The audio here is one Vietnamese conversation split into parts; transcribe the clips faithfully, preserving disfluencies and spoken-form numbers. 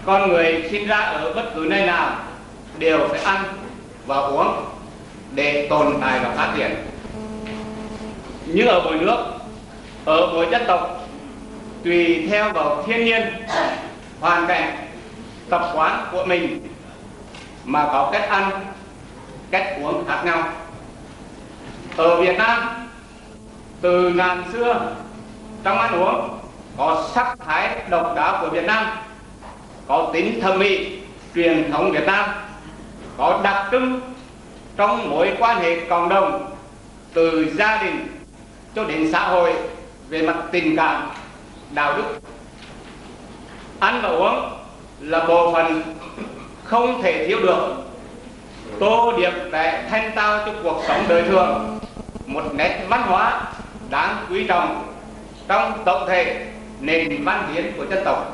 con người sinh ra ở bất cứ nơi nào đều phải ăn và uống để tồn tại và phát triển. Như ở mỗi nước, ở mỗi dân tộc, tùy theo vào thiên nhiên, hoàn cảnh, tập quán của mình mà có cách ăn, cách uống khác nhau. Ở Việt Nam, từ ngàn xưa, trong ăn uống có sắc thái độc đáo của Việt Nam, có tính thẩm mỹ truyền thống Việt Nam, có đặc trưng trong mối quan hệ cộng đồng, từ gia đình cho đến xã hội về mặt tình cảm, đạo đức. Ăn và uống là bộ phận không thể thiếu được, tô điểm để thanh tao cho cuộc sống đời thường, một nét văn hóa đáng quý trọng trong tổng thể nền văn hiến của dân tộc.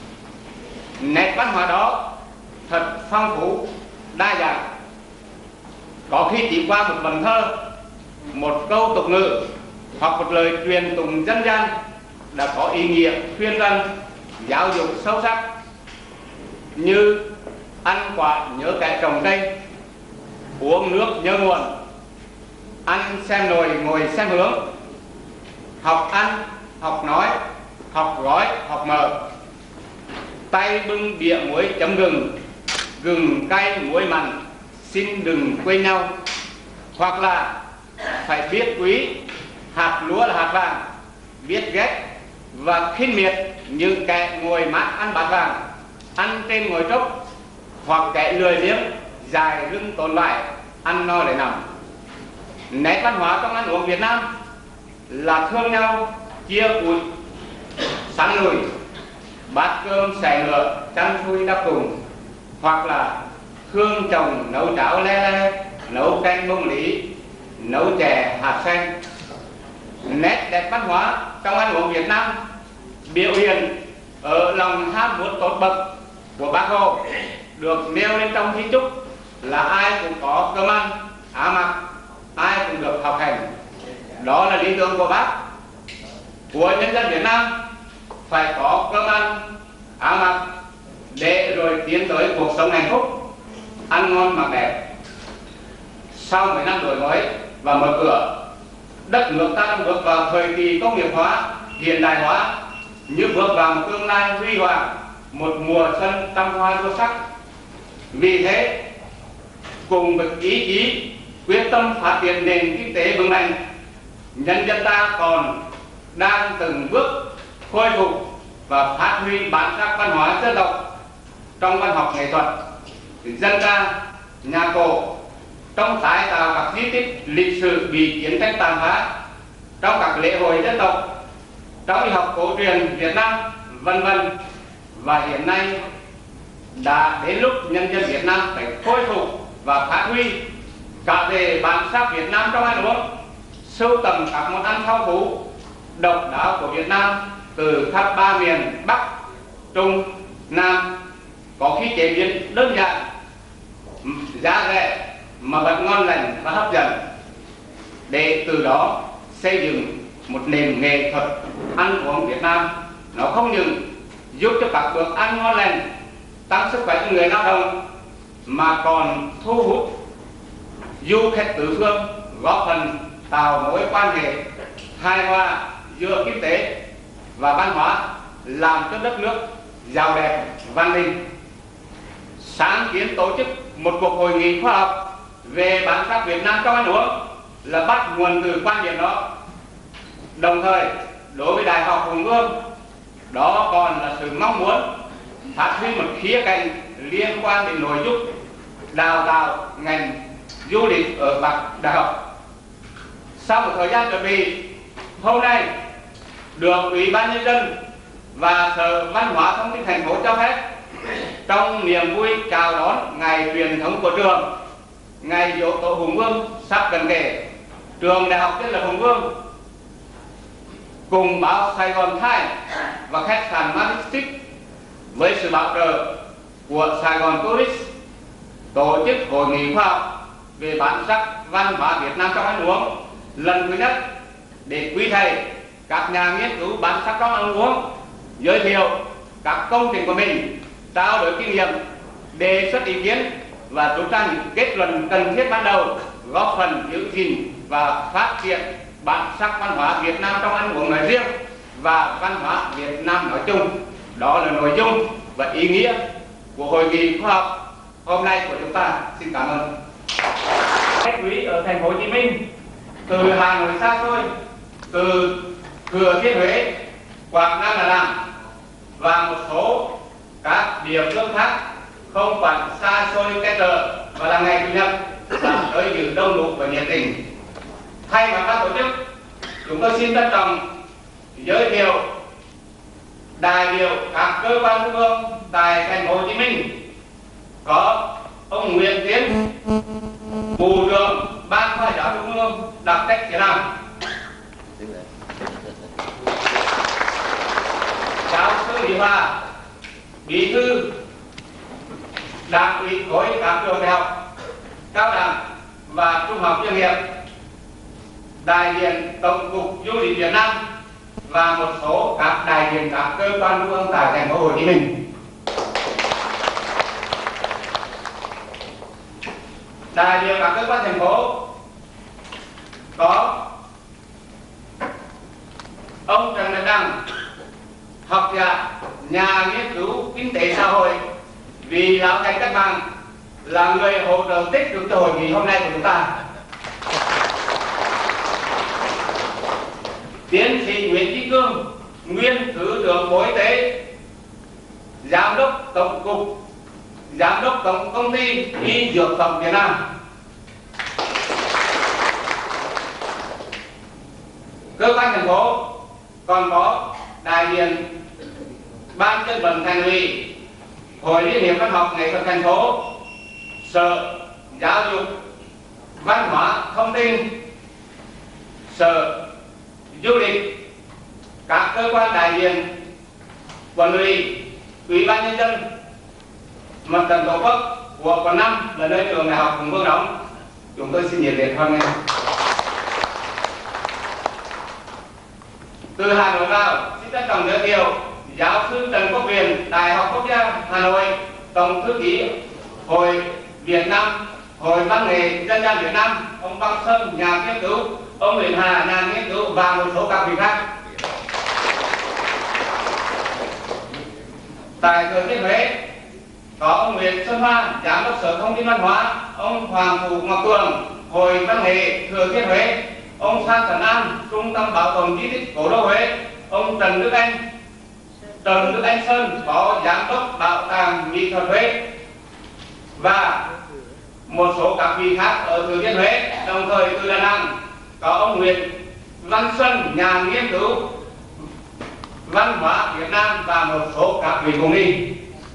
Nét văn hóa đó thật phong phú, đa dạng, có khi chỉ qua một vần thơ, một câu tục ngữ hoặc một lời truyền tụng dân gian đã có ý nghĩa khuyên răn, giáo dục sâu sắc, như ăn quả nhớ kẻ trồng cây, uống nước nhớ nguồn, ăn xem nồi ngồi xem hướng, học ăn, học nói, học gói, học mở, tay bưng đĩa muối chấm gừng, gừng cay muối mặn, xin đừng quên nhau. Hoặc là phải biết quý hạt lúa là hạt vàng, biết ghét và khinh miệt những kẻ ngồi mát ăn bát vàng, ăn trên ngồi trốc, hoặc kẻ lười biếng dài lưng tồn vải, ăn no để nằm. Nét văn hóa trong ăn uống Việt Nam là thương nhau, chia củi, sắn nồi, bát cơm xẻ lửa, chăn thui đắp cùng, hoặc là thương chồng nấu cháo le le, nấu canh bông lý, nấu chè hạt sen. Nét đẹp văn hóa trong ăn uống Việt Nam biểu hiện ở lòng ham muốn tốt bậc của Bác Hồ, được nêu lên trong di chúc là ai cũng có cơm ăn, áo mặc, ai cũng được học hành. Đó là lý tưởng của Bác, của nhân dân Việt Nam, phải có cơm ăn, áo mặc để rồi tiến tới cuộc sống hạnh phúc, ăn ngon mặc đẹp. Sau mấy năm đổi mới và mở cửa, đất nước ta đang bước vào thời kỳ công nghiệp hóa, hiện đại hóa, như bước vào một tương lai huy hoàng, một mùa xuân trăm hoa đua sắc. Vì thế, cùng với ý chí quyết tâm phát triển nền kinh tế vững mạnh, nhân dân ta còn đang từng bước khôi phục và phát huy bản sắc văn hóa dân tộc trong văn học nghệ thuật, dân ca, nhạc cổ, trong tái tạo các di tích lịch sử bị chiến tranh tàn phá, trong các lễ hội dân tộc, trong y học cổ truyền Việt Nam, vân vân. Và hiện nay đã đến lúc nhân dân Việt Nam phải khôi phục và phát huy cả về bản sắc Việt Nam trong ăn uống, sưu tầm các món ăn phong phú, độc đáo của Việt Nam từ khắp ba miền Bắc, Trung, Nam, có khi chế biến đơn giản, giá rẻ mà vẫn ngon lành và hấp dẫn, để từ đó xây dựng một nền nghệ thuật ăn uống Việt Nam. Nó không những giúp cho các bữa ăn ngon lành, tăng sức khỏe cho người lao động, mà còn thu hút du khách tứ phương, góp phần tạo mối quan hệ hài hòa giữa kinh tế và văn hóa, làm cho đất nước giàu đẹp, văn minh. Sáng kiến tổ chức một cuộc hội nghị khoa học về bản sắc Việt Nam trong ăn uống là bắt nguồn từ quan điểm đó. Đồng thời, đối với Đại học Hùng Vương, đó còn là sự mong muốn phát huy một khía cạnh liên quan đến nội dung đào tạo ngành du lịch ở bậc đại học. Sau một thời gian chuẩn bị, hôm nay được Ủy ban Nhân dân và Sở Văn hóa Thông tin thành phố cho phép, trong niềm vui chào đón ngày truyền thống của trường, ngày giỗ tổ Hùng Vương sắp gần kề, trường Đại học Dân lập Hùng Vương cùng báo Sài Gòn Times và khách sạn Majestic với sự bảo trợ của Sài Gòn Tourist tổ chức hội nghị khoa học về bản sắc văn hóa Việt Nam trong ăn uống lần thứ nhất, để quý thầy, các nhà nghiên cứu bản sắc trong ăn uống giới thiệu các công trình của mình trao đổi kinh nghiệm, đề xuất ý kiến và rút ra những kết luận cần thiết ban đầu, góp phần giữ gìn và phát triển bản sắc văn hóa Việt Nam trong ăn uống nói riêng và văn hóa Việt Nam nói chung. Đó là nội dung và ý nghĩa của hội nghị khoa học hôm nay của chúng ta. Xin cảm ơn. Khách quý ở thành phố Hồ Chí Minh, từ Hà Nội xa xôi, từ Thừa Thiên Huế, Quảng Nam, Đà Nẵng và một số các địa phương khác không quản xa xôi cách trở và là ngày chủ nhật đã tới dự đông đủ và nhiệt tình. Thay mặt ban tổ chức, chúng tôi xin trân trọng giới thiệu đại biểu các cơ quan trung ương tại thành phố Hồ Chí Minh có ông Nguyễn Tiến, Vụ trưởng Ban Khoa giáo Trung ương đặc trách Việt Nam, giáo sư Lý Hòa, Bí thư Đảng ủy khối các trường đại học, cao đẳng và trung học chuyên nghiệp, đại diện Tổng cục Du lịch Việt Nam và một số các đại diện các cơ quan trung ương tại thành phố Hồ Chí Minh. Đại diện các cơ quan thành phố có ông Trần Nhật Đăng, học giả, nhà nghiên cứu kinh tế xã hội, vì lão thành cách mạng, là người hỗ trợ tích cực cho hội nghị hôm nay của chúng ta. Tiến sĩ Nguyễn Chí Cương, nguyên Thứ trưởng Bộ Y tế, Giám đốc Tổng cục, Giám đốc Tổng công ty Y Dược phẩm Việt Nam. Cơ quan thành phố còn có đại diện Ban Dân vận Thành ủy, Hội Liên hiệp Văn học Nghệ thuật thành phố, Sở Giáo dục Văn hóa Thông tin, Sở Du lịch, các cơ quan đại diện quận ủy, ủy ban nhân dân, Mặt trận Tổ quốc của quận năm là nơi trường đại học Hùng Vương đóng. Chúng tôi xin nhiệt liệt hoan nghênh. Từ Hà Nội vào, xin trân trọng giới thiệu giáo sư Trần Quốc Huyền, Đại học Quốc gia Hà Nội, Tổng thư ký Hội Việt Nam, Hội Văn nghệ Dân gian Việt Nam, ông Văn Sơn, nhà nghiên cứu, ông Nguyễn Hà, nhà nghiên cứu và một số các vị khác. Tại Thừa Thiên Huế có ông Nguyễn Xuân Hoa, Giám đốc Sở Thông tin Văn hóa, ông Hoàng Phủ Ngọc Tường, Hội Văn nghệ Thừa Thiên Huế, ông Phan Trần An, Trung tâm Bảo tồn di tích Cố đô Huế, ông Trần Đức Anh, Trần Đức Anh Sơn, Phó Giám đốc Bảo tàng Mỹ thuật Huế và một số các vị khác ở Thừa Thiên Huế. Đồng thời từ Đà Nẵng có ông Nguyễn Văn Xuân, nhà nghiên cứu văn hóa Việt Nam và một số các vị cùng đi.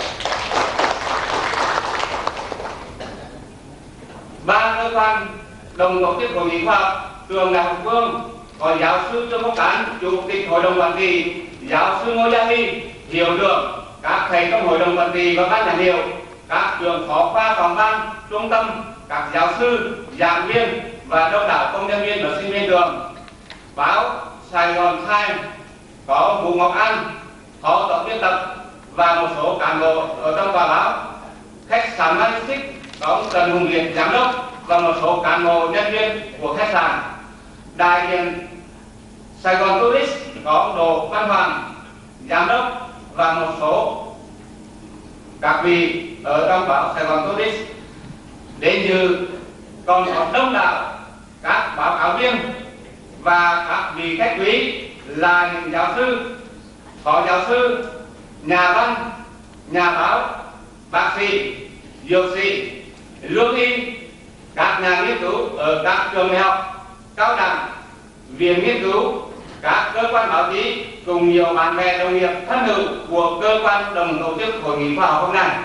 Ba cơ quan đồng tổ chức hội nghị khoa học: Trường Đại học Vương có giáo sư Trương Quốc Cán, Chủ tịch Hội đồng Quản trị, giáo sư Ngô Gia Huy, hiệu trưởng, các thầy trong Hội đồng Quản trị và ban giám hiệu, các trường phó khoa phòng ban, trung tâm, các giáo sư, giảng viên và đông đảo công nhân viên và sinh viên trường. Báo Sài Gòn Times có Vũ Ngọc An, phó tổng biên tập và một số cán bộ ở trong tòa báo. Khách sạn Majestic có ông Trần Hùng Liệt, giám đốc và một số cán bộ nhân viên của khách sạn. Đại diện Sài Gòn Tourist có ông Đồ Văn Hoàng, giám đốc và một số các vị ở trong báo Sài Gòn Tourist. Đến dự còn có đông đảo các báo cáo viên và các vị khách quý là những giáo sư, phó giáo sư, nhà văn, nhà báo, bác sĩ, dược sĩ, lương y, các nhà nghiên cứu ở các trường đại học, cao đẳng, viện nghiên cứu, các cơ quan báo chí cùng nhiều bạn bè đồng nghiệp thân hữu của cơ quan đồng tổ chức hội nghị khoa học hôm nay.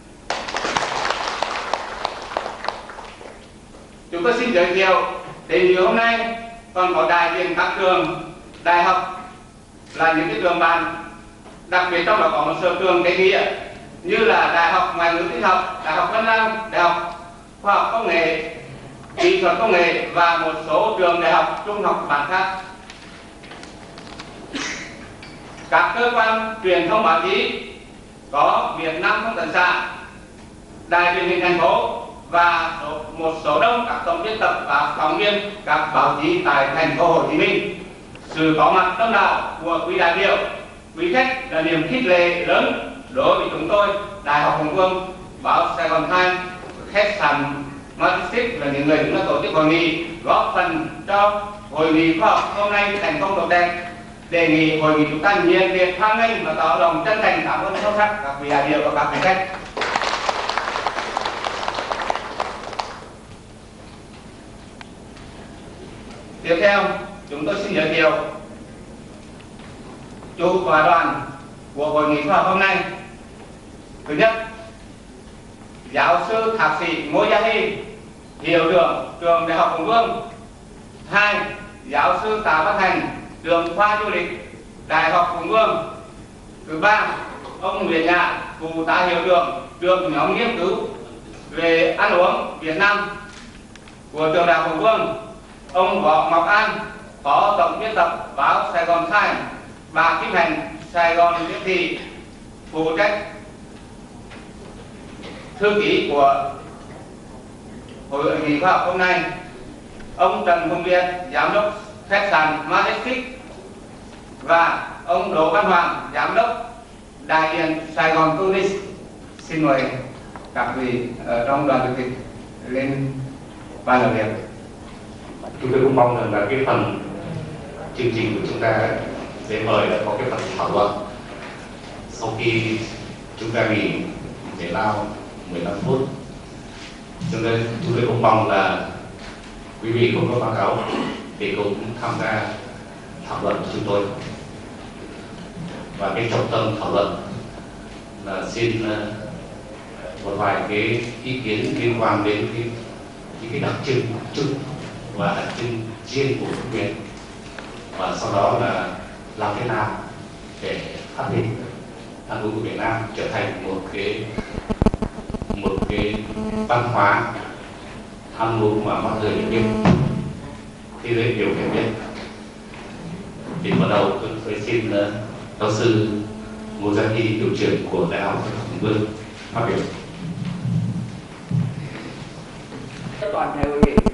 Chúng tôi xin giới thiệu đến dự hôm nay còn có đại diện các trường đại học là những cái trường bạn, đặc biệt trong đó có một số trường cái nghĩa như là Đại học Ngoại ngữ Tin học, Đại học Vân Nam, Đại học Khoa học Công nghệ, Kỹ thuật Công nghệ và một số trường đại học trung học bản khác. Các cơ quan truyền thông báo chí có Việt Nam Thông tấn xã, Đài truyền hình thành phố và một số đông các tổng biên tập và phóng viên các báo chí tại thành phố Hồ Chí Minh. Sự có mặt đông đảo của quý đại biểu, quý khách là niềm khích lệ lớn đối với chúng tôi. Đại học Hùng Vương, báo Sài Gòn Times, khách sạn Majestic là những người cũng đã tổ chức hội nghị, góp phần cho hội nghị khoa học hôm nay thành công tốt đẹp. Đề nghị hội nghị chúng ta nhiệt liệt hoan nghênh và tỏ lòng chân thành cảm ơn sâu sắc các vị đại biểu và các vị khách. Tiếp theo, chúng tôi xin giới thiệu chủ và đoàn của hội nghị khoa học hôm nay. Thứ nhất, giáo sư thạc sĩ Ngô Gia Hy, hiệu trưởng trường Đại học Hùng Vương. Hai, giáo sư Tạ Văn Thành, trường khoa du lịch Đại học Hùng Vương. Thứ ba, ông Nguyễn Nhã, phụ tá hiệu trưởng trường nhóm nghiên cứu về ăn uống Việt Nam của trường Đại học Hùng Vương. Ông Võ Ngọc An, phó tổng biên tập báo Sài Gòn Times, bà Kim Hạnh, Sài Gòn Tiếp Thị, phụ trách thư ký của hội nghị khoa học hôm nay. Ông Trần Hùng Việt, giám đốc khách sạn Majestic, và ông Đỗ Văn Hoàng, giám đốc đại diện Sài Gòn Tourist. Xin mời các vị ở trong đoàn thực kịch lên ban làm việc. Chúng tôi cũng mong rằng là cái phần chương trình của chúng ta sẽ mời là có cái phần thảo luận sau khi chúng ta nghỉ giải lao mười lăm phút. Cho nên chúng tôi cũng mong là quý vị cũng có báo cáo thì cũng tham gia thảo luận của chúng tôi. Và cái trọng tâm thảo luận là xin một vài cái ý kiến liên quan đến cái những cái đặc trưng chung và đặc trưng riêng của Phú Yên, và sau đó là làm thế nào để phát huy ăn uống của Việt Nam trở thành một cái một cái văn hóa ăn uống mà mọi người được biết, thì đấy điều hiểu biết. Thì bắt đầu tôi phải xin uh, giáo sư Ngô Gia Hy, hiệu trưởng của Đại học Hùng Vương phát biểu. Toàn thể hội nghị,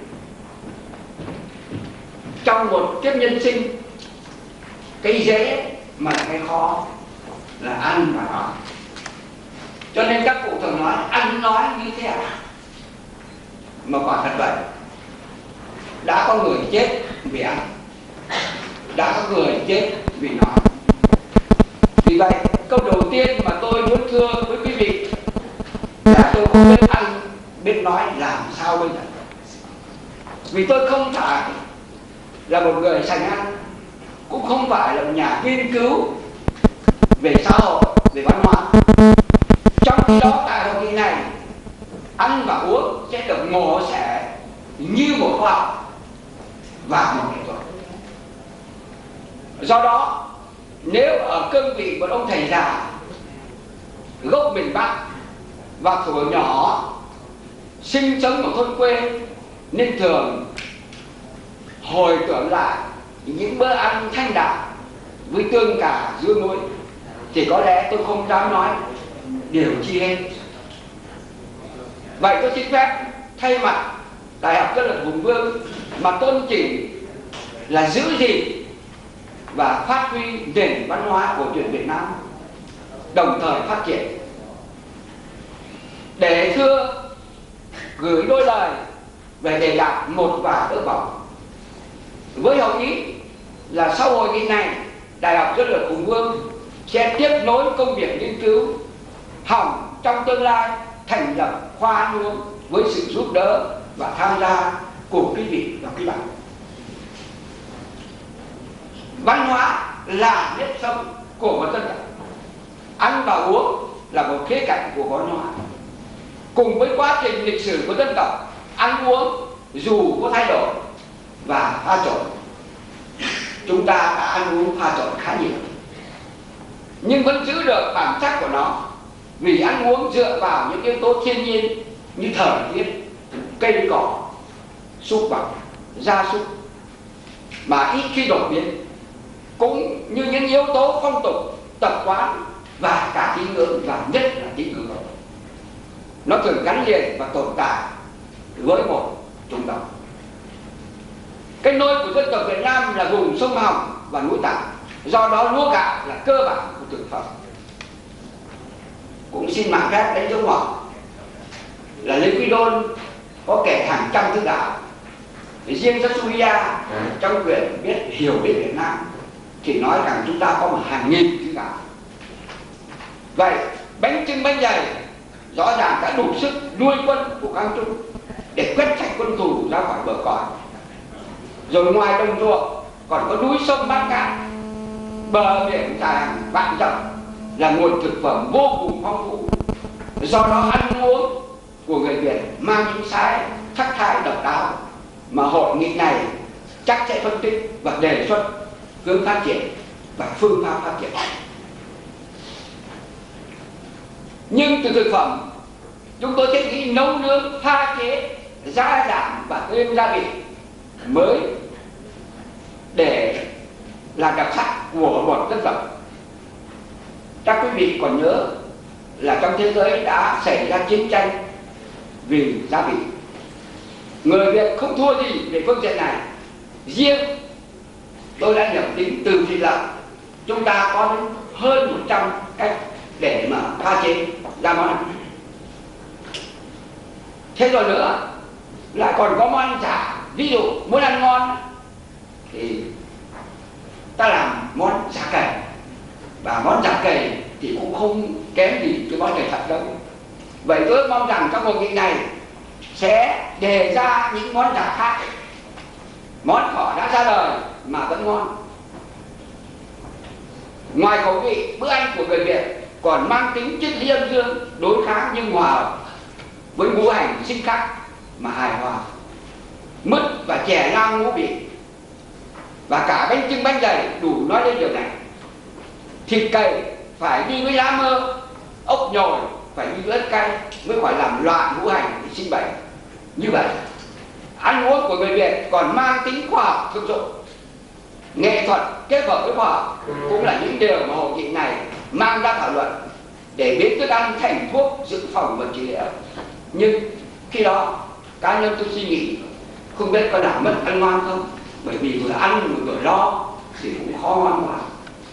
trong một kiếp nhân sinh, cái dễ mà cái khó là ăn và nói. Cho nên các cụ thường nói ăn nói như thế à, mà quả thật vậy. Đã có người chết vì ăn, đã có người chết vì nói. Vì vậy câu đầu tiên mà tôi muốn thưa với quý vị là tôi không biết ăn biết nói làm sao bây giờ. Vì tôi không phải là một người sành ăn, cũng không phải là một nhà nghiên cứu về xã hội, về văn hóa. Trong khi đó tại hội nghị này, ăn và uống sẽ được mổ xẻ như một khoa học và một nghệ thuật. Do đó, nếu ở cương vị một ông thầy già gốc miền Bắc và thuở nhỏ sinh sống ở thôn quê, nên thường hồi tưởng lại những bữa ăn thanh đạm với tương cà dưa muối, thì có lẽ tôi không dám nói điều chi hết. Vậy tôi xin phép thay mặt Đại học Dân lập Hùng Vương mà tôn chỉ là giữ gìn và phát huy nền văn hóa của chuyện Việt Nam, đồng thời phát triển. Để thưa gửi đôi lời về đề đạt một vài ước vọng với hội nghị là sau hội nghị này, Đại học Dân lập Hùng Vương sẽ tiếp nối công việc nghiên cứu, hòng trong tương lai thành lập khoa ăn uống với sự giúp đỡ và tham gia của quý vị và quý bạn. Văn hóa là nếp sống của một dân tộc. Ăn và uống là một khía cạnh của văn hóa. Cùng với quá trình lịch sử của dân tộc, ăn uống dù có thay đổi và pha trộn, chúng ta đã ăn uống pha trộn khá nhiều, nhưng vẫn giữ được bản chất của nó, vì ăn uống dựa vào những yếu tố thiên nhiên như thời tiết, cây cỏ, súc vật, gia súc mà ít khi đổi biến, cũng như những yếu tố phong tục, tập quán và cả tín ngưỡng, và nhất là tín ngưỡng. Nó thường gắn liền và tồn tại với một chủng tộc. Cái nôi của dân tộc Việt Nam là vùng sông Hồng và núi Tảng, do đó lúa gạo là cơ bản của thực phẩm. Cũng xin mạng phép đánh dấu ngoặc là Lê Quý Đôn có kể hàng trăm thứ gạo. Riêng Yasuya trong quyển biết hiểu biết Việt Nam thì nói rằng chúng ta có một hàng nghìn thứ gạo. Vậy bánh chưng bánh dày rõ ràng đã đủ sức nuôi quân của Quang Trung để quét sạch quân thù ra khỏi bờ cõi. Rồi ngoài đồng ruộng còn có núi sông bát ngát, bờ biển dài hàng vạn dặm là nguồn thực phẩm vô cùng phong phú. Do đó ăn uống của người Việt mang những sai sắc thái độc đáo mà hội nghị này chắc sẽ phân tích và đề xuất hướng phát triển và phương pháp phát triển. Nhưng từ thực phẩm chúng tôi sẽ nghĩ nấu nướng, pha chế, gia giảm và thêm gia vị mới để là đặc sắc của một dân tộc. Các quý vị còn nhớ là trong thế giới đã xảy ra chiến tranh vì gia vị. Người Việt không thua gì về phương diện này. Riêng tôi đã nhập tính từ thịt lợn, chúng ta có đến hơn một trăm cách để mà pha chế ra món ăn. Thế rồi nữa lại còn có món ăn giả. Ví dụ muốn ăn ngon thì ta làm món chả cầy, và món chả cầy thì cũng không kém gì cái món cầy thật đâu. Vậy tôi mong rằng trong hội nghị này sẽ đề ra những món chả khác, món họ đã ra đời mà vẫn ngon. Ngoài khẩu vị, bữa ăn của người Việt còn mang tính triết lý âm dương, đối kháng nhưng hòa hợp với ngũ hành sinh khắc mà hài hòa. Mứt và chè lam ngũ vị và cả bánh chưng bánh dày đủ nói lên điều này. Thịt cầy phải đi với lá mơ, ốc nhồi phải đi với ớt cay mới khỏi làm loạn ngũ hành để sinh bệnh. Như vậy ăn uống của người Việt còn mang tính khoa học thực dụng. Nghệ thuật kết hợp với khoa học cũng là những điều mà hội nghị này mang ra thảo luận để biến thức ăn thành thuốc dự phòng và trị liệu. Nhưng khi đó cá nhân tôi suy nghĩ không biết có đảm mất ăn ngon không, bởi vì vừa ăn vừa lo thì cũng khó ngon quá.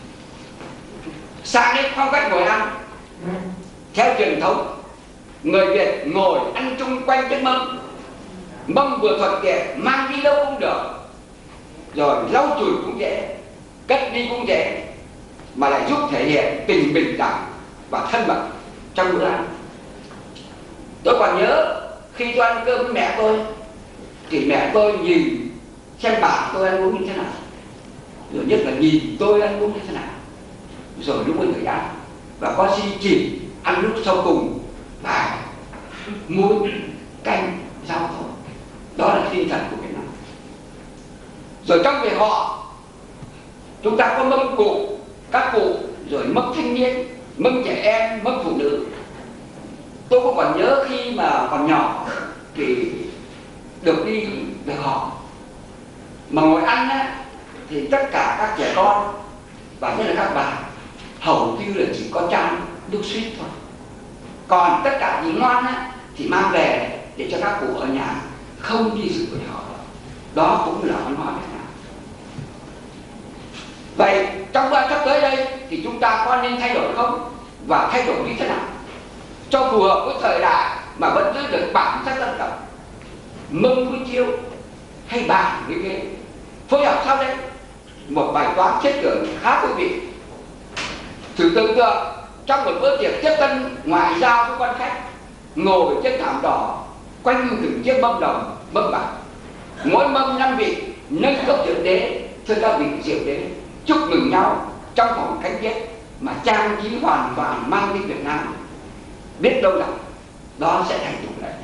Sang đến phong cách ngồi ăn, theo truyền thống người Việt ngồi ăn chung quanh cái mâm. Mâm vừa thuận tiện mang đi đâu cũng được, rồi lau chùi cũng dễ, cất đi cũng dễ, mà lại giúp thể hiện tình bình đẳng và thân mật trong bữa ăn. Tôi còn nhớ khi tôi ăn cơm với mẹ tôi thì mẹ tôi nhìn xem bà tôi ăn uống như thế nào, rồi nhất là nhìn tôi ăn uống như thế nào, rồi lúc mới người ăn, và có xin chỉ ăn lúc sau cùng và muối canh rau thôi. Đó là tinh thần của Việt Nam. Rồi trong về họ chúng ta có mâm cụ, các cụ, rồi mâm thanh niên, mâm trẻ em, mâm phụ nữ. Tôi cũng còn nhớ khi mà còn nhỏ thì được đi về họ mà ngồi ăn á, thì tất cả các trẻ con và nhất là các bà hầu như là chỉ có chan nước suýt thôi. Còn tất cả những ngon á, thì mang về để cho các cụ ở nhà không đi dự với họ. Đó cũng là văn hóa Việt Nam. Vậy trong đoạn sắp tới đây thì chúng ta có nên thay đổi không, và thay đổi như thế nào cho phù hợp với thời đại mà vẫn giữ được bản sắc dân tộc? Mâm với chiêu hay bàn với ghế phối hợp sau đây một bài toán thiết tưởng khá thú vị. Thử tưởng tượng trong một bữa tiệc tiếp tân ngoại giao với quan khách, ngồi trên thảm đỏ quanh từng chiếc mâm đồng, mâm bạc, mỗi mâm năm vị nâng cốc rượu đế, thưa các vị rượu đế, chúc mừng nhau trong phòng khánh tiết mà trang trí hoàn toàn mang tiếng Việt Nam. Biết đâu rằng đó sẽ thành tục lệ.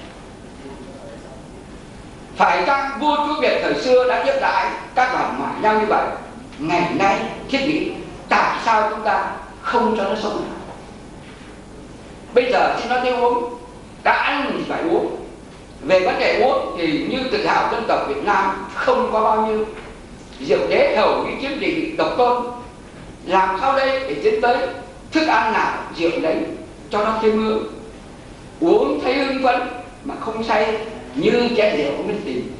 Phải chăng vua chúa Việt thời xưa đã tiếp đãi các đoàn ngoại giao như vậy? Ngày nay thiết nghĩ tại sao chúng ta không cho nó sống nào? Bây giờ xin nói tới uống, đã ăn thì phải uống. Về vấn đề uống thì như tự hào dân tộc Việt Nam không có bao nhiêu. Rượu đế hầu như chiếm địa vị độc tôn. Làm sao đây để tiến tới thức ăn nào rượu đấy cho nó thêm hương, uống thấy hưng phấn mà không say như chén rượu mít tình.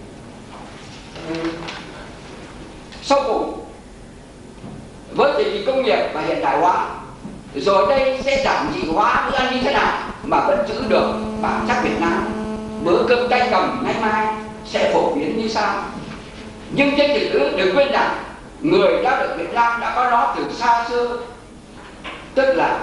Sau cùng với thời kỳ công nghiệp và hiện đại hóa, rồi đây sẽ giản dị hóa bữa ăn như thế nào mà vẫn giữ được bản sắc Việt Nam. Bữa cơm canh cầm ngày mai sẽ phổ biến như sau. Nhưng trên thực tế đừng quên rằng người lao động Việt Nam đã có nó từ xa xưa, tức là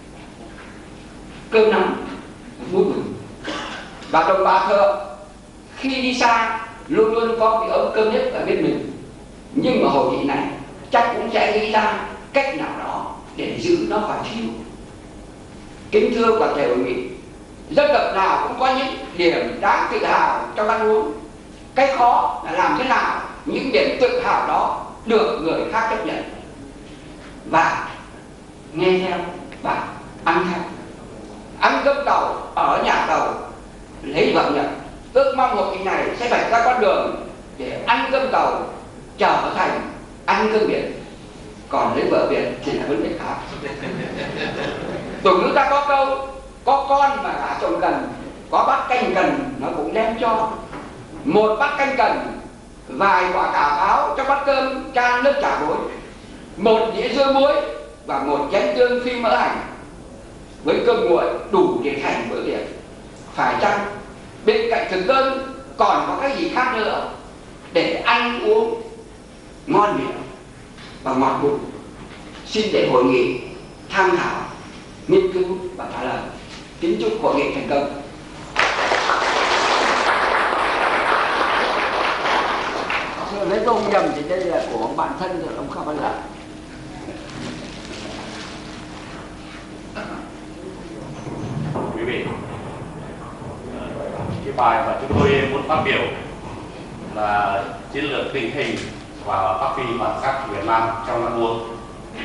cơm nắm muối mừng. Và đồng bà Thợ khi đi xa luôn luôn có cái ống cơm nhất ở bên mình. Nhưng mà hội nghị này chắc cũng sẽ nghĩ ra cách nào đó để giữ nó khỏi thiếu. Kính thưa toàn thể hội nghị, dân tộc nào cũng có những điểm đáng tự hào trong ăn uống. Cái khó là làm thế nào những điểm tự hào đó được người khác chấp nhận và nghe theo và ăn theo. Ăn cơm tàu ở nhà tàu lấy vợ Nhật. Ước mong hội nghị này sẽ vạch ra con đường để ăn cơm tàu trở thành ăn cơm Việt. Còn lấy vợ Việt thì là vấn đề khác. Tục ngữ ta có câu có con mà gả chồng cần, có bát canh cần nó cũng đem cho. Một bát canh cần, vài quả cà pháo trong bát cơm chan nước chả muối, một đĩa dưa muối và một chén tương phi mỡ hành. Với cơm nguội đủ để thành bữa tiệc. Phải chăng bên cạnh thực đơn còn có cái gì khác nữa để ăn uống ngon miệng và ngọt bụng? Xin để hội nghị tham khảo, nghiên cứu và trả lời. Kính chúc hội nghị thành công. Nếu tôi không nhầm thì đây là của bạn thân của ông Kha Văn Lợi. Quý vị, cái bài mà chúng tôi muốn phát biểu là chiến lược định hình và phát huy bản sắc Việt Nam trong ăn uống.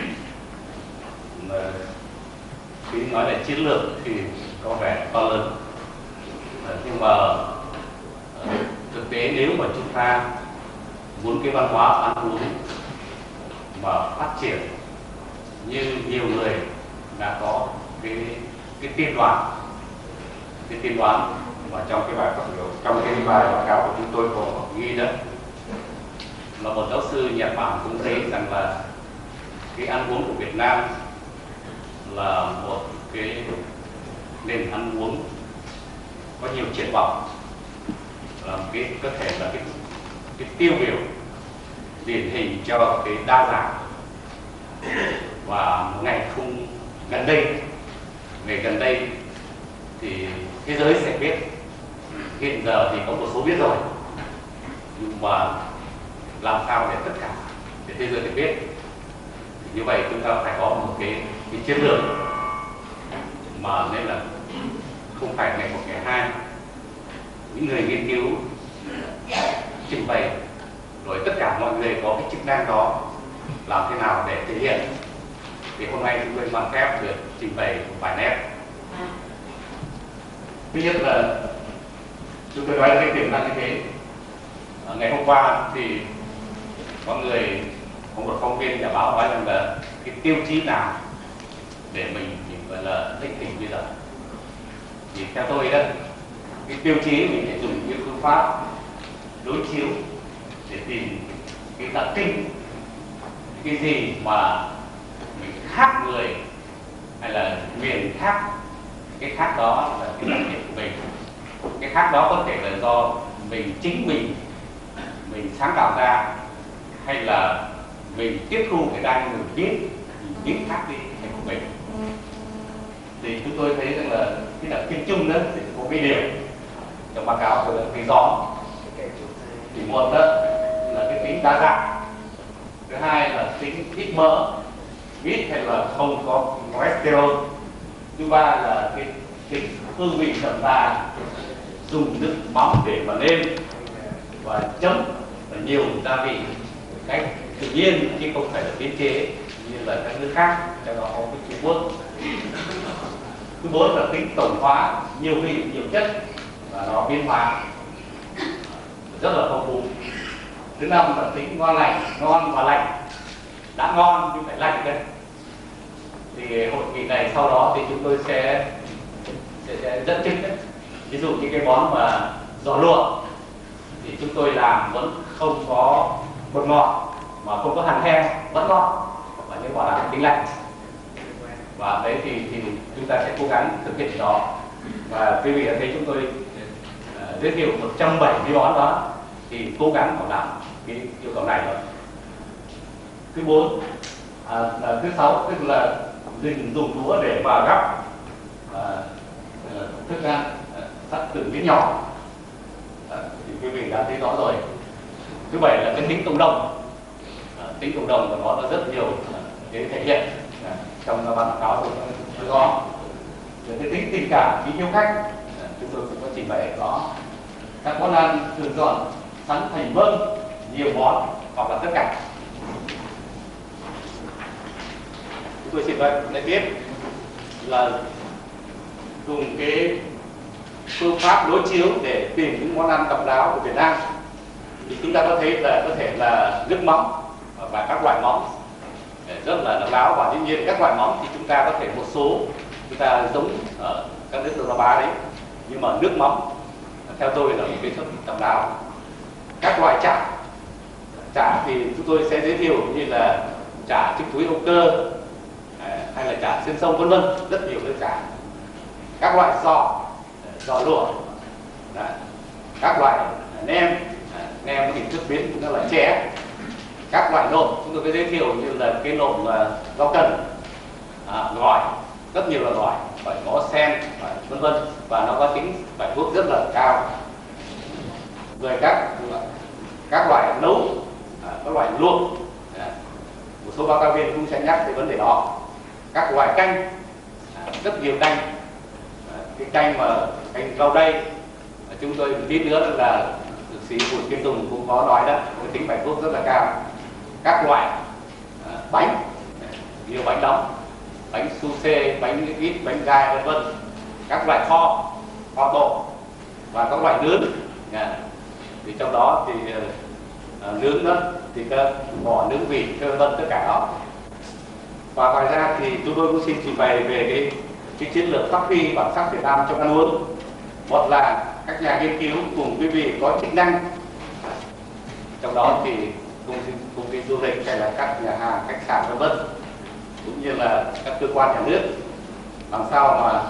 Khi nói về chiến lược thì có vẻ to lớn, nhưng mà thực tế nếu mà chúng ta muốn cái văn hóa ăn uống mà phát triển như nhiều người đã có cái cái tiên đoán, cái tiên đoán mà trong cái bài phát biểu, trong cái bài báo cáo của chúng tôi có ghi đó là một giáo sư Nhật Bản cũng thấy rằng là cái ăn uống của Việt Nam là một cái nền ăn uống có nhiều triển vọng, là một cái có thể là cái cái tiêu biểu điển hình cho cái đa dạng. Và một ngày không gần đây, ngày gần đây thì thế giới sẽ biết, hiện giờ thì có một số biết rồi, nhưng mà làm sao để tất cả để thế giới để biết, như vậy chúng ta phải có một cái, cái chiến lược mà nên là không phải ngày một ngày hai. Những người nghiên cứu trình bày rồi tất cả mọi người có cái chức năng đó làm thế nào để thể hiện. Thì hôm nay chúng tôi mang phép được trình bày một vài nét. Thứ nhất là chúng tôi nói là cái tiềm năng như thế. À, ngày hôm qua thì có người, có một phóng viên nhà báo nói rằng là cái tiêu chí nào để mình, mình gọi là định hình bây giờ. Thì theo tôi đó, cái tiêu chí mình phải dùng cái phương pháp đối chiếu để tìm cái đặc trưng, cái gì mà mình khác người hay là miền khác. Cái khác đó là cái đặc điểm của mình. Cái khác đó có thể là do mình chính mình mình sáng tạo ra, hay là mình tiếp thu người ta mình biết mình biết khác đi thành của mình. Thì chúng tôi thấy rằng là cái đặc trưng chung đó thì có cái điều trong báo cáo tôi đã ghi rõ. Thì một đó là cái tính đa dạng, thứ hai là tính ít mỡ, ít hay là không có cholesterol, thứ ba là cái tính hương vị đậm đà, dùng nước mắm để mà nêm và chấm và nhiều gia vị cách tự nhiên chứ không phải là biến chế như là các nước khác, trong đó có cái Trung Quốc. Thứ bốn là tính tổng hóa, nhiều vị nhiều chất và nó biến hóa rất là phong phú. Thứ năm là tính ngon lành, ngon và lành, đã ngon nhưng phải lành cơ. thì hội nghị này sau đó thì chúng tôi sẽ sẽ, sẽ dẫn chứng đấy. Ví dụ như cái món mà giò lụa thì chúng tôi làm vẫn không có bột ngọt mà không có hàn the, vẫn ngon, và những bảo đảm tính lạnh. Và đấy thì thì chúng ta sẽ cố gắng thực hiện đó. Và quý vị đã thấy chúng tôi uh, giới thiệu một trăm bảy mươi món đó thì cố gắng bảo đảm cái yêu cầu này rồi. Thứ bốn, à, là thứ sáu tức là mình dùng đũa để mà gắp à, thức ăn sắt từng miếng nhỏ, à, thì quý vị đã thấy rõ rồi. Thứ bảy là cái tính cộng đồng, à, tính cộng đồng của nó là rất nhiều à, cái thể hiện à, trong bản báo cáo của tôi có. Cái tính tình cảm, tính yêu khách, à, chúng tôi cũng có trình bày đó. Các món ăn thường dọn sẵn thành vâng, nhiều món hoặc là tất cả. Chúng tôi xin nói biết là dùng cái phương pháp đối chiếu để tìm những món ăn độc đáo của Việt Nam. Thì chúng ta có thấy là có thể là nước mắm và các loại mắm rất là độc đáo, và dĩ nhiên các loại mắm thì chúng ta có thể một số chúng ta giống ở các nước Đông Nam Á đấy, nhưng mà nước mắm theo tôi là một cái rất độc đáo. Các loại chả, chả thì chúng tôi sẽ giới thiệu như là chả trứng túi Âu Cơ hay là chả xuyên sông, vân vân, rất nhiều loại chả. Các loại giò, giò lụa, các loại nem, nem hình thức biến cũng là chè. Các loại nộm chúng tôi có giới thiệu như là cái nộm rau cần, à, gỏi, rất nhiều là gỏi, gỏi ngó sen, vân vân, và nó có tính bài thuốc rất là cao. Rồi các các loại nấu, à, các loại luộc, à, một số báo cáo viên cũng sẽ nhắc tới vấn đề đó. Các loại canh, à, rất nhiều canh, à, cái canh mà canh rau đay, à, chúng tôi một tí nữa là dược sĩ Bùi Kim Tùng cũng có nói đó, cái tính bài thuốc rất là cao. Các loại à, bánh, nhiều bánh đóng, bánh su xê, bánh ít, bánh gai, vân vân. Các loại kho, kho tổ và các loại nướng. À, thì trong đó thì à, nướng đó thì các bò nướng vịt, vân vân, tất cả đó. Và ngoài ra thì chúng tôi cũng xin trình bày về cái, cái chiến lược phát huy bản sắc Việt Nam trong ăn uống. Một là các nhà nghiên cứu cùng quý vị có chức năng, trong đó thì công ty, công ty du lịch hay là các nhà hàng, khách sạn, vân vân, cũng như là các cơ quan nhà nước, làm sao mà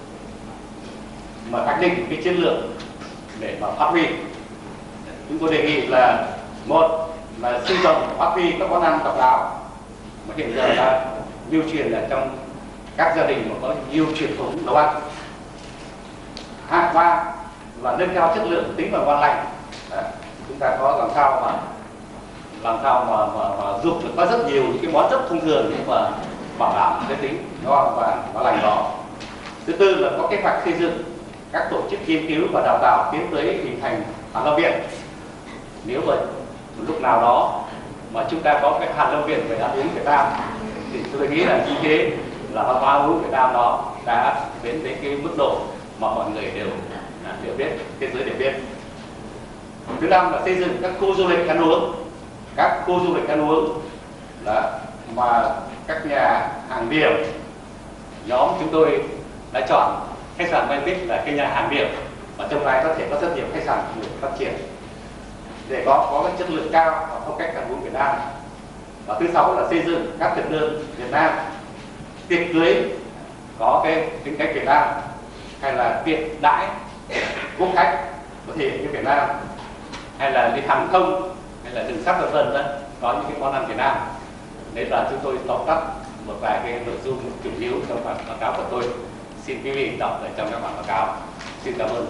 mà xác định cái chiến lược để mà phát huy. Chúng tôi đề nghị là một là sưu tầm phát huy các món ăn độc đáo mà hiện giờ đã lưu truyền ở trong các gia đình mà có nhiều truyền thống nấu ăn. Hai, ba là nâng cao chất lượng, tính và ngon lành. Đấy, chúng ta có làm sao mà làm sao mà, mà, mà dùng được có rất nhiều những cái món rất thông thường nhưng mà bảo đảm cái tính ngon và ngon lành đó. Thứ tư là có kế hoạch xây dựng các tổ chức nghiên cứu và đào tạo tiến tới hình thành Hàn Lâm Viện. Nếu mà một lúc nào đó mà chúng ta có cái Hàn Lâm Viện về ăn uống Việt Nam thì tôi nghĩ là như thế là văn hóa ăn uống Việt Nam đó đã đến đến cái mức độ mà mọi người đều đều biết, thế giới đều biết. Thứ năm là xây dựng các khu du lịch ăn uống, các khu du lịch ăn uống là mà các nhà hàng điểm, nhóm chúng tôi đã chọn khách sạn Mavic là cái nhà hàng điểm và trong này có thể có rất nhiều khách sạn được phát triển để có có cái chất lượng cao và phong cách ăn uống Việt Nam. Và thứ sáu là xây dựng các thực đơn Việt Nam, tiệc cưới có cái tính cách Việt Nam, hay là tiệc đãi quốc khách có thể như Việt Nam, hay là đi hàng không, hay là đường sắt vân vân đó, có những cái món ăn Việt Nam. Đấy là chúng tôi tóm tắt một vài cái nội dung chủ yếu trong bản báo cáo của tôi. Xin quý vị đọc ở trong các bản báo cáo. Xin cảm ơn.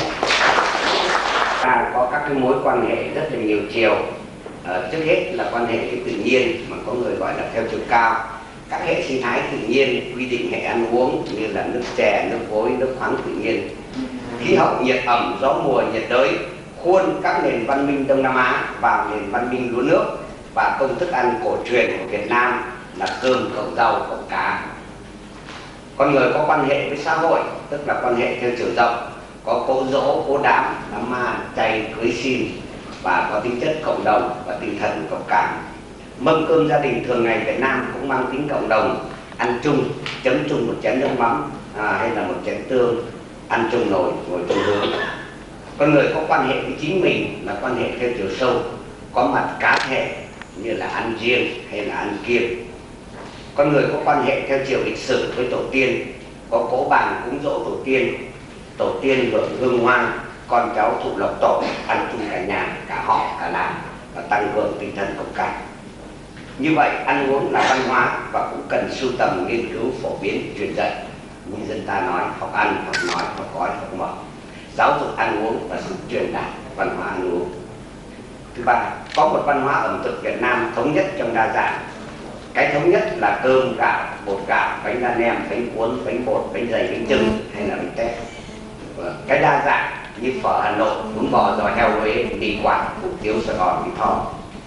Ta có các cái mối quan hệ rất là nhiều chiều. Ờ, trước hết là quan hệ tự nhiên mà có người gọi là theo chiều cao. Các hệ sinh thái tự nhiên quy định hệ ăn uống như là nước chè, nước vối, nước khoáng tự nhiên. Khí hậu nhiệt ẩm, gió mùa nhiệt đới khuôn các nền văn minh Đông Nam Á vào nền văn minh lúa nước, và công thức ăn cổ truyền của Việt Nam là cơm cộng rau cộng cá. Con người có quan hệ với xã hội, tức là quan hệ theo chiều rộng, có cố dỗ, cố đám, đám ma, chay, cưới xin, và có tính chất cộng đồng và tinh thần cộng cảm. Mâm cơm gia đình thường ngày Việt Nam cũng mang tính cộng đồng. ăn chung, chấm chung một chén nước mắm à, hay là một chén tương, ăn chung nồi, ngồi chung hướng. Con người có quan hệ với chính mình là quan hệ theo chiều sâu, có mặt cá thể như là ăn riêng hay là ăn kiêng. Con người có quan hệ theo chiều lịch sử với tổ tiên, có cỗ bàn cúng dỗ tổ tiên, tổ tiên hưởng hương hoan, con cháu thụ lộc tổ, ăn chung cả nhà, cả họ, cả làng và tăng cường tinh thần cộng cảm. Như vậy, ăn uống là văn hóa và cũng cần sưu tầm, nghiên cứu, phổ biến, truyền dạy. Như dân ta nói, học ăn, học nói, học gói, học mở. Giáo dục ăn uống và sự truyền đạt văn hóa ăn uống. Thứ ba, có một văn hóa ẩm thực Việt Nam thống nhất trong đa dạng. Cái thống nhất là cơm, gạo, bột gạo, bánh đa nem, bánh cuốn, bánh bột, bánh dày, bánh chưng hay là bánh tét. Cái đa dạng như phở Hà Nội, bún bò giò heo Huế, mì Quảng, hủ tiếu Sài Gòn, mì Thò.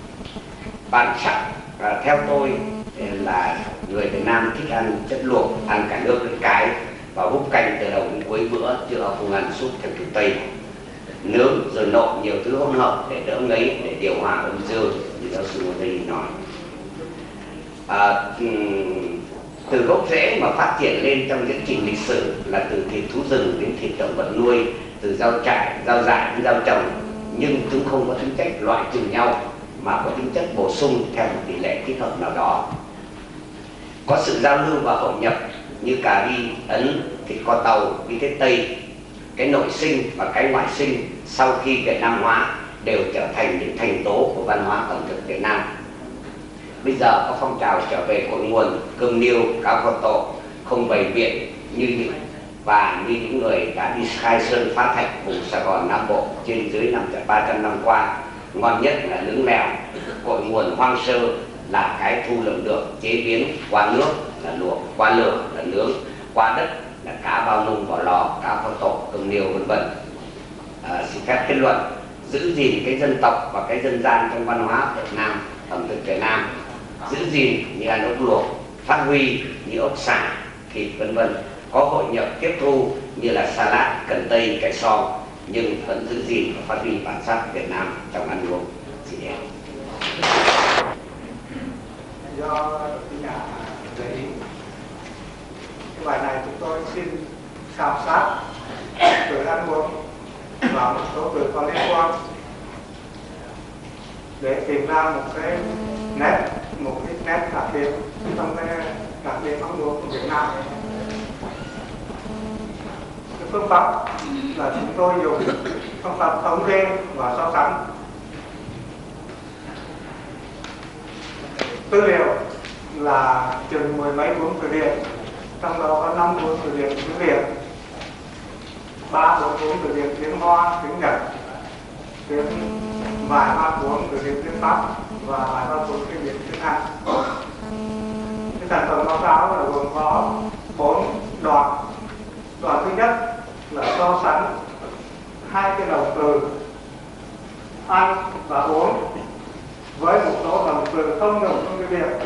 Bản sắc à, theo tôi là người Việt Nam thích ăn chất luộc, ăn cả nước lẫn cái và húp canh từ đầu đến cuối bữa, chứ không ăn súp theo kiểu Tây. Nướng rồi nộn nhiều thứ hỗn hợp để đỡ ngấy, để điều hòa âm dương như giáo sư Ngô Tây nói. À, từ gốc rễ mà phát triển lên trong tiến trình lịch sử là từ thịt thú rừng đến thịt động vật nuôi, từ rau trải, rau dại đến rau trồng, nhưng chúng không có tính chất loại trừ nhau mà có tính chất bổ sung theo một tỷ lệ thích hợp nào đó. Có sự giao lưu và hội nhập như cà ri Ấn, thịt kho tàu, bí tết Tây. Cái nội sinh và cái ngoại sinh sau khi Việt Nam hóa đều trở thành những thành tố của văn hóa ẩm thực Việt Nam. Bây giờ có phong trào trở về cội nguồn, cơm niêu, cá kho tộ, không bày biện như những và như những người đã đi khai sơn phá thạch vùng Sài Gòn Nam Bộ trên dưới năm ba trăm năm qua. Ngon nhất là nướng mèo, cội nguồn hoang sơ là cái thu lượm được, chế biến qua nước là luộc, qua lửa là nướng, qua đất là cá bao nung vỏ lò, cá kho tộ, cơm niêu vân vân. À, xin phép kết luận, giữ gìn cái dân tộc và cái dân gian trong văn hóa Việt Nam, ẩm thực Việt Nam, giữ gìn như ăn ốc luộc, phát huy như ốc xả, thịt vân vân, có hội nhập tiếp thu như là salad, cần tây, cải so, nhưng vẫn giữ gìn và phát huy bản sắc Việt Nam trong ăn uống. Xin chào. Do nhà gợi ý, cái bài này chúng tôi xin khảo sát từ ăn uống và một số từ có liên quan để tìm ra một cái nét, một cái nét đặc biệt trong cái đặc biệt ăn uống của Việt Nam. Cái phương pháp là chúng tôi dùng phương pháp thống kê và so sánh tư liệu là chừng mười mấy cuốn từ điển, trong đó có năm cuốn từ điển tiếng Việt, ba bốn cuốn từ điển tiếng Hoa, tiếng Nhật, tiếng vài ba cuốn từ điển tiếng Pháp và vài ba cuốn từ điển tiếng Anh. Cái sản phẩm báo cáo là gồm có bốn đoạn. Đoạn thứ nhất là so sánh hai cái động từ ăn và uống với một số động từ không dùng trong cái việc.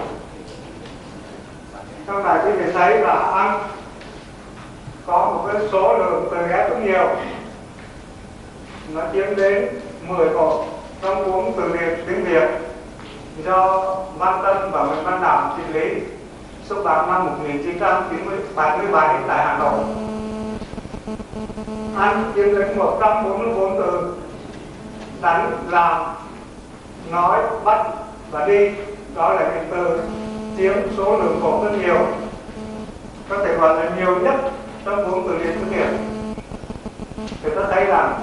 Trong này quý vị thấy là ăn có một cái số lượng từ ghép rất nhiều, nó chiếm đến mười bộ trong cuốn từ điển tiếng Việt do Văn Tân và Nguyễn Văn Đảm trị lý, xuất bản năm một nghìn chín trăm bảy mươi bảy tại Hà Nội. Ăn chiếm đến một trăm bốn mươi bốn từ, đánh, làm, nói, bắt và đi, đó là những từ chiếm số lượng bộ rất nhiều, có thể gọi là nhiều nhất trong cuốn từ điển tiếng Việt. Thì ta thấy rằng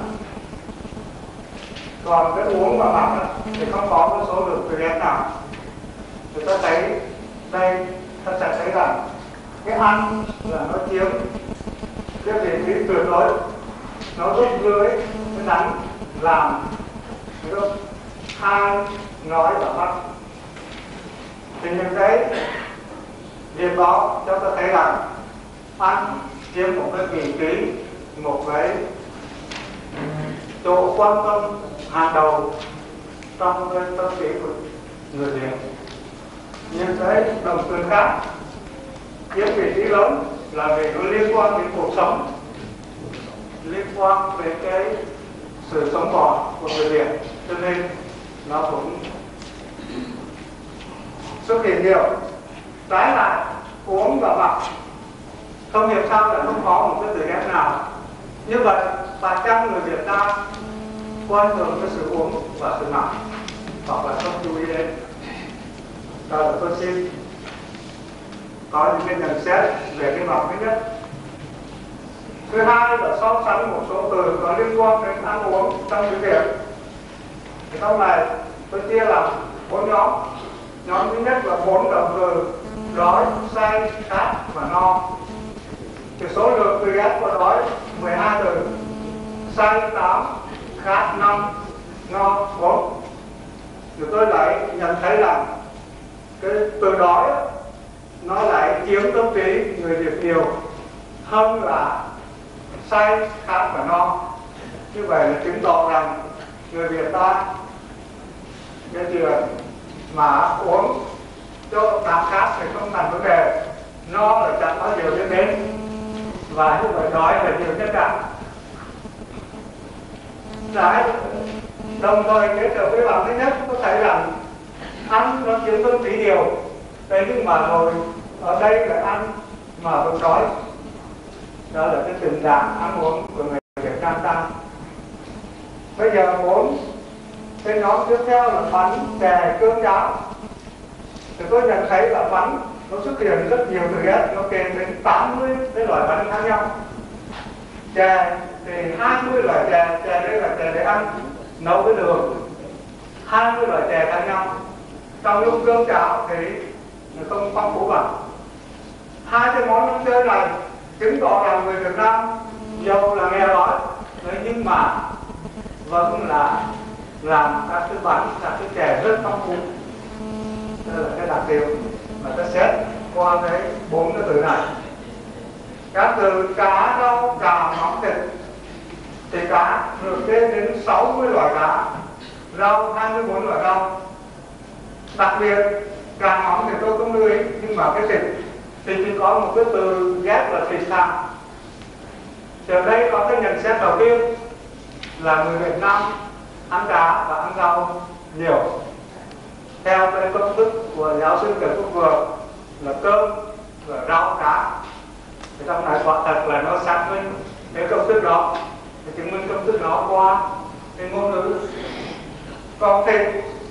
còn cái uống và mặc thì không có cái số lượng từ điển nào. Thì ta thấy đây, ta sẽ thấy rằng cái ăn là nó chiếm cái vị trí tuyệt đối, nó rút dưới cái đánh, làm, cái hai, nói và bắt. Thì những cái điểm đó cho ta thấy rằng ăn chiếm một cái vị trí, một cái chỗ quan tâm hàng đầu trong cái tâm trí của người Việt. Những cái động từ khác chiếm vị trí lớn là vì nó liên quan đến cuộc sống, liên quan đến cái sự sống còn của người Việt, cho nên nó cũng xuất hiện nhiều. Trái lại, uống và mặc. Không hiểu sao lại không có một cái từ ghép nào. Như vậy và trăm người Việt Nam quan thường cái sự uống và sự mặc, hoặc là không chú ý đến. Đó là tôi xin có những cái nhận xét về cái mặt thứ nhất. Thứ hai là so sánh một số từ có liên quan đến ăn uống trong tiếng Việt. Thì trong này tôi chia làm bốn nhóm. Nhóm thứ nhất là bốn động từ đói, say, khát và no. Thì số lượng từ ghép của đói mười hai từ, say tám, khát năm, no bốn. Thì tôi lại nhận thấy rằng cái từ đói nó lại chiếm tâm trí người Việt nhiều hơn là say, khát và no. Như vậy là chứng tỏ rằng người Việt ta cái chuyện mà uống cho cảm khát thì không thành vấn đề, no là chẳng bao giờ biết đến, và như vậy đói là điều nhất cả. Đấy, đồng thời kết hợp với bằng thứ nhất có thấy rằng ăn nó chiếm tâm trí điều. Thế nhưng mà rồi ở đây là ăn mà vẫn đói. Đó là cái tình trạng ăn uống của người Việt Nam ta. Bây giờ bốn cái nhóm tiếp theo là bánh, chè, cơm, cháo. Thì tôi nhận thấy là bánh nó xuất hiện rất nhiều từ ghép, nó kèm đến tám mươi cái loại bánh khác nhau. Chè thì hai mươi loại chè, chè đây là chè để ăn, nấu với đường, hai mươi loại chè khác nhau. Trong lúc cơm cháo thì không phong phú bằng. Hai cái món ăn chơi này chứng tỏ rằng người Việt Nam giàu là nghèo đói, nhưng mà vẫn là làm các cái bánh, các cái chè rất phong phú. Đây là cái đặc điểm mà ta xét qua cái bốn cái từ này. Các từ cá, rau, cà, mắm, thịt. Thì cá được lên đến sáu mươi loại cá, rau hai mươi bốn loại rau. Đặc biệt cà mắm thì tôi không lưu ý, nhưng mà cái thịt thì chỉ có một cái từ ghép là thịt thà. Thì ở đây có cái nhận xét đầu tiên là người Việt Nam ăn cá và ăn rau nhiều. Theo cái công thức của giáo sư Trần Quốc Vượng là cơm và rau cá. Thì trong này quả thật là nó xác minh cái công thức đó, thì chứng minh công thức đó qua cái ngôn ngữ. Còn thịt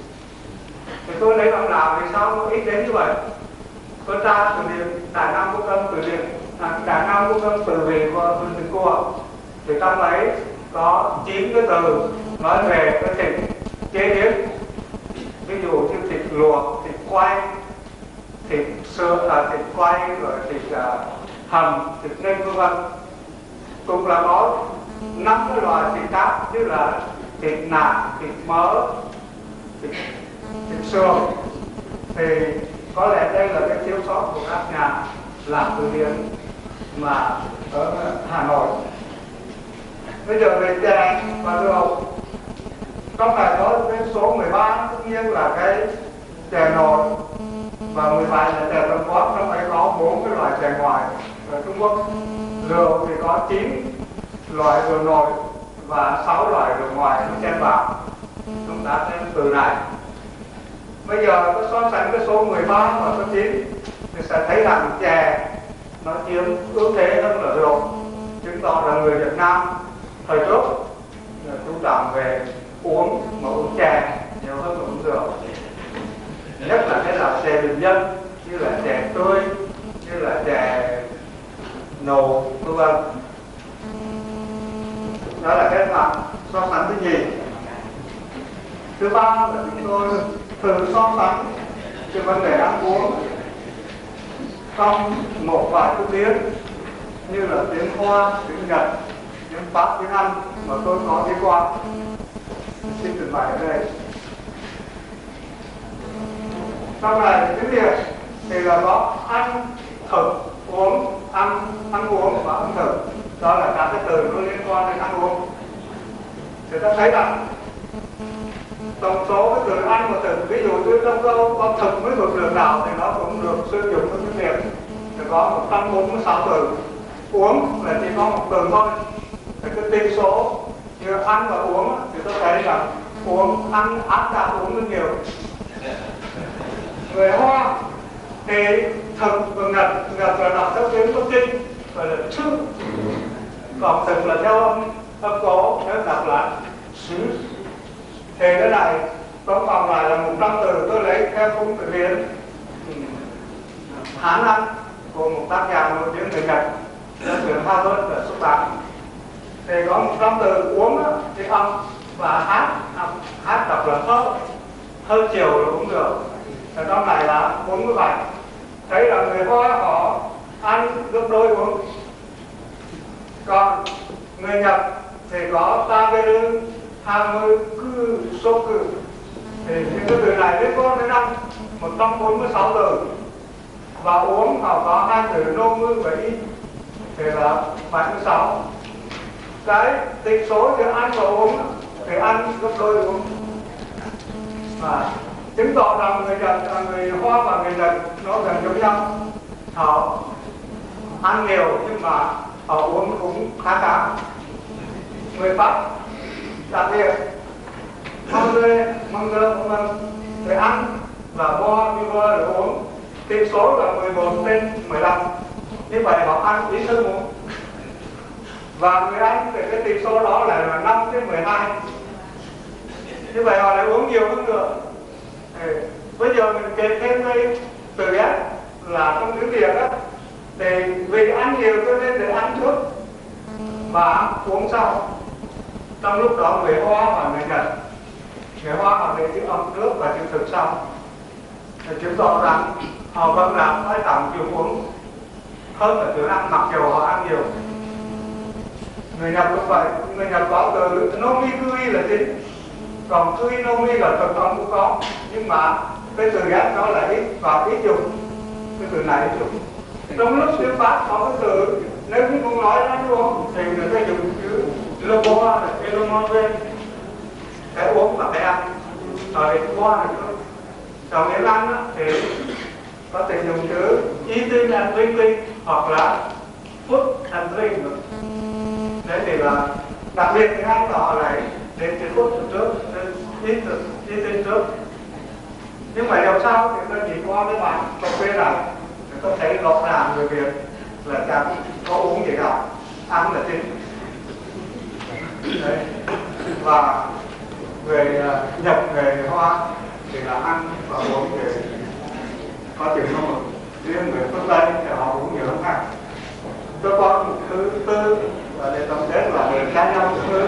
thì tôi lấy bằng nào, vì sao nó ít đến như vậy? Tôi tra từ điển Đại Nam Quốc Âm từ điển Đại Nam Quốc Âm từ về và từ từ cua, thì trong ấy có chín cái từ nói về cái thịt chế biến. Ví dụ như thịt luộc, thịt quay, thịt sữa, à, thịt quay, rồi thịt uh, hầm, thịt nêm vân vân. Cũng là có năm cái loại thịt khác như là thịt nạc, thịt mỡ, thịt, thịt xương. Thì có lẽ đây là cái thiếu sót của các nhà làm từ điển mà ở Hà Nội. Bây giờ về chè và rượu, trong này có cái số mười ba tất nhiên là cái chè nồi, và mười bảy là chè Trung Quốc. Trong ấy có bốn cái loại chè ngoài ở Trung Quốc. Rượu thì có chín loại rượu nồi và sáu loại rượu ngoài nó chen vào. Chúng ta xem từ này. Bây giờ có so sánh cái số mười ba và số chín thì sẽ thấy rằng chè nó chiếm ưu thế hơn là rượu, chứng tỏ là người Việt Nam thời trước chú trọng về uống mà uống chè nhiều hơn là uống rượu. Nhất là cái loại chè bình dân như là chè tươi, như là chè nổ vân vân. Đó là cái mặt so sánh thứ nhì. Thứ ba là chúng tôi thử so sánh cái vấn đề ăn uống trong một vài thứ tiếng như là tiếng Hoa, tiếng Nhật, tiếng Pháp, tiếng Anh mà tôi có đi qua. Xin trình bày ở đây. Trong này tiếng Việt thì là có ăn, thực, uống, ăn, ăn uống và ẩm thực. Đó là các cái từ nó liên quan đến ăn uống. Thì ta thấy rằng tổng số cái từ ăn và thực, ví dụ như trong câu con thực mới thuộc lượng nào thì nó cũng được sử dụng trong tiếng Việt. Thì có một trăm bốn mươi sáu từ. Uống là chỉ có một từ thôi. Thì cái tỷ số như ăn và uống thì tôi thấy rằng uống, ăn, ăn đã uống rất nhiều. Người Hoa thì thực và ngật, ngật là đọc theo tiếng Bắc Kinh gọi là chữ, còn thực là theo âm âm cố, nếu đọc là xứ. Thì cái này tổng cộng lại là một trăm từ, tôi lấy theo khung từ điển Hán Anh của một tác giả nổi tiếng người Nhật, là từ Harvard và xuất bản. Thì có một trăm từ uống đó, thì âm và hát, hát đọc là thơ, thơ chiều là cũng được. Ở trong này là bốn mươi bảy. Thấy là người Hoa họ ăn gấp đôi uống. Còn người Nhật thì có ta bê lư, hai mươi cư, số cư. Thì những cái từ này liên quan đến ăn một trăm bốn mươi sáu từ. Và uống họ có hai từ nô ngư và y, thì là bảy mươi sáu. Cái tịch số giữa ăn và uống thì ăn gấp đôi uống. Và chứng tỏ rằng người Nhật, người Hoa và người Nhật nó gần giống nhau. Họ ăn nhiều nhưng mà họ uống cũng khá khá. Người Pháp đặc biệt măng lê, măng lơ, măng để ăn và bo như bo để uống. Tỷ số là mười một trên mười lăm. Như vậy họ ăn ít hơn uống. Và người Anh thì cái tỷ số đó lại là năm trên mười hai. Như vậy họ lại uống nhiều hơn nữa. Bây giờ mình kể thêm cái từ S là trong tiếng Việt á, thì vì ăn nhiều cho nên để ăn trước và uống sau. Trong lúc đó người Hoa và người Nhật, người Hoa họ để chữ âm trước và chữ thực sau, để chứng tỏ rằng họ vẫn là phải tặng chữ uống hơn là chữ ăn, mặc dù họ ăn nhiều. Người Nhật cũng vậy, người Nhật có từ nomi kui là chính, còn kui nomi là thực âm cũng có, nhưng mà cái từ ghép nó là ít và ít dùng, cái từ này ít dùng. Trong lúc tiếng Pháp có cái từ nếu như không nói ra luôn thì người ta dùng chữ lobo là elomonve, cái uống và cái ăn, ở đây bo là nữa. Còn tiếng Anh thì có thể dùng chữ eating and drinking hoặc là food and drink nữa. Đấy thì là đặc biệt tiếng Anh họ lại đến chữ food trước, eat eating trước. Nhưng mà điều sau thì tôi chỉ qua với bạn cà phê này, tôi thấy rõ ràng người Việt là chẳng có uống gì cả, ăn là chính. Đấy. Và người Nhật, người Hoa thì là ăn và uống thì có chừng không một. Riêng người phương Tây thì họ uống nhiều lắm khác. Tôi có một thứ tư và để tổng kết là người cá nhau thứ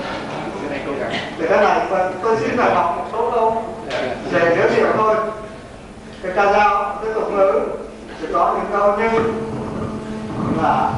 để cái này tôi xin phải đọc một số câu để giới thiệu thôi. Cái ca dao, cái tục ngữ thì có những câu như là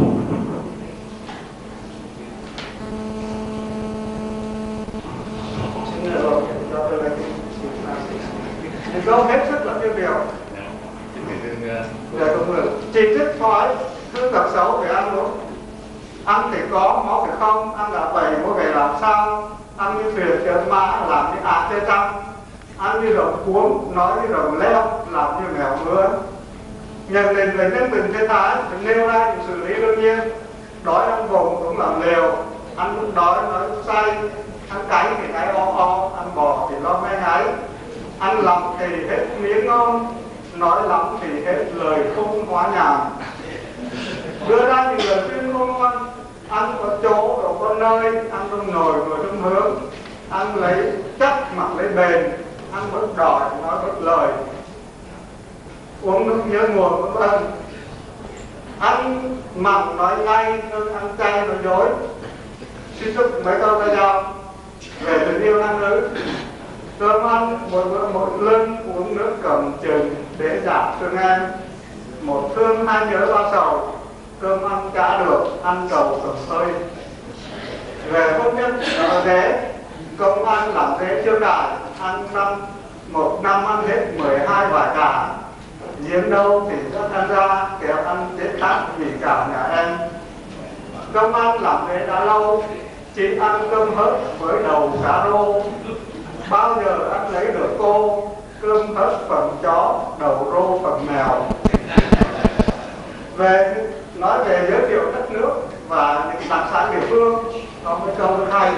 những câu hết sức là tiêu biểu để tục ngữ chỉ trích thôi thứ tật xấu về ăn uống. Ăn thì có, máu thì không, ăn gà bầy mua về làm sao, ăn như thuyền chở mã làm như ạt chơi trăng, ăn như rồng cuốn, nói như rồng leo, làm như mèo mưa. Nhận định về nhân bình thế thái thì nêu ra những xử lý đương nhiên. Đói ăn vùng cũng làm liều, ăn lúc đói nói lúc say, ăn cái thì cái o o, ăn bò thì lo mê ngáy, ăn lắm thì hết miếng ngon, nói lắm thì hết lời không hóa nhàn. Đưa ra những lời khuyên khôn ngoan, ăn có chỗ, rồi có nơi, ăn trong nồi, ngồi trong hướng, ăn lấy chắc, mặc lấy bền, ăn bất đòi, nói bất lời, uống nước nhớ nguồn vân vân. Ăn mặn nói ngay, hơn ăn chay nói dối. Xin chúc mấy câu ca dao về tình yêu ăn ứ. Cơm ăn một bữa một lưng, uống nước cầm chừng để giảm thương em. Một thương hai nhớ ba sầu, cơm ăn cá được, ăn cầu cầm hơi. Về hôn nhân ở thế, công ăn làm thế chưa đài, ăn năm một năm ăn hết mười hai vài cả. Giếng đâu thì rất ăn ra, kẻo ăn chết khác vì cả nhà em. Công ăn làm thế đã lâu, chỉ ăn cơm hớt với đầu cá rô. Bao giờ ăn lấy được cô, cơm hớt phần chó, đầu rô phần mèo. Về nói về giới thiệu đất nước và những đặc sản địa phương, có một câu thứ hai: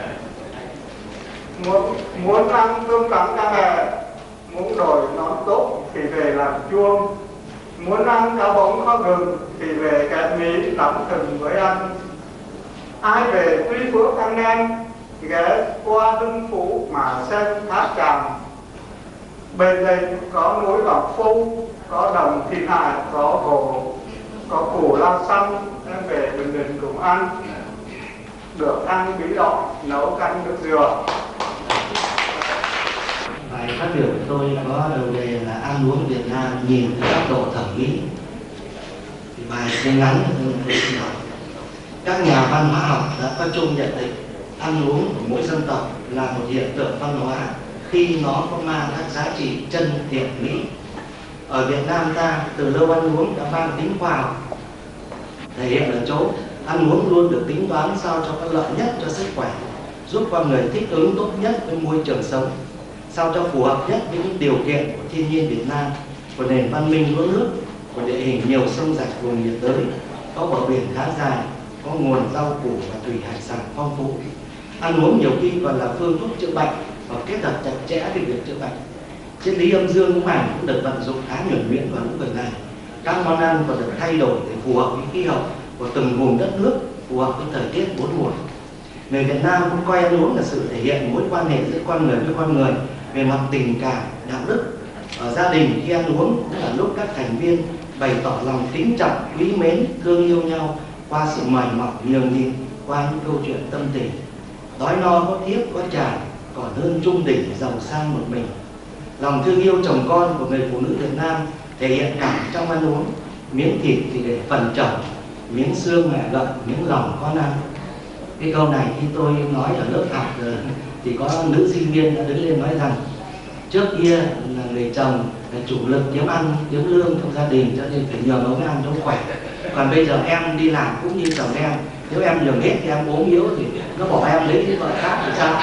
muốn muốn ăn cơm trắng cá bè, muốn đổi nón tốt thì về làm chuông. Muốn ăn cá bống kho gừng thì về Kẹt Mỹ tắm thừng với anh. Ai về Tuy Phước anh em ghé qua Hưng Phú mà xem thác Tràm. Bên đây có núi Ngọc Phu, có đồng Thiên Hải, có hồ, có củ lao xăm. Em về Bình Định cùng ăn, được ăn bí đỏ, nấu canh nước dừa. Bài phát biểu của tôi có đầu đề là ăn uống Việt Nam nhìn từ góc độ thẩm mỹ. Thì bài sẽ ngắn hơn tôi xin hỏi. Các nhà văn hóa học đã có chung nhận định ăn uống của mỗi dân tộc là một hiện tượng văn hóa khi nó có mang các giá trị chân thiện mỹ. Ở Việt Nam ta, từ lâu ăn uống đã mang tính khoa học, thể hiện ở chỗ ăn uống luôn được tính toán sao cho có lợi nhất cho sức khỏe, giúp con người thích ứng tốt nhất với môi trường sống, sao cho phù hợp nhất với những điều kiện của thiên nhiên Việt Nam, của nền văn minh lúa nước, của địa hình nhiều sông rạch vùng nhiệt đới, có bờ biển khá dài, có nguồn rau củ và thủy hải sản phong phú. Ăn uống nhiều khi còn là phương thuốc chữa bệnh và kết hợp chặt chẽ với việc chữa bệnh. Triết lý âm dương ngũ hành cũng được vận dụng khá nhuần nhuyễn vào lĩnh vực này. Các món ăn còn được thay đổi để phù hợp với khí hậu của từng vùng đất nước, phù hợp với thời tiết bốn mùa. Người Việt Nam cũng coi ăn uống là sự thể hiện mối quan hệ giữa con người với con người về mặt tình cảm, đạo đức. Ở gia đình khi ăn uống cũng là lúc các thành viên bày tỏ lòng kính trọng, quý mến, thương yêu nhau qua sự mời mọc nhường nhịn, qua những câu chuyện tâm tình. Đói no có thiếp có trà, còn hơn trung đỉnh giàu sang một mình. Lòng thương yêu chồng con của người phụ nữ Việt Nam thể hiện cả trong ăn uống. Miếng thịt thì để phần chồng, miếng xương mẹ lợn, miếng lòng con ăn. Cái câu này khi tôi nói ở lớp học thì có nữ sinh viên đã đứng lên nói rằng trước kia là người chồng là chủ lực kiếm ăn, kiếm lương trong gia đình, cho nên phải nhờ nấu ăn cho khỏe. Còn bây giờ em đi làm cũng như chồng em, nếu em nhường hết thì em ốm yếu thì nó bỏ em lấy cái vợ khác thì sao?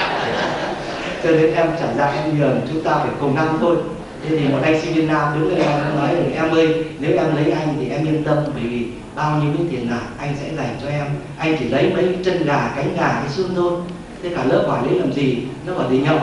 Cho nên em chẳng ra em nhường, chúng ta phải cùng ăn thôi. Thế thì một anh sinh viên nam đứng lên nói rằng em ơi, nếu em lấy anh thì em yên tâm, bởi vì bao nhiêu cái tiền nào anh sẽ dành cho em, anh chỉ lấy mấy chân gà, cánh gà, cái xương thôi. Thế cả lớp hỏi lấy làm gì, nó bảo đi nhậu.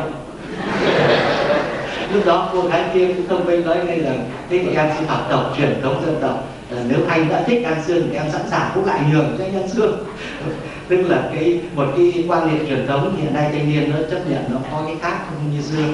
Lúc đó cô gái kia cũng không quên nói ngay rằng thế thì em xin học tập truyền thống dân tộc, nếu anh đã thích ăn xương thì em sẵn sàng cũng lại nhường cho anh ăn xương. Tức là cái một cái quan niệm truyền thống hiện nay thanh niên nó chấp nhận nó có cái khác không như xưa.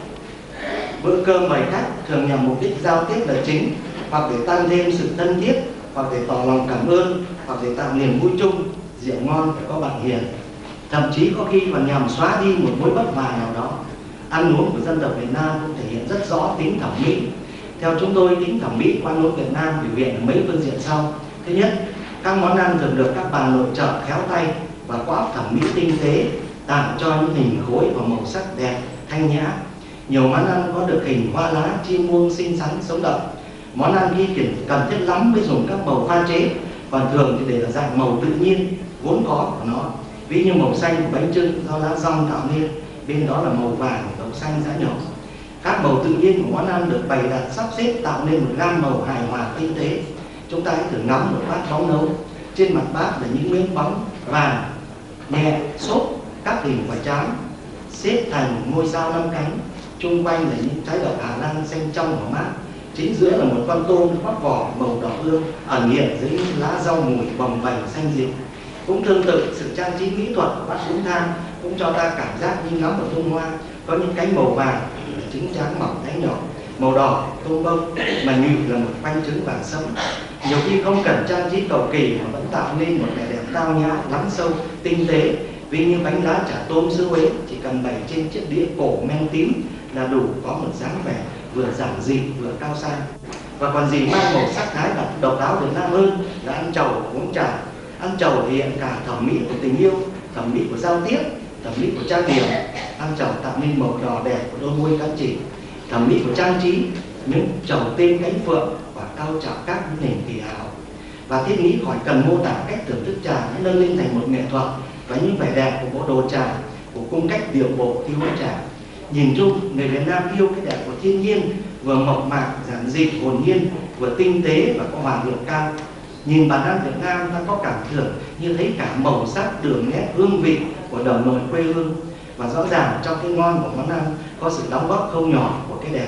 Bữa cơm mời khách thường nhằm mục đích giao tiếp là chính, hoặc để tăng thêm sự thân thiết, hoặc để tỏ lòng cảm ơn, hoặc để tạo niềm vui chung. Rượu ngon phải có bạn hiền, thậm chí có khi còn nhằm xóa đi một mối bất hòa nào đó. Ăn uống của dân tộc Việt Nam cũng thể hiện rất rõ tính thẩm mỹ. Theo chúng tôi, tính thẩm mỹ của ăn uống Việt Nam biểu hiện ở mấy phương diện sau. Thứ nhất, các món ăn thường được các bà nội trợ khéo tay và có óc thẩm mỹ tinh tế, tạo cho những hình khối và màu sắc đẹp, thanh nhã. Nhiều món ăn có được hình hoa lá, chim muông xinh xắn, sống động. Món ăn khi cần thiết lắm mới dùng các màu pha chế, còn thường thì để là dạng màu tự nhiên vốn có của nó. Ví như màu xanh của bánh chưng do lá dong tạo nên, bên đó là màu vàng, màu xanh giã nhỏ. Các màu tự nhiên của món ăn được bày đặt sắp xếp tạo nên một gam màu hài hòa tinh tế. Chúng ta hãy thử ngắm một bát bóng nấu. Trên mặt bát là những miếng bóng vàng nhẹ, xốp, các hình quả trám xếp thành ngôi sao năm cánh. Chung quanh là những trái đậu Hà Lan xanh trong và mát. Chính giữa là một con tôm bóc vỏ màu đỏ ương ẩn hiện dưới những lá rau mùi bồng bềnh xanh dịu. Cũng tương tự, sự trang trí mỹ thuật của bát bún thang cũng cho ta cảm giác như ngắm ở tung hoa. Có những cánh màu vàng, trứng tráng mỏng đáy nhỏ, màu đỏ, tôm bông, mà nhụy là một bánh trứng vàng sẫm. Nhiều khi không cần trang trí cầu kỳ mà vẫn tạo nên một vẻ đẹp tao nhã, lắng sâu, tinh tế. Vì như bánh lá chả tôm xứ Huế chỉ cần bày trên chiếc đĩa cổ men tím là đủ có một dáng vẻ vừa giản dị vừa cao sang. Và còn gì mang màu sắc thái đặc độc đáo Việt Nam hơn là ăn trầu uống trà. Ăn trầu thể hiện cả thẩm mỹ của tình yêu, thẩm mỹ của giao tiếp, thẩm mỹ của trang điểm. Ăn trầu tạo nên màu đỏ đẹp của đôi môi cán chỉ, thẩm mỹ của trang trí, những trầu tên cánh phượng và cao trào các nền kỳ ảo. Và thiết nghĩ khỏi cần mô tả cách thưởng thức trà đã nâng lên thành một nghệ thuật và những vẻ đẹp của bộ đồ trà, của cung cách điệu bộ khi uống trà. Nhìn chung, người Việt Nam yêu cái đẹp của thiên nhiên, vừa mộc mạc, giản dị, hồn nhiên, vừa tinh tế và có hòa lượng cao. Nhìn bàn ăn Việt Nam ta có cảm tưởng như thấy cả màu sắc, đường nét, hương vị của đồng nội quê hương. Và rõ ràng trong cái ngon của món ăn có sự đóng góp không nhỏ của cái đẹp.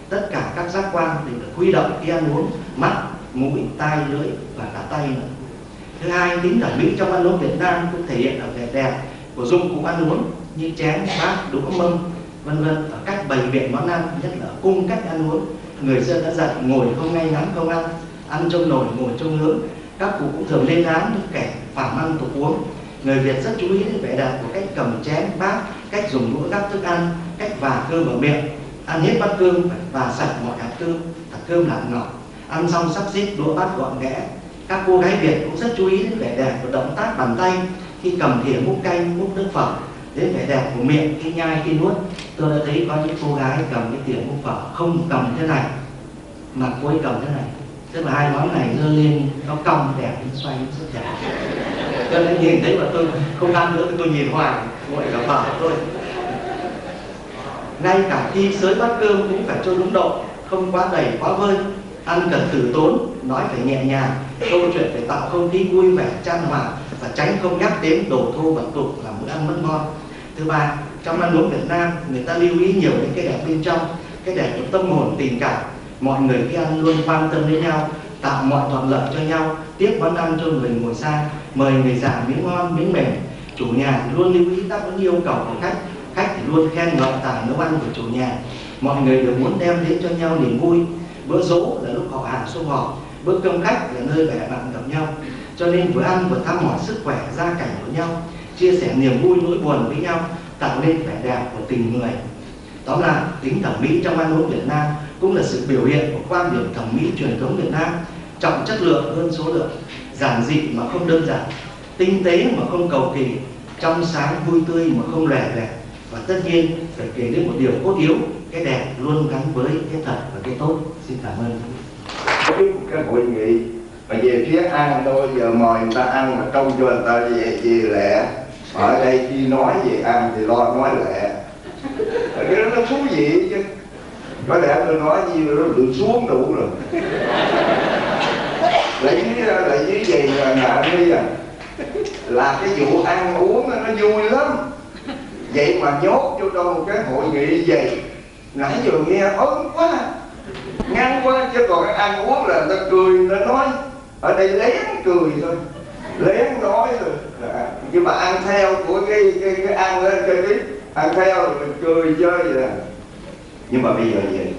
tất cả các giác quan đều được huy động khi ăn uống, mắt, mũi, tai, lưỡi và cả tay nữa. Thứ hai, tính thẩm mỹ trong ăn uống Việt Nam cũng thể hiện ở vẻ đẹp của dụng cụ ăn uống như chén, bát, đũa, mâm, vân vân, ở cách bày biện món ăn, nhất là cung cách ăn uống. Người xưa đã dặn ngồi không ngay ngắn không ăn, ăn trong nồi ngồi trong nướng. Các cụ cũng thường lên án những kẻ phàm ăn tục uống. Người Việt rất chú ý đến vẻ đẹp của cách cầm chén, bát, cách dùng đũa gắp thức ăn, cách vả cơm ở miệng. Ăn hết bát cơm phải vả sạch mọi hạt cơm, hạt cơm làm ngọt. Ăn xong sắp xếp đũa bát gọn ghẽ. Các cô gái Việt cũng rất chú ý đến vẻ đẹp của động tác bàn tay khi cầm thìa múc canh, múc nước phở, đến vẻ đẹp của miệng khi nhai, khi nuốt. Tôi đã thấy có những cô gái cầm cái thìa múc phở không cầm thế này, mà cô ấy cầm thế này, tức là hai ngón này giơ lên, nó cong đẹp, nó xoay, nó rất đẹp. Cho nên nhìn thấy mà tôi không ăn nữa thì tôi nhìn hoài, ngồi cả phở thôi. Ngay cả khi xới bát cơm cũng phải cho đúng độ, không quá đầy, quá vơi. Ăn cần tử tốn, nói phải nhẹ nhàng, câu chuyện phải tạo không khí vui vẻ, chan hòa và tránh không nhắc đến đồ thô vật tục làm bữa ăn mất ngon. Thứ ba, trong ăn uống Việt Nam, người ta lưu ý nhiều đến cái đẹp bên trong, cái đẹp của tâm hồn, tình cảm. Mọi người khi ăn luôn quan tâm đến nhau, tạo mọi thuận lợi cho nhau, tiếp món ăn cho người ngồi xa, mời người già miếng ngon, miếng mềm. Chủ nhà luôn lưu ý đáp ứng yêu cầu của khách, khách thì luôn khen ngợi tài nấu ăn của chủ nhà. Mọi người đều muốn đem đến cho nhau niềm vui. Bữa dỗ là lúc họ hàng sum họp, bữa cơm khách là nơi bè bạn gặp nhau. Cho nên vừa ăn vừa thăm hỏi sức khỏe, gia cảnh của nhau, chia sẻ niềm vui nỗi buồn với nhau, tạo nên vẻ đẹp của tình người. Tóm lại, tính thẩm mỹ trong ăn uống Việt Nam cũng là sự biểu hiện của quan điểm thẩm mỹ truyền thống Việt Nam, trọng chất lượng hơn số lượng, giản dị mà không đơn giản, tinh tế mà không cầu kỳ, trong sáng vui tươi mà không lòe loẹt. Và tất nhiên phải kể đến một điều cốt yếu, cái đẹp luôn gắn với cái thật và cái tốt. Xin cảm ơn. Cái hội nghị mà về phía ăn thôi, giờ mời người ta ăn mà trông cho người ta về về lẹ. Ở đây khi nói về ăn thì lo nói lẹ. Cái đó nó thú vị chứ. Có lẽ tôi nói nhiều nó được xuống đủ rồi. Lấy lại dưới gì là ngạ đi à. Là cái vụ ăn uống nó vui lắm. Vậy mà nhốt vô trong một cái hội nghị vậy, nãy giờ nghe ớn quá, ngắn quá, chứ còn ăn uống là người ta cười, người ta nói. Ở đây lén cười thôi, lén nói thôi. À, nhưng mà ăn theo của cái cái, cái ăn lên cái, cái ăn theo rồi mình cười chơi vậy nè. Nhưng mà bây giờ vậy,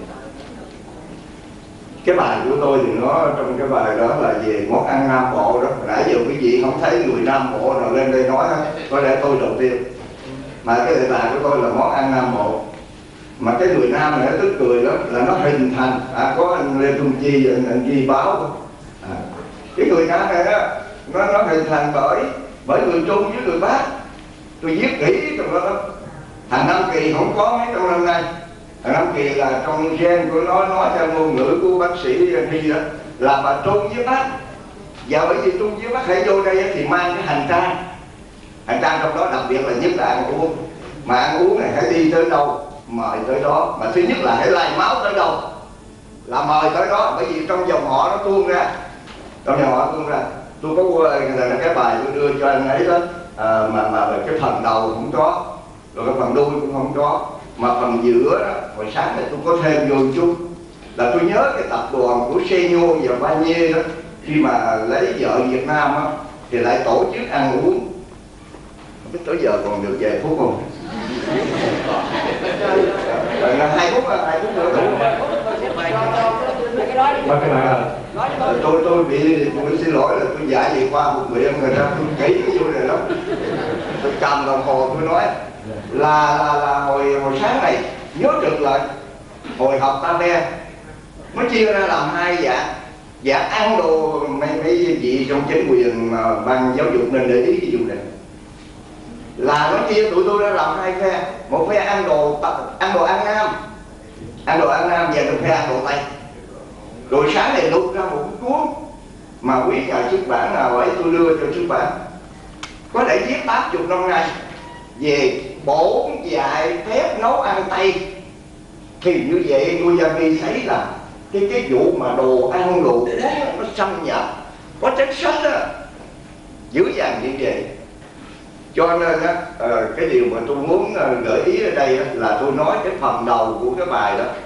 cái bài của tôi thì nó trong cái bài đó là về món ăn Nam Bộ đó. Nãy giờ quý vị không thấy người Nam Bộ nào lên đây nói hết, có lẽ tôi đầu tiên. Mà cái đề tài của tôi là món ăn Nam Bộ. Mà cái người Nam này tức cười lắm, là nó hình thành, à, có anh Lê Trung Chi, anh, anh ghi báo. À, cái người Nam này đó, nó, nó hình thành bởi bởi người Trung với người Bắc. Tôi viết kỹ trong đó, đó. Thằng Nam Kỳ không có mấy trong năm nay. Thằng Nam Kỳ là trong gen của nó, nói theo ngôn ngữ của bác sĩ đi đó, là mà Trung với Bắc. Và bởi vì Trung với Bắc hãy vô đây thì mang cái hành trang. Hành trang trong đó đặc biệt là nhất là ăn uống. Mà ăn uống này hãy đi tới đâu mời tới đó. Mà thứ nhất là hãy lai máu tới đâu là mời tới đó. Bởi vì trong dòng họ nó tuôn ra, trong dòng họ tuôn ra. Tôi có là cái bài tôi đưa cho anh ấy đó, à, mà mà cái phần đầu không có, rồi cái phần đuôi cũng không có, mà phần giữa đó hồi sáng này tôi có thêm vô một chút. Là tôi nhớ cái tập đoàn của Senyo và Barnier đó, khi mà lấy vợ Việt Nam á thì lại tổ chức ăn uống. Không biết tới giờ còn được vài phút không? Hai phút, hai phút nữa đủ. Tôi tôi bị, tôi xin lỗi là tôi giải gì qua một miệng người ta, tôi kỹ cái vụ này lắm. Tôi cầm đồng hồ tôi nói là là là hồi hồi sáng này nhớ trực lại hồi học ta be nó chia ra làm hai dạng. Dạng ăn đồ mấy mấy vị trong chính quyền mà ban giáo dục nên để ý cái vụ này, là nó chia tụi tôi ra làm hai phe. Một phe ăn đồ ăn đồ ăn Nam, ăn đồ ăn Nam, và một phe ăn đồ Tây. Rồi sáng này lục ra một cái cuốn mà quý nhà xuất bản nào ấy tôi đưa cho xuất bản, có để viết tám chục năm nay về bổ dạy phép nấu ăn Tây. Thì như vậy tôi gia đi thấy là cái cái vụ mà đồ ăn đồ uống nó xâm nhập, có chính sách đó, dữ dằn như vậy. Cho nên á, cái điều mà tôi muốn gợi ý ở đây là tôi nói cái phần đầu của cái bài đó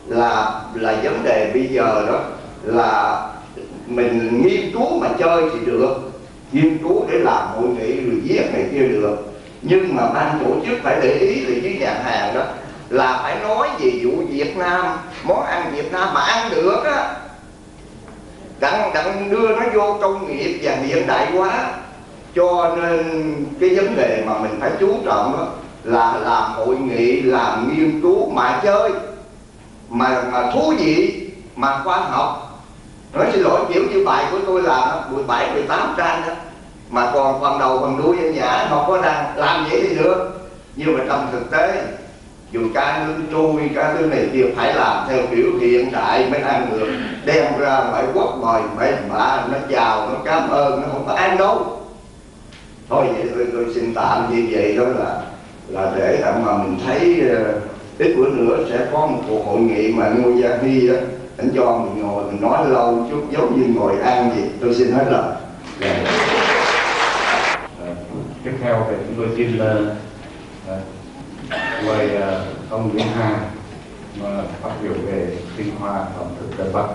là là vấn đề bây giờ đó là mình nghiên cứu mà chơi thì được, nghiên cứu để làm hội nghị rồi viết này kia được, nhưng mà ban tổ chức phải để ý là với nhà hàng đó là phải nói về vụ Việt Nam, món ăn Việt Nam mà ăn được á, đặng đặng đưa nó vô công nghiệp và hiện đại hóa. Cho nên cái vấn đề mà mình phải chú trọng đó là làm hội nghị, làm nghiên cứu mà chơi mà, mà thú vị mà khoa học. Nói xin lỗi, kiểu như bài của tôi làm mười bảy mười tám trang đó, mà còn phần đầu phần đuôi ở nhà không có đang làm vậy thì được. Nhưng mà trong thực tế dù cá nướng trôi, cá thứ này kia phải làm theo kiểu hiện đại mới ăn được, đem ra ngoại quốc mời mấy bà nó chào, nó cảm ơn, nó không có ăn đâu. Thôi vậy tôi, tôi xin tạm như vậy đó, là là để mà mình thấy uh, ít bữa nữa sẽ có một cuộc hội nghị mà Ngô Gia Huy á, anh cho mình ngồi mình nói lâu chút giống như ngồi ăn gì. Tôi xin hết lời. Yeah. Uh, tiếp theo thì chúng tôi xin uh, uh, mời uh, ông Nguyễn Hà mà phát biểu về tinh hoa ẩm thực Tây Bắc.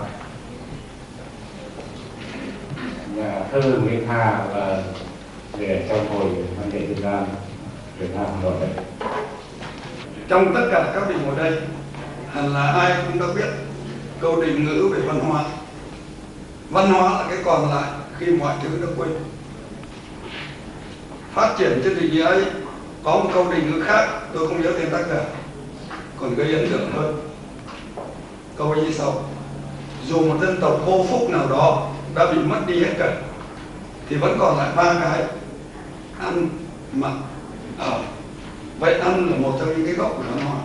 Nhà thơ Nguyễn Hà là về trong hội văn nghệ Việt Nam Việt Nam Hà Nội. Trong tất cả các vị ngồi đây, hẳn là ai cũng đã biết câu định ngữ về văn hóa. Văn hóa là cái còn lại khi mọi thứ đã quên. Phát triển trên định nghĩa ấy có một câu định ngữ khác, tôi không nhớ tên tác giả, còn gây ấn tượng hơn. Câu ấy như sau: dù một dân tộc vô phúc nào đó đã bị mất đi hết cả, thì vẫn còn lại ba cái: ăn, mặc, ở. Vậy ăn là một trong những cái gốc của văn hóa.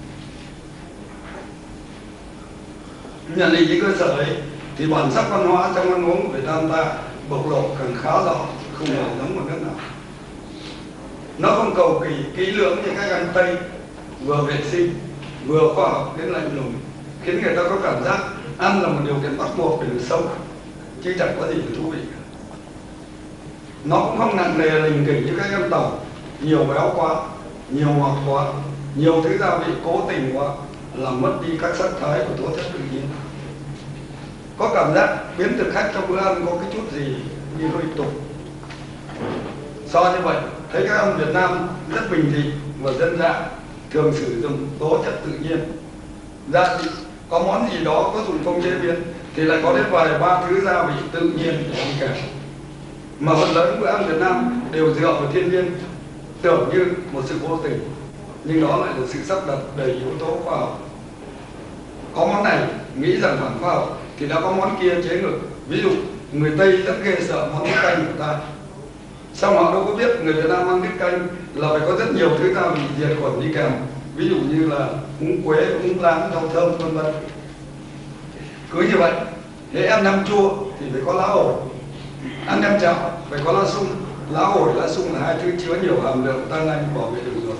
Nhận định những cơ sở ấy thì bản sắc văn hóa trong ăn uống của Việt Nam ta bộc lộ càng khá rõ, không hề giống một nước nào. Nó không cầu kỳ kỹ lưỡng như các ăn Tây, vừa vệ sinh vừa khoa học đến lạnh lùng, khiến người ta có cảm giác ăn là một điều kiện bắt buộc để được sống, chứ chẳng có gì để thú vị. Nó cũng không nặng nề lình kỉnh như các ăn Tàu, nhiều béo quá, nhiều ngọt quá, nhiều thứ gia vị cố tình quá, làm mất đi các sắc thái của tố chất tự nhiên. Có cảm giác biến thực khách trong bữa ăn có cái chút gì như hơi tục. So như vậy, thấy các ăn Việt Nam rất bình dị và dân dã, thường sử dụng tố chất tự nhiên. Gia vị có món gì đó có dùng công chế biến thì lại có đến vài ba thứ gia vị tự nhiên để ăn kèm. Mà phần lớn bữa ăn Việt Nam đều dựa vào thiên nhiên, tưởng như một sự vô tình, nhưng đó lại là sự sắp đặt đầy yếu tố khoa học. Có món này nghĩ rằng phản khoa học thì đã có món kia chế ngược. Ví dụ người Tây rất ghê sợ món nước canh của ta, xong họ đâu có biết người Việt Nam ăn nước canh là phải có rất nhiều thứ gia vị diệt khuẩn đi kèm, ví dụ như là húng quế, húng láng, rau thơm, vân vân. Cứ như vậy, thế ăn nem chua thì phải có lá ổi, ăn nem chạo phải có lá sung. Lá ổi, lá sung là hai thứ chứa nhiều hàm lượng tannin bảo vệ đường ruột.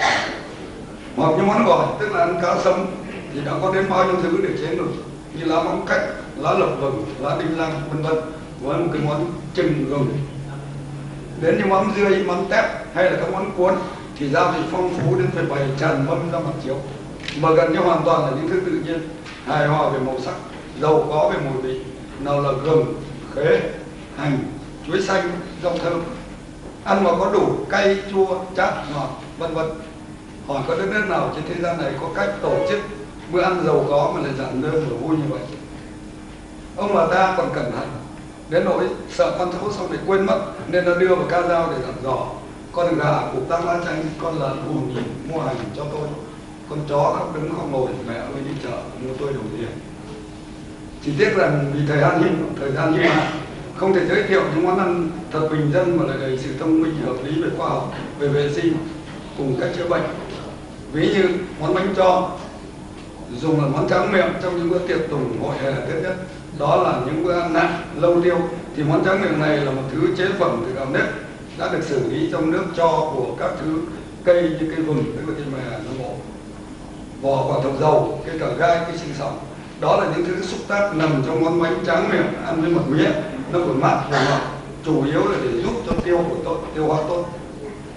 Hoặc như món gỏi, tức là ăn cá sống, thì đã có đến bao nhiêu thứ để chế ngược, như lá móng cách, lá lộc vừng, lá đinh lăng, vân vân, với một cái món chừng gừng. Đến như món dươi, món tép hay là các món cuốn thì gia vị phong phú đến phải bày tràn mâm ra mặt chiếu, mà gần như hoàn toàn là những thứ tự nhiên, hài hòa về màu sắc, giàu có về mùi vị, nào là gừng, khế, hành, chuối xanh, rau thơm. Ăn mà có đủ cay, chua, chát, ngọt, vân vân. Hỏi có đất nước nào trên thế gian này có cách tổ chức bữa ăn giàu có mà lại giản đơn và vui như vậy? Ông bà ta còn cẩn thận đến nỗi sợ con cháu sau này quên mất nên nó đưa vào ca dao để dặn dò: con gà cục tang lá chanh, con lợn buồn nhìn mua hành cho tôi, con chó khóc đứng không ngồi, mẹ ơi đi chợ mua tôi đồng tiền. Chỉ tiếc rằng vì thời gian hiếm thời gian hiếm hạn, không thể giới thiệu những món ăn thật bình dân mà lại đầy sự thông minh hợp lý về khoa học, về vệ sinh cùng cách chữa bệnh. Ví như món bánh cho dùng là món tráng miệng trong những bữa tiệc tùng hội hè tết nhất, đó là những bữa ăn nặng lâu tiêu, thì món tráng miệng này là một thứ chế phẩm từ gạo nếp đã được xử lý trong nước cho của các thứ cây như cây vừng, tức là cây mè, nó bộ vỏ quả thầu dầu, cây cà gai, cây sinh sòng. Đó là những thứ xúc tác nằm trong món bánh tráng miệng ăn với mật mía, nó vừa mát vừa ngọt, chủ yếu là để giúp cho tiêu của tốt, tiêu hóa tốt.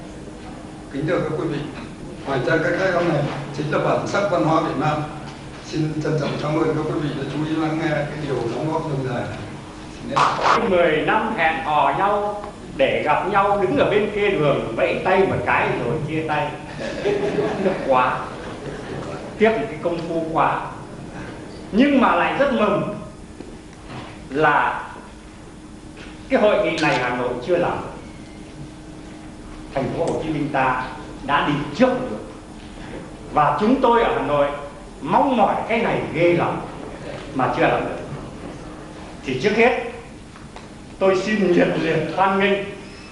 Kính thưa các quý vị, phải chăng cái cái này chính là bản sắc văn hóa Việt Nam. Xin trân trọng cảm ơn các quý vị đã chú ý lắng nghe cái điều đóng góp trong lời này. Mười năm hẹn hò nhau để gặp nhau đứng ở bên kia đường vẫy tay một cái rồi chia tay. Được quá, tiếc một cái công phu quá. Nhưng mà lại rất mừng là cái hội nghị này Hà Nội chưa làm, thành phố Hồ Chí Minh ta đã đi trước được. Và chúng tôi ở Hà Nội mong mỏi cái này ghê lắm mà chưa làm được. Thì trước hết tôi xin nhiệt liệt hoan nghênh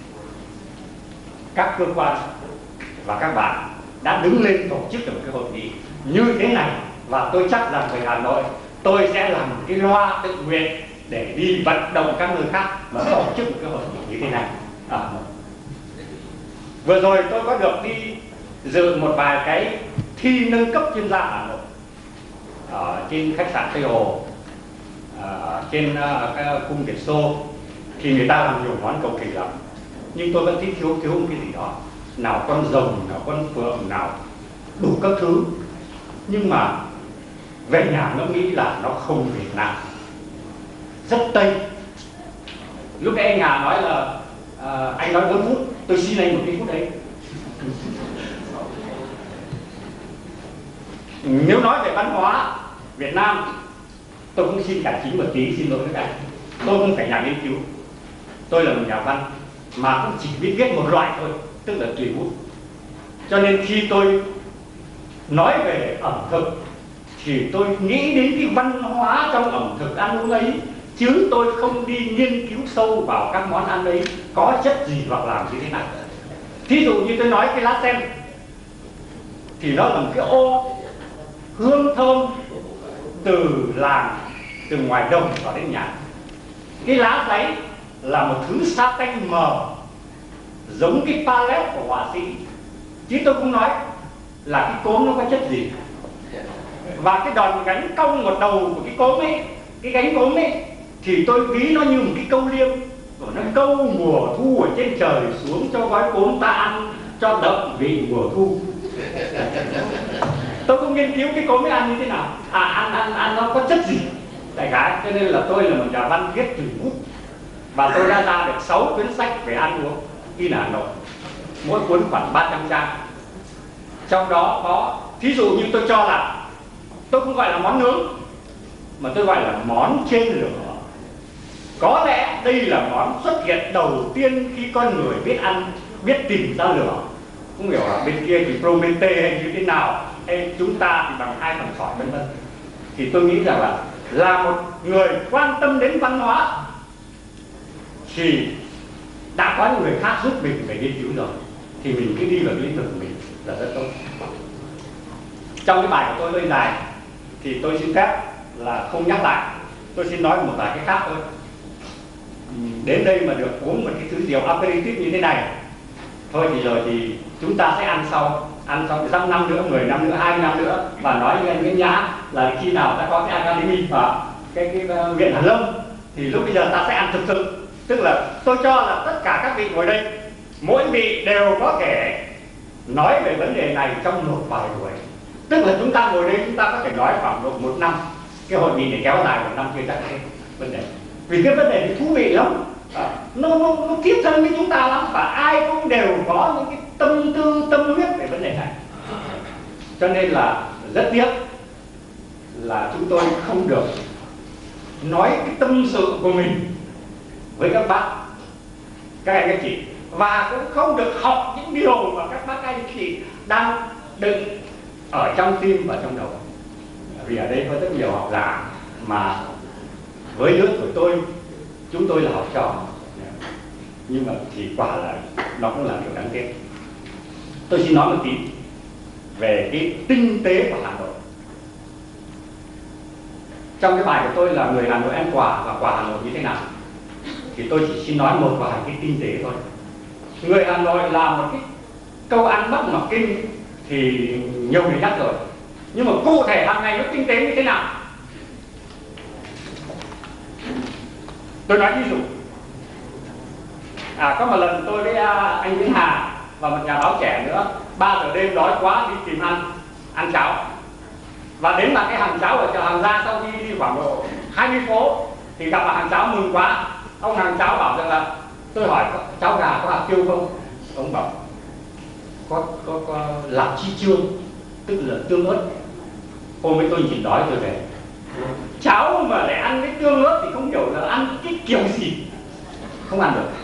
các cơ quan và các bạn đã đứng lên tổ chức được cái hội nghị như thế này. Và tôi chắc rằng về Hà Nội tôi sẽ làm một cái loa tự nguyện để đi vận động các nơi khác và tổ chức một cái hội nghị như thế này. À, vừa rồi tôi có được đi dự một vài cái thi nâng cấp chuyên gia Hà Nội ở trên khách sạn Tây Hồ, ở trên uh, cái cung Việt Xô, thì người ta làm nhiều món cầu kỳ lắm, nhưng tôi vẫn thích thiếu thiếu một cái gì đó, nào con rồng, nào con phượng, nào đủ các thứ. Nhưng mà về nhà nó nghĩ là nó không Việt Nam, rất Tây. Lúc nãy anh Hà nói là uh, anh nói bốn phút, tôi xin anh một cái phút đấy. Nếu nói về văn hóa Việt Nam, tôi cũng xin cải chính một tí, xin lỗi với các anh. Tôi không phải nhà nghiên cứu, tôi là một nhà văn mà cũng chỉ biết viết một loại thôi, tức là tùy bút. Cho nên khi tôi nói về ẩm thực thì tôi nghĩ đến cái văn hóa trong ẩm thực ăn uống ấy, chứ tôi không đi nghiên cứu sâu vào các món ăn ấy có chất gì hoặc làm như thế nào. Thí dụ như tôi nói cái lá sen thì nó là một cái ô hương thơm từ làng, từ ngoài đồng vào đến nhà. Cái lá giấy là một thứ sa tanh mờ giống cái palette của họa sĩ, chứ tôi không nói là cái cốm nó có chất gì. Và cái đòn gánh cong một đầu của cái cốm ấy, cái gánh cốm ấy, thì tôi ví nó như một cái câu liêm, nó câu mùa thu ở trên trời xuống cho gói cốm ta ăn cho đậm vị mùa thu. Tôi không nghiên cứu cái cốm ấy ăn như thế nào, à ăn ăn ăn nó có chất gì đại khái. Cho nên là tôi là một nhà văn viết tùy bút, và tôi đã ra được sáu cuốn sách về ăn uống in Hà Nội, mỗi cuốn khoảng ba trăm trang. Trong đó có, thí dụ như tôi cho là tôi không gọi là món nướng mà tôi gọi là món trên lửa. Có lẽ đây là món xuất hiện đầu tiên khi con người biết ăn, biết tìm ra lửa. Không hiểu là bên kia thì Prometheus hay như thế nào, hay chúng ta thì bằng hai phần sỏi vân vân. Thì tôi nghĩ rằng là là một người quan tâm đến văn hóa thì đã có những người khác giúp mình về nghiên cứu rồi, thì mình cứ đi vào lĩnh vực của mình là rất tốt. Trong cái bài của tôi hơi dài thì tôi xin phép là không nhắc lại, tôi xin nói một vài cái khác thôi. Đến đây mà được uống một cái thứ rượu aperitif như thế này thôi thì rồi thì chúng ta sẽ ăn sau, ăn sau dăm năm nữa, mười năm nữa, hai mươi năm nữa, và nói với anh Nguyễn Nhã là khi nào ta có cái Academy và cái, cái uh, viện Hàn Lâm thì lúc bây giờ ta sẽ ăn thực sự. Tức là tôi cho là tất cả các vị ngồi đây, mỗi vị đều có thể nói về vấn đề này trong một vài buổi. Tức là chúng ta ngồi đây chúng ta có thể nói khoảng độ một năm, cái hội nghị này kéo dài một năm chưa chắc hết vấn đề. Vì cái vấn đề này thú vị lắm, à, nó, nó, nó thiết thân với chúng ta lắm, và ai cũng đều có những cái tâm tư, tâm huyết về vấn đề này. Cho nên là rất tiếc là chúng tôi không được nói cái tâm sự của mình với các bác, các anh các chị, và cũng không được học những điều mà các bác anh chị đang đựng ở trong tim và trong đầu. Vì ở đây có rất nhiều học giả mà với lứa của tôi, chúng tôi là học trò, nhưng mà thì quả là nó cũng là điều đáng tiếc. Tôi xin nói một tí về cái tinh tế của Hà Nội. Trong cái bài của tôi là người Hà Nội ăn quà và quà Hà Nội như thế nào, thì tôi chỉ xin nói một vài cái tinh tế thôi. Người Hà Nội là một cái câu ăn Bắc Mặc Kinh thì nhiều người nhắc rồi, nhưng mà cụ thể hàng ngày nó tinh tế như thế nào? Tôi nói ví dụ, à, có một lần tôi với anh Nguyễn Hà và một nhà báo trẻ nữa, ba giờ đêm đói quá đi tìm ăn, ăn cháo. Và đến mà cái hàng cháu ở chợ Hàng Gia sau khi đi khoảng độ hai mươi phố thì gặp bà hàng cháu mừng quá. Ông hàng cháu bảo rằng là tôi hỏi cháu gà có hạt tiêu không? Ông bảo có có, có làm chi chương, tức là tương ớt. Hôm ấy tôi nhìn đói tôi về. Cháu mà lại ăn cái tương ớt thì không hiểu là ăn cái kiểu gì, không ăn được.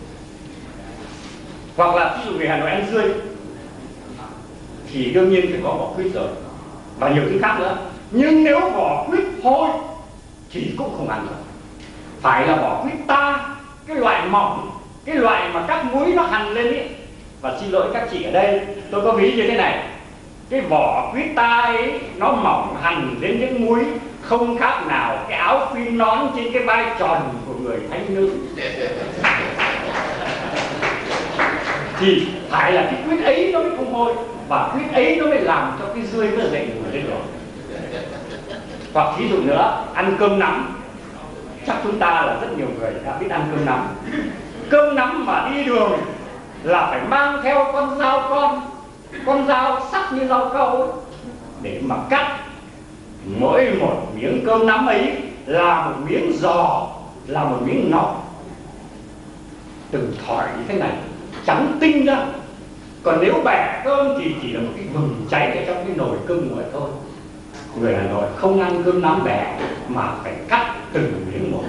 Hoặc là ví dụ người Hà Nội ăn dươi thì đương nhiên phải có vỏ quýt rồi và nhiều thứ khác nữa. Nhưng nếu vỏ quýt thôi thì cũng không ăn được. Phải là vỏ quýt ta, cái loại mỏng, cái loại mà các múi nó hằn lên ấy. Và xin lỗi các chị ở đây, tôi có ví như thế này. Cái vỏ quýt ta ấy nó mỏng hằn đến những múi, không khác nào cái áo phi nón trên cái vai tròn của người thánh nữ. Thì phải là cái quýt ấy nó mới không hôi, và quýt ấy nó mới làm cho cái dươi nó dậy mùi lên rồi. Hoặc ví dụ nữa, ăn cơm nắm. Chắc chúng ta là rất nhiều người đã biết ăn cơm nắm. Cơm nắm mà đi đường là phải mang theo con dao con, con dao sắc như dao câu để mà cắt. Mỗi một miếng cơm nắm ấy là một miếng giò, là một miếng ngọc, từng thỏi như thế này, trắng tinh ra. Còn nếu bẻ cơm thì chỉ là một cái vừng cháy ở trong cái nồi cơm nguội thôi. Người Hà Nội không ăn cơm nắm bẻ mà phải cắt từng miếng một.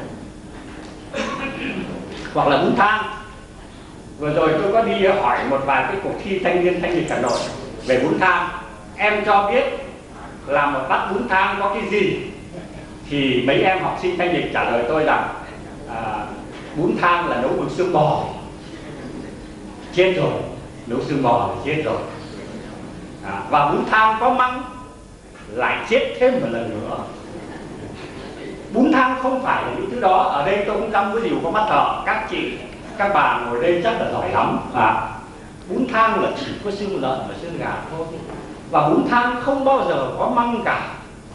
Hoặc là bún thang. Vừa rồi tôi có đi hỏi một vài cái cuộc thi thanh niên thanh lịch Hà Nội về bún thang. Em cho biết là một bát bún thang có cái gì? Thì mấy em học sinh thanh lịch trả lời tôi rằng à, bún thang là nấu bằng xương bò. Chết rồi, nấu xương bò là chết rồi. À, và bún thang có măng lại chết thêm một lần nữa. Bún thang không phải là những thứ đó. Ở đây tôi cũng dám có điều có mắt thợ. Các chị, các bà ngồi đây chắc là giỏi lắm. À, bún thang là chỉ có xương lợn và xương gà thôi. Và bún thang không bao giờ có măng cả.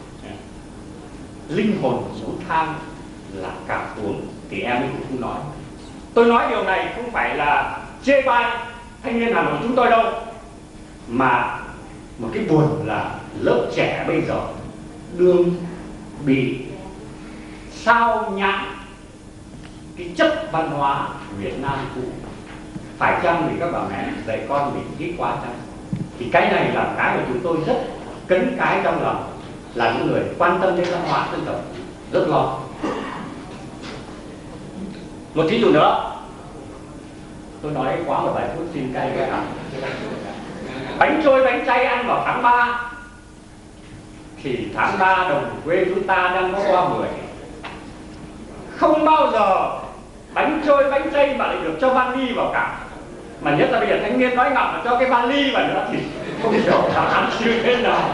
Linh hồn của bún thang là cà cuống. Thì em ấy cũng không nói. Tôi nói điều này không phải là chê bai thanh niên Hà Nội chúng tôi đâu, mà một cái buồn là lớp trẻ bây giờ đương bị sao nhãn cái chất văn hóa Việt Nam cũ. Phải chăng vì các bà mẹ dạy con mình ít quá chăng? Thì cái này là cái mà chúng tôi rất cấn cái trong lòng, là những người quan tâm đến văn hóa dân tộc rất lo. Một thí dụ nữa, tôi nói quá một vài phút xin cay cái nào. Bánh trôi bánh chay ăn vào tháng ba thì tháng ba đồng quê chúng ta đang có qua mười. Không bao giờ bánh trôi bánh chay mà lại được cho vali vào cả. Mà nhất là bây giờ thanh niên nói ngọng là cho cái vali vào nữa thì không hiểu là ăn như thế nào.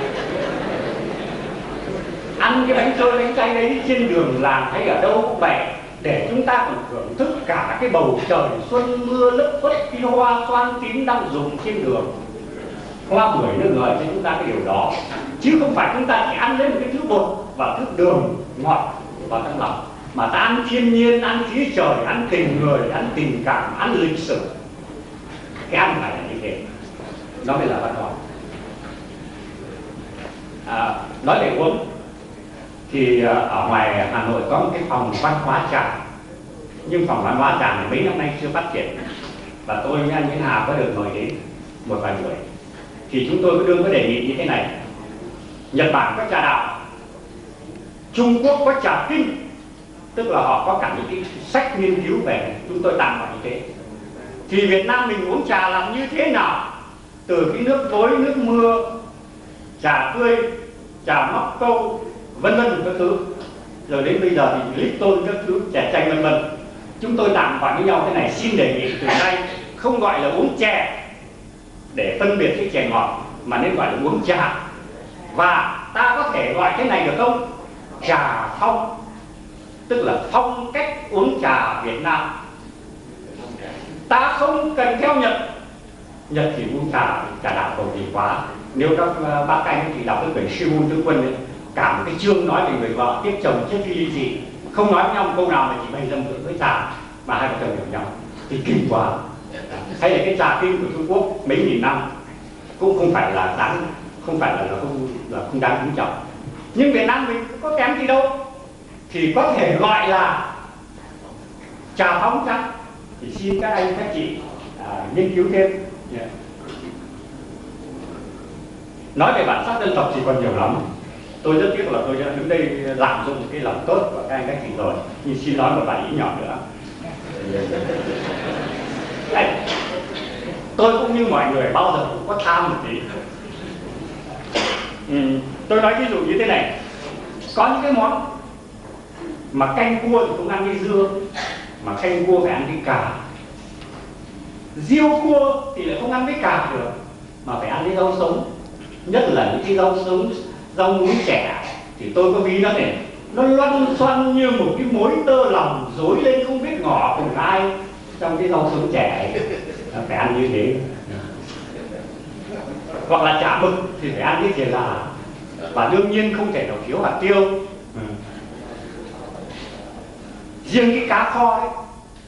Ăn cái bánh trôi bánh chay đấy trên đường làng hay ở đâu cũng vậy, để chúng ta còn thưởng thức cả cái bầu trời xuân mưa lất phất, cái hoa xoan tím đang rụng trên đường. Hoa bưởi nó gợi cho chúng ta cái điều đó, chứ không phải chúng ta chỉ ăn lên một cái thứ bột và thứ đường ngọt vào trong lòng, mà ta ăn thiên nhiên, ăn khí trời, ăn tình người, ăn tình cảm, ăn lịch sử. Cái ăn phải là như thế, nó mới là văn hóa. À, nói về uống thì ở ngoài Hà Nội có một cái phòng văn hóa trà, nhưng phòng văn hóa trà này mấy năm nay chưa phát triển, và tôi với anh Nguyễn Hà có được mời đến một vài buổi. Thì chúng tôi có đương có đề nghị như thế này: Nhật Bản có trà đạo, Trung Quốc có trà kinh, tức là họ có cả những cái sách nghiên cứu về, chúng tôi tạm gọi như thế. Thì Việt Nam mình uống trà làm như thế nào? Từ cái nước tối, nước mưa, trà tươi, trà móc câu, vân vân các thứ, rồi đến bây giờ thì Lipton các thứ, chè chanh vân vân. Chúng tôi tạm gọi với nhau thế này: xin đề nghị từ nay không gọi là uống chè để phân biệt cái chè ngọt, mà nên gọi là uống trà. Và ta có thể gọi thế này được không? Trà phong, tức là phong cách uống trà Việt Nam. Ta không cần theo Nhật. Nhật thì uống trà, trà đạo cầu kỳ quá. Nếu các bác anh thì đọc cái quyển Sư Môn Tướng Quân ấy, cả một cái chương nói về người vợ tiếp chồng trước khi ly dị, không nói với nhau một câu nào mà chỉ bày dâm tượng với trà mà hai vợ chồng hiểu nhau, thì kinh quá. Hay là cái trà kinh của Trung Quốc mấy nghìn năm cũng không phải là đáng không phải là nó không là không đáng kính trọng. Nhưng Việt Nam mình có kém gì đâu, thì có thể gọi là trà phóng chắc. Thì xin các anh các chị à, nghiên cứu thêm. Yeah. Nói về bản sắc dân tộc thì còn nhiều lắm. Tôi rất tiếc là tôi đã đứng đây lạm dụng cái lòng tốt của các anh các chị rồi, nhưng xin nói một vài ý nhỏ nữa. Đấy, tôi cũng như mọi người bao giờ cũng có tham một tí. Ừ, tôi nói ví dụ như thế này, có những cái món mà canh cua thì không ăn với dưa, mà canh cua phải ăn với cà. Riêu cua thì lại không ăn với cà được, mà phải ăn với rau sống. Nhất là những cái rau sống, rau muống trẻ thì tôi có ví nó này, nó loăn xoăn như một cái mối tơ lòng rối lên không biết ngỏ cùng ai trong cái rau sống trẻ ấy. Phải ăn như thế. Hoặc là chả mực thì phải ăn với thìa gà, và đương nhiên không thể nào thiếu hạt tiêu. Ừ. Riêng cái cá kho đấy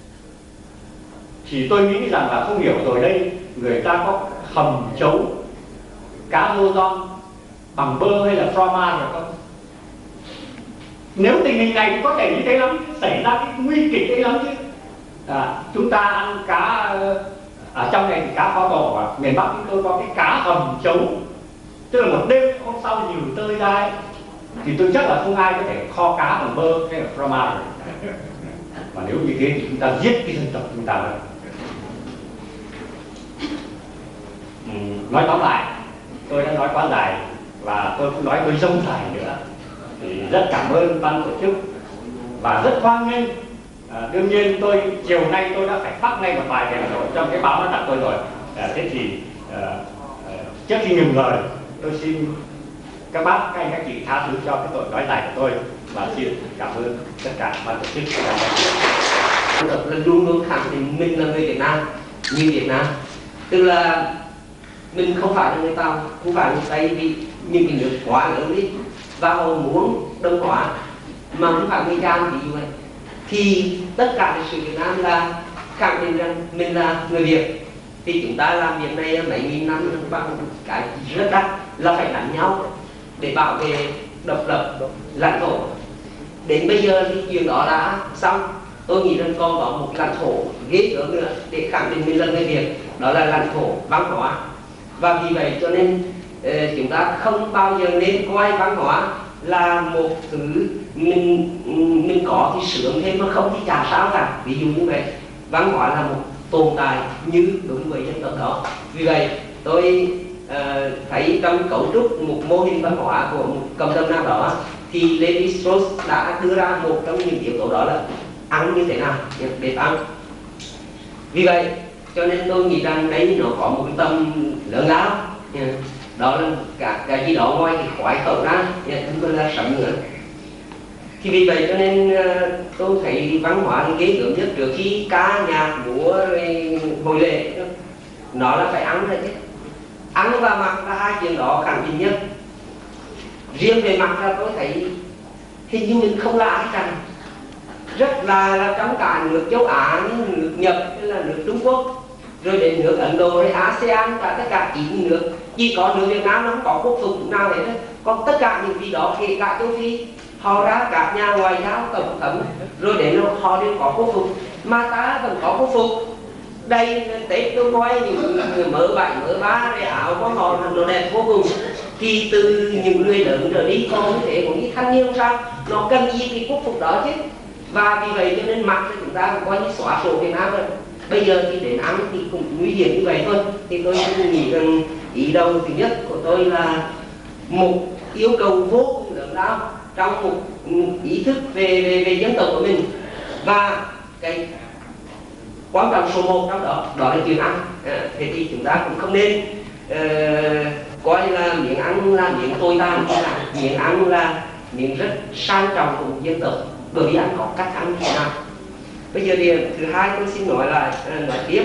thì tôi nghĩ rằng là không hiểu rồi đây người ta có hầm chấu cá rô don bằng bơ hay là fromage được không? Nếu tình hình này thì có thể như thế lắm, xảy ra cái nguy kịch đấy lắm chứ. À, chúng ta ăn cá ở trong này thì cá kho tàu, và miền Bắc chúng tôi có cái cá hầm chấu, tức là một đêm hôm sau nhiều tơi ra, thì tôi chắc là không ai có thể kho cá bằng bơ hay là fromage. Mà nếu như thế thì chúng ta giết cái dân tộc chúng ta rồi. Ừ, nói tóm lại, tôi đã nói quá dài và tôi cũng nói hơi rông dài nữa. Thì rất cảm ơn ban tổ chức và rất hoan nghênh. À, đương nhiên tôi chiều nay tôi đã phải phát ngay một bài về Hà Nội trong cái báo nó đặt tôi rồi. À, thế thì à, à, trước khi ngừng lời, tôi xin các bác, các anh, các chị tha thứ cho cái tội nói dài của tôi, và xin cảm ơn tất cả ban tổ chức. Dân tộc là luôn luôn khẳng định mình là người Việt Nam, như Việt Nam, tức là mình không phải là người Tàu, không phải người Tây, vì những cái nước quá lớn đi và họ muốn đông hóa, mà không phải người Cham ví dụ vậy, thì tất cả lịch sử Việt Nam là khẳng định rằng mình là người Việt. Thì chúng ta làm việc này mấy nghìn năm bằng cái rất đắt là phải đánh nhau để bảo vệ độc lập lãnh thổ. Đến bây giờ thì chuyện đó đã xong. Tôi nghĩ rằng còn có một lãnh thổ ghê gớm nữa để khẳng định mình là người Việt, đó là lãnh thổ văn hóa. Và vì vậy cho nên uh, chúng ta không bao giờ nên coi văn hóa là một thứ mình mình có thì sướng thêm, mà không thì chả sao cả. Ví dụ như vậy, văn hóa là một tồn tại như đúng với dân tộc đó. Vì vậy tôi uh, thấy trong cấu trúc một mô hình văn hóa của một cộng đồng nào đó thì Levi Strauss đã đưa ra một trong những yếu tố đó là ăn như thế nào để ăn. Vì vậy cho nên tôi nghĩ rằng đấy nó có một cái tâm lớn lao, đó là cả cái gì đó ngoài cái khoái khẩu ra, chúng tôi là sống nữa. Thì vì vậy cho nên tôi thấy văn hóa ghê gớm nhất trước khi ca nhạc múa hội lễ, nó là phải ăn rồi chứ. Ăn và mặc là hai chuyện đó khẳng định nhất. Riêng về mặt là tôi thấy hình như mình không là ai cả, rất là, là trong cả nước châu Á như nước Nhật hay là nước Trung Quốc, rồi đến nước Ấn Độ hay a sê an, cả tất cả chín nước, chỉ có nước Việt Nam nó không có quốc phục nào hết. Còn tất cả những vị đó, kể cả châu Phi, họ ra các nhà ngoại giao tổng thống, rồi đến họ đều có quốc phục, mà ta vẫn có quốc phục. Đây Tết tôi coi những người mở bảy mở ba cái áo của họ nó đẹp vô cùng. Thì từ những người lớn trở đi còn như thế, cũng như thanh niên sao nó cần gì cái quốc phục đó chứ. Và vì vậy cho nên mặc cho chúng ta cũng coi như xóa sổ Việt Nam rồi. Bây giờ thì đến ăn thì cũng nguy hiểm như vậy thôi. Thì tôi nghĩ rằng ý đầu thứ nhất của tôi là một yêu cầu vô cùng lớn lao trong một ý thức về, về, về dân tộc của mình. Và cái quan trọng số một trong đó, đó là chuyện ăn. À, thế thì chúng ta cũng không nên uh, coi là miếng ăn là miếng tồi tàn, miếng ăn là miếng rất sang trọng của một dân tộc, bởi vì ăn có cách ăn thế nào. Bây giờ thì thứ hai tôi xin nói lại nói tiếp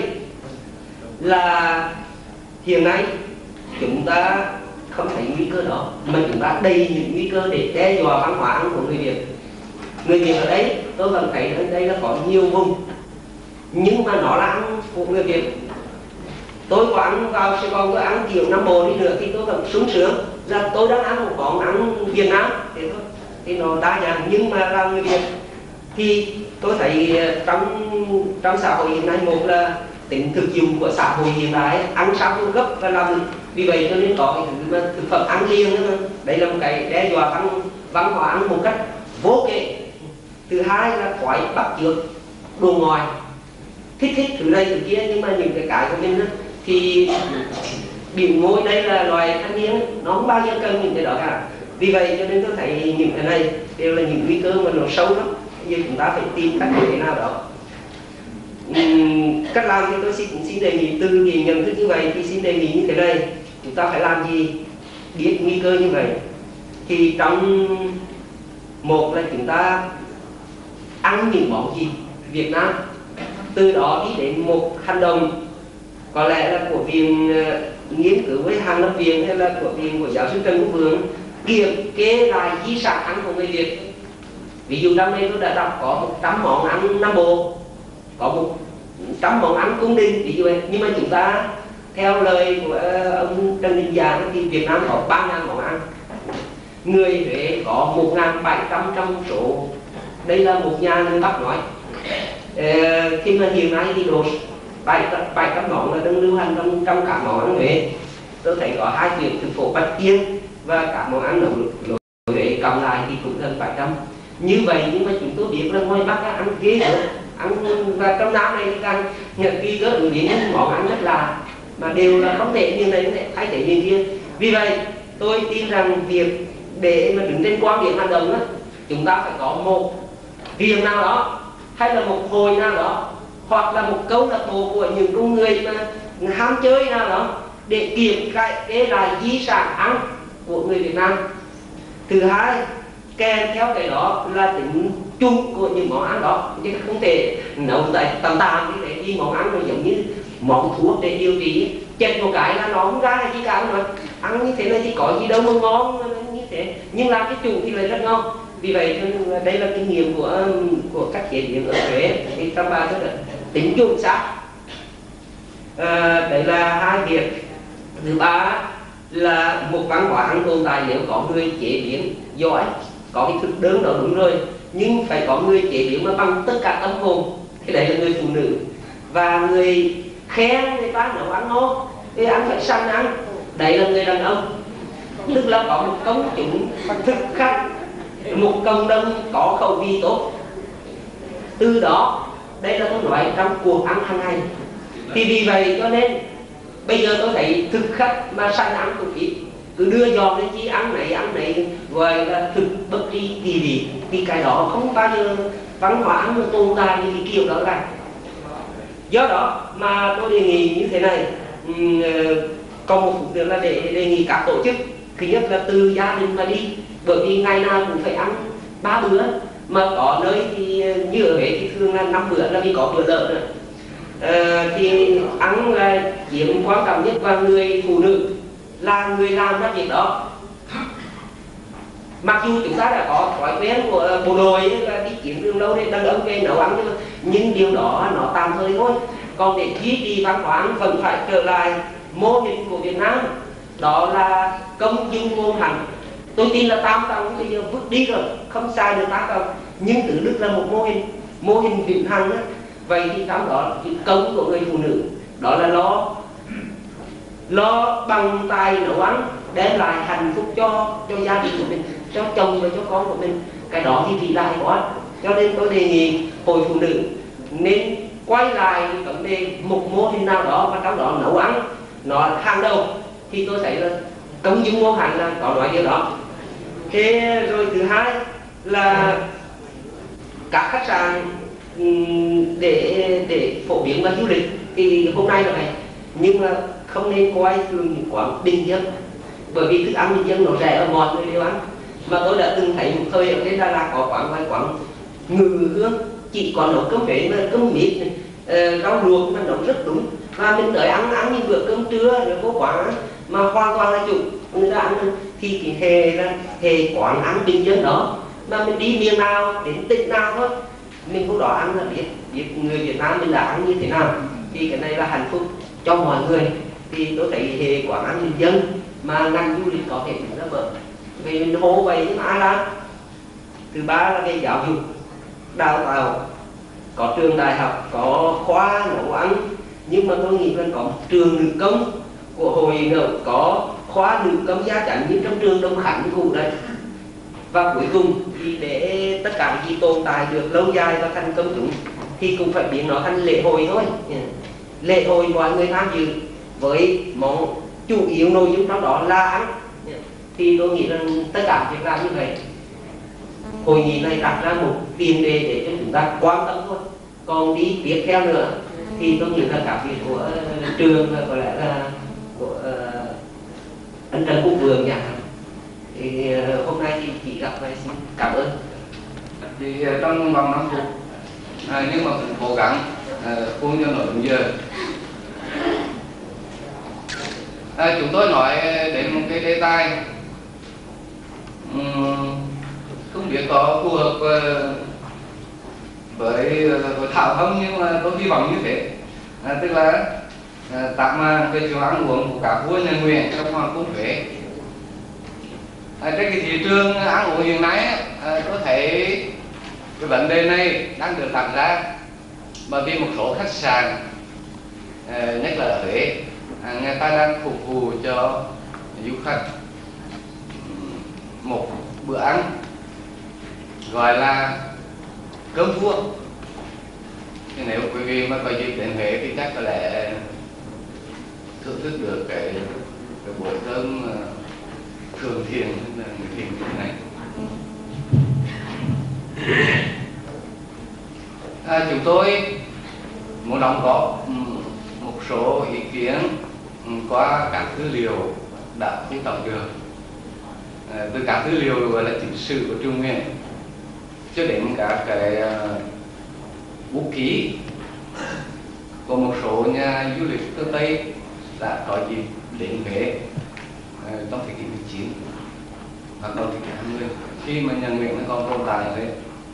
là hiện nay chúng ta không thấy nguy cơ đó, mà chúng ta đầy những nguy cơ để đe dọa văn hóa ăn của người Việt. Người Việt ở đây tôi vẫn thấy ở đây là có nhiều vùng, nhưng mà nó là ăn của người Việt. tôi có ăn vào Sài Gòn, tôi ăn kiểu Nam Bộ đi nữa thì tôi vẫn sung sướng là tôi đang ăn một món ăn Việt Nam thế thôi, thì nó đa dạng. Nhưng mà là người Việt thì tôi thấy trong trong xã hội hiện nay, một là tính thực dụng của xã hội hiện đại, ăn sao cho gấp và làm, vì vậy cho nên có cái thứ mà thực phẩm ăn liền nữa. Đây là một cái đe dọa văn văn hóa ăn một cách vô kể. Thứ hai là thói bắt chước đồ ngoài, thích thích thứ này thứ kia, nhưng mà những cái cái của mình đó, thì biểu môi đây là loài thanh niên, nó không bao giờ cần những cái đó cả. Vì vậy cho nên tôi thấy những cái này đều là những nguy cơ mà nó sâu lắm, như chúng ta phải tìm cách thế nào đó. Uhm, cách làm thì tôi xin, xin đề nghị từ cái nhận thức như vậy thì xin đề nghị như thế này: chúng ta phải làm gì biết nguy cơ như vậy. Thì trong một là chúng ta ăn những món gì Việt Nam, từ đó đi đến một hành động có lẽ là của viện uh, nghiên cứu với Hàn Lâm Viện hay là của viện của giáo sư Trần Quốc Vượng, kiểm kê lại di sản ăn của người Việt. Ví dụ năm nay tôi đã đọc có một trăm món ăn Nam Bộ, có một trăm món ăn cung đình, ví dụ vậy. Nhưng mà chúng ta theo lời của uh, ông Trần Đình Giang thì Việt Nam có ba nghìn món ăn, người Huế có một nghìn bảy trăm trong số. Đây là một nhà người Bắc nói. Ờ, khi mà hiện nay thì đồ bảy trăm món là đang lưu hành trong, trong các món ăn Huế. Tôi thấy có hai chuyện thực phổ Bạch Tiên và các món ăn nấu nấu Huế cộng lại thì cũng gần bảy trăm. Như vậy nhưng mà chúng tôi biết là ngoài Bắc ăn ghê nữa, ăn và trong Nam này càng nhận ghi gỡ ứng biến những món ăn rất là mà đều là không thể như này, thay thế như kia. Vì vậy tôi tin rằng việc để mà đứng trên quan điểm hành động đó, chúng ta phải có một việc nào đó hay là một hồi nào đó hoặc là một câu lạc bộ của những con người mà ham chơi nào đó để kiểm kê lại di sản ăn của người Việt Nam. Thứ hai, kèm theo cái đó là tính chung của những món ăn đó, chứ không thể nấu tại tầm tạm như thế. Đi món ăn nó giống như món thuốc để điều trị, chết một cái là nó không ra cái gì cả, mà ăn như thế này thì có gì đâu mà ngon như thế, nhưng làm cái chủ thì lại rất ngon. Vì vậy đây là kinh nghiệm của của các chế biến ở Huế thì trong ba rất là tính chuẩn xác. À, đấy là hai việc. Thứ ba là một văn hóa ăn tồn tại nếu có người chế biến giỏi, có cái thực đơn đó đúng rồi, nhưng phải có người chế biến mà bằng tất cả tâm hồn. Cái đấy là người phụ nữ, và người khen người ta nấu ăn ngon thì ăn phải săn ăn, đấy là người đàn ông. Tức là có một công chúng thực khách, một cộng đồng có khẩu vị tốt. Từ đó đây là tôi nói trong cuộc ăn hàng ngày. Thì vì vậy cho nên bây giờ tôi thấy thực khách mà săn ăn cũng ít, cứ đưa dọn lên chi ăn này ăn này gọi là thực bất tri kỳ vị, thì cái đó không bao giờ văn hóa ăn tồn tại như cái kiểu đó cả. Do đó mà tôi đề nghị như thế này, uhm, còn một phút nữa là để đề nghị các tổ chức, thứ nhất là từ gia đình mà đi, bởi vì ngày nào cũng phải ăn ba bữa, mà có nơi thì như ở Huế thì thường là năm bữa, là vì có bữa lợn nữa. À, thì ăn là chiếm quan trọng nhất, và người phụ nữ là người làm ra việc đó. Mặc dù chúng ta đã có thói quen của bộ đội là đi chiến trường lâu để đàn ông về nấu ăn, nhưng điều đó nó tạm thời thôi. Còn để duy trì văn hóa ăn vẫn phải trở lại mô hình của Việt Nam, đó là công dung ngôn hành. Tôi tin là Tam Tòng bây giờ vứt đi rồi, không sai được Tam Tòng, nhưng Tứ Đức là một mô hình, mô hình vĩnh hằng đó. Vậy thì trong đó cái công của người phụ nữ đó là lo lo bằng tay nấu ăn, đem lại hạnh phúc cho cho gia đình của mình, cho chồng và cho con của mình. Cái đó thì vĩ đại quá. Cho nên tôi đề nghị hội phụ nữ nên quay lại vấn đề một mô hình nào đó, và trong đó nấu ăn nó hàng đầu. Thì tôi thấy là công dung ngôn hành là có nói điều đó. Thế rồi thứ hai là các khách sạn để để phổ biến và du lịch thì hôm nay là vậy, nhưng mà không nên coi thường những quán bình dân, bởi vì thức ăn bình dân nó rẻ và mọi người đều ăn. Mà tôi đã từng thấy một thời ở trên Đà Lạt có quán vài quán Ngự Hương chỉ còn nấu cơm Huế mà cơm mít này, uh, rau luộc mà nấu rất đúng, và mình tới ăn ăn những bữa cơm trưa rồi vô quán mà hoàn toàn là chủ người ta ăn. Thì cái hệ là hệ quán ăn bình dân đó, mà mình đi miền nào đến tỉnh nào thôi, mình vô đó ăn là biết biết người Việt Nam mình là ăn như thế nào. Thì cái này là hạnh phúc. cho mọi người, thì tôi thấy hệ quán ăn bình dân mà ngành du lịch có thể đứng ra mở vì mình hô vậy nhưng mà ai làm. Thứ ba là cái giáo dục đào tạo, có trường đại học, có khoa nấu ăn, nhưng mà tôi nghĩ là có một trường nữ công của Hội Ngẫu, có khoa nữ công gia chánh như trong trường Đông Khánh cũ đấy. Và cuối cùng thì để tất cả những gì tồn tại được lâu dài và thành công chúng thì cũng phải biến nó thành lễ hội thôi. Lễ hội mọi người tham dự với món chủ yếu nội dung trong đó là ăn, thì tôi nghĩ rằng tất cả việc làm như vậy, hội nghị này đặt ra một tiền đề để cho chúng ta quan tâm thôi. Còn đi tiếp theo nữa thì tôi nghĩ là cả việc của uh, trường có lẽ là của uh, anh Trần Quốc Vượng chẳng hạn. Thì uh, hôm nay thì chỉ gặp và xin cảm ơn. Thì uh, trong vòng năm phút à, nhưng mà cũng cố gắng khuôn uh, cho nội dung giờ. À, chúng tôi nói đến một cái đề tài um, không biết có phù hợp uh, với hội thảo không, nhưng mà tôi hy vọng như thế. À, tức là à, tạm mà về chỗ ăn uống của các vua nhà Nguyễn trong hoàng cung Huế. À, trên cái thị trường ăn uống hiện nay à, tôi thấy cái vấn đề này đang được đặt ra bởi vì một số khách sạn à, nhất là ở Huế à, người ta đang phục vụ cho du khách một bữa ăn gọi là cơm vua. Thì nếu quý vị mà có dịp đến Huế thì chắc có lẽ thưởng thức được cái, cái bữa cơm thường thiền là thiền này. À, chúng tôi muốn đóng góp một số ý kiến qua các tư liệu đã thu thập được à, từ các tư liệu gọi là chính sử của Trung Nguyên cho đến các cái bút ký của một số nhà du lịch phương Tây đã có dịp đến Huế trong thế kỷ mười chín hoặc đầu thế kỷ hai mươi khi mà nhà Nguyễn nó còn tồn tại ở đấy.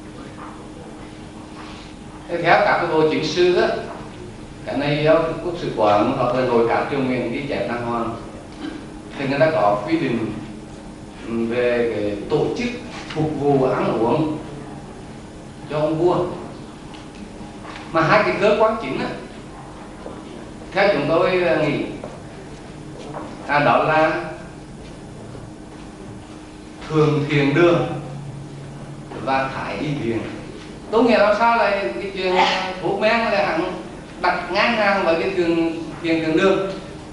Theo các cái bộ chính sư á, cái này giáo quốc sử quán hoặc là nội các triều Nguyễn ghi chép đàng hoàng thì người ta có quy định về cái tổ chức phục vụ ăn uống cho ông vua. Mà hai cái cơ quan chính á, theo chúng tôi nghĩ à, đó là Thường Thiền Đường và Thái Y Viện. Tôi nghĩ làm sao lại cái chuyện thuốc men là hẳn đặt ngang ngang với cái Thường Thiền Đường Đường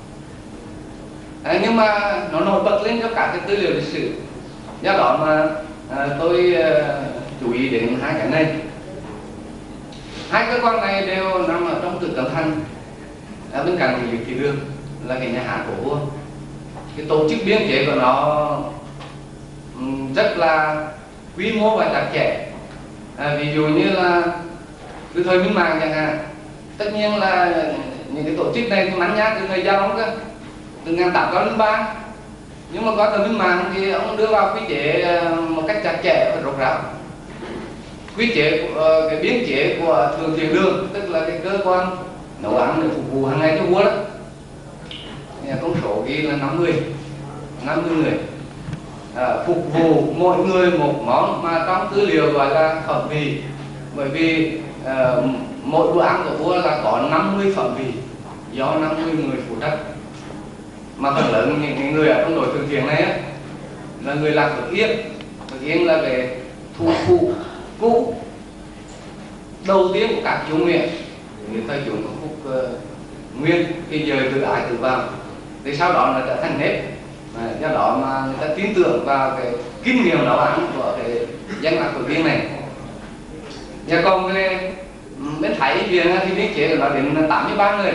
à, nhưng mà nó nổi bật lên cho cả cái tư liệu lịch sử. Do đó mà à, tôi à, chú ý đến hai cái này. Hai cơ quan này đều nằm ở trong Tử Cấm Thành, ở bên cạnh cái Liệt Thị Đường là cái nhà hát của vua. Cái tổ chức biên chế của nó rất là quy mô và chặt chẽ. À, ví dụ như là từ thời Minh Mạng chẳng hạn, tất nhiên là những cái tổ chức này thì mắn nhát từ thời Gia Long cơ, từ một nghìn tám trăm lẻ ba, nhưng mà có thời Minh Mạng thì ông đưa vào quy chế một cách chặt chẽ và rốt ráo. Quy chế uh, cái biến chế của Thường Thiền Đường, tức là cái cơ quan nấu ăn để phục vụ hàng ngày cho vua đó, công số ghi là năm mươi người à, phục vụ mỗi người một món mà trong tư liệu gọi là phẩm vị, bởi vì uh, mỗi bữa ăn của vua là có năm mươi phẩm vị do năm mươi người phụ trách, mà phần lớn những người ở trong đội Thường Thiền này á, là người làm Phật Yên. Phật Yên là cái thủ phủ cũ đầu tiên của các chúa Nguyễn, người ta dùng của Phúc uh, Nguyên khi dời từ Ái Tử vào, thì sau đó là trở thành nếp. À, do đó mà người ta tin tưởng vào cái kinh nghiệm nấu ăn của cái dân lạc Phật Yên này. Nhà còn cái bên Thái Y Viện thì biên chế của nó đến tám mươi ba người,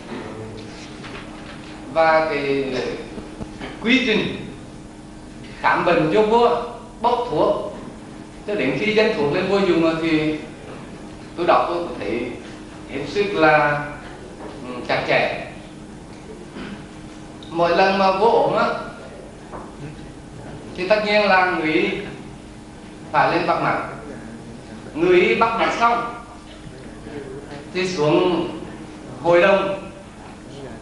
và cái quy trình khám bệnh cho vua, bốc thuốc cho đến khi dân thuốc lên vua dùng thì tôi đọc tôi thấy hết sức là chặt chẽ. Mỗi lần mà vua ốm á thì tất nhiên là người y phải lên bắt mạch. Người y bắt mạch xong thì xuống hội đồng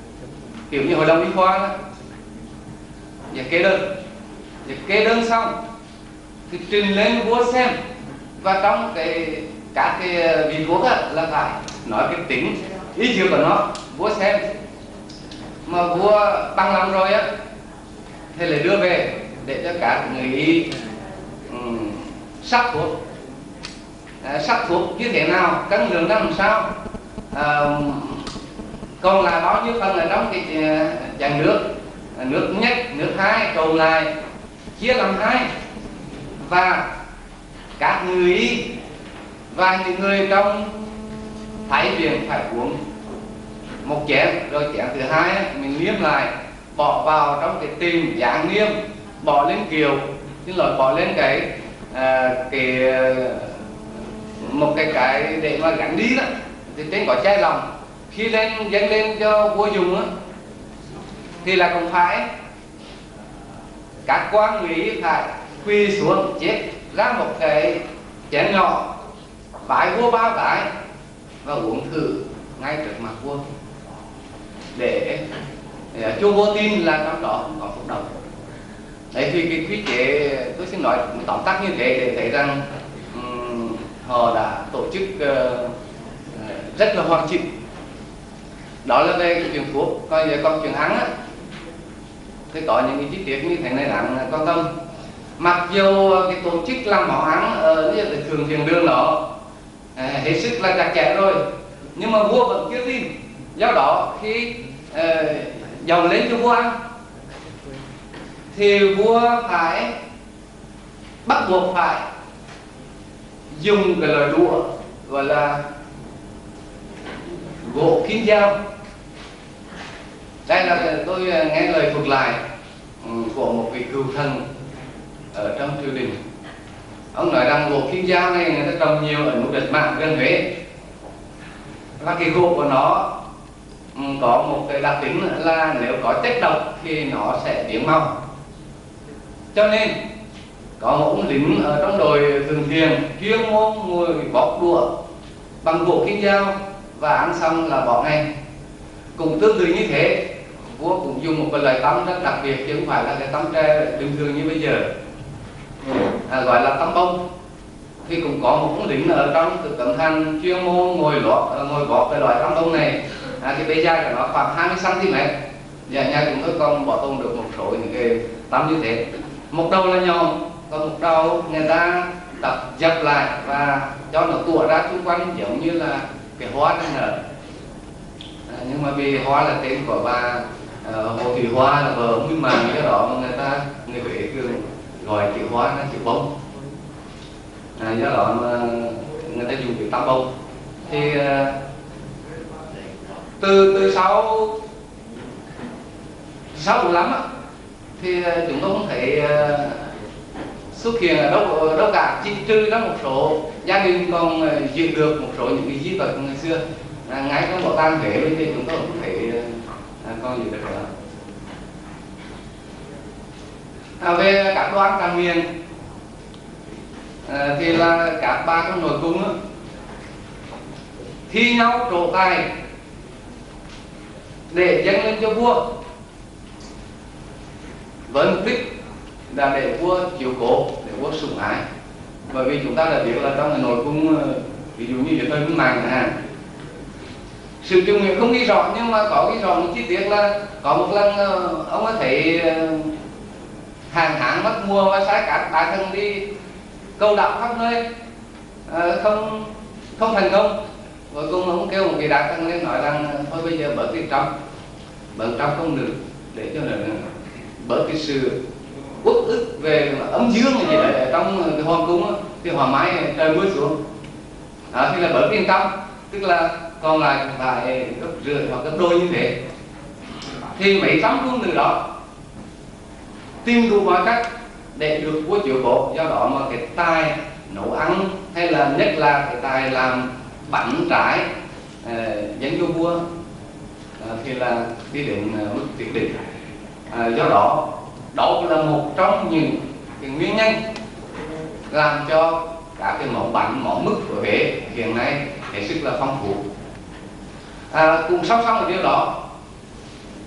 kiểu như hội đồng y khoa đó, và kê đơn, và kê đơn xong thì trình lên vua xem, và trong cái các cái vị thuốc á, là phải nói cái tính ý dược của nó, vua xem mà vua bằng lòng rồi á thì lại đưa về để cho các người y um, sắc thuốc, à, sắc thuốc như thế nào, cân lượng ra làm sao, à, còn là bao nhiêu phần ở trong cái chén nước, nước nhất, nước hai trộn lại chia làm hai, và các người y và những người trong thái viện phải uống một chén, rồi chén thứ hai mình liếm lại bỏ vào trong cái tim dạng niêm, bỏ lên kiều, xin lỗi bỏ lên cái à, cái một cái cái để mà gắn đi đó, thì trên có chai lòng, khi lên dâng lên cho vua dùng á thì là cũng phải các quan lý phải quỳ xuống chết ra một cái chén nhỏ, bái vua ba cái và uống thử ngay trước mặt vua để, để cho vua tin là trong đó không có phúc độc. Đấy thì cái quy chế tôi xin nói tóm tắt như thế để thấy rằng um, họ đã tổ chức uh, rất là hoàn chỉnh. Đó là về cái chuyện thuốc. Còn về còn chuyện ăn á thì có những cái chi tiết như thế này đáng quan tâm. Mặc dù cái tổ chức làm món ăn ở như là thường thiền đường đó à, hết sức là chặt chẽ rồi, nhưng mà vua vẫn chưa tin. Do đó khi uh, dòng lên cho vua ăn thì vua phải bắt buộc phải dùng cái loại đũa gọi là gỗ kim dao. Đây là tôi nghe lời thuật lại của một vị cựu thần ở trong triều đình. Ông nói rằng gỗ kim dao này người ta trồng nhiều ở núi Đất Mạc gần Huế, và cái gỗ của nó có một cái đặc tính là nếu có chất độc thì nó sẽ biến màu. Cho nên có một ông lính ở trong đội thường thiền chuyên môn ngồi bóp đũa bằng gỗ kim dao và ăn xong là bỏ ngay. Cũng tương tự như thế, vua cũng dùng một cái loại tăm rất đặc biệt chứ không phải là cái tăm tre bình thường như bây giờ, à, gọi là tăm bông. Thì cũng có một ông lính ở trong Tử Cấm Thành chuyên môn ngồi lót ngồi bóp cái loại tăm bông này, à, cái bề dài của nó khoảng hai mươi xăng ti mét. Và nhà chúng tôi còn bảo tồn được một số những cái tăm như thế. Một đầu là nhọn, còn một đầu người ta tập dập lại và cho nó tủa ra xung quanh giống như là cái hoa đang nở. À, nhưng mà vì hoa là tên của bà uh, Hồ Thủy Hoa là vợ ông Minh Mạng, do đó mà người ta người Huế thường gọi chữ hoa là chữ bông. À, do đó mà người ta dùng chữ tăm bông. Thì uh, từ từ sau sau bốn lắm á thì chúng tôi không thấy uh, xuất hiện ở đâu đâu cả, chỉ trừ ra một số gia đình còn uh, giữ được một số những cái di vật ngày xưa. À, ngay trong bảo tàng Huế bên thì chúng tôi cũng thấy uh, còn giữ được đó. À, về các đồ ăn tràng miền à, thì là các ba trong nội cung á, thi nhau trổ tài để dâng lên cho vua với mục đích là để vua chiếu cố, để vua sủng ái. Bởi vì chúng ta đã biết là trong cái nội cung ví dụ như thời Minh Mạng à, sự triều nguyện không ghi rõ nhưng mà có ghi rõ một chi tiết là có một lần ông có thấy hàng tháng mất mùa và sai các đại thần đi câu đạo khắp nơi không không thành công. Cuối cùng ông kêu một vị đại thần lên nói rằng thôi bây giờ bớt tiền trăm, bớt trăm không được, để cho nó bớt cái sự uất ức về ấm dương gì đấy ở trong cái hoàng cung đó, thì hoàng mái trời mưa xuống, à, thì là bớt tiền trăm, tức là còn lại phải gấp rưỡi hoặc gấp đôi như thế. Thì mấy trăm cung từ đó tìm đủ mọi cách để được vua chiếu cố. Do đó mà cái tài nấu ăn hay là nhất là cái tài làm bánh trái uh, dành cho vua uh, thì là đi đến uh, mức tuyệt đỉnh. Uh, do đó đó là một trong những cái nguyên nhân làm cho các cái món bánh món mứt của Huế hiện nay hết sức là phong phú. À, cùng song song với điều đó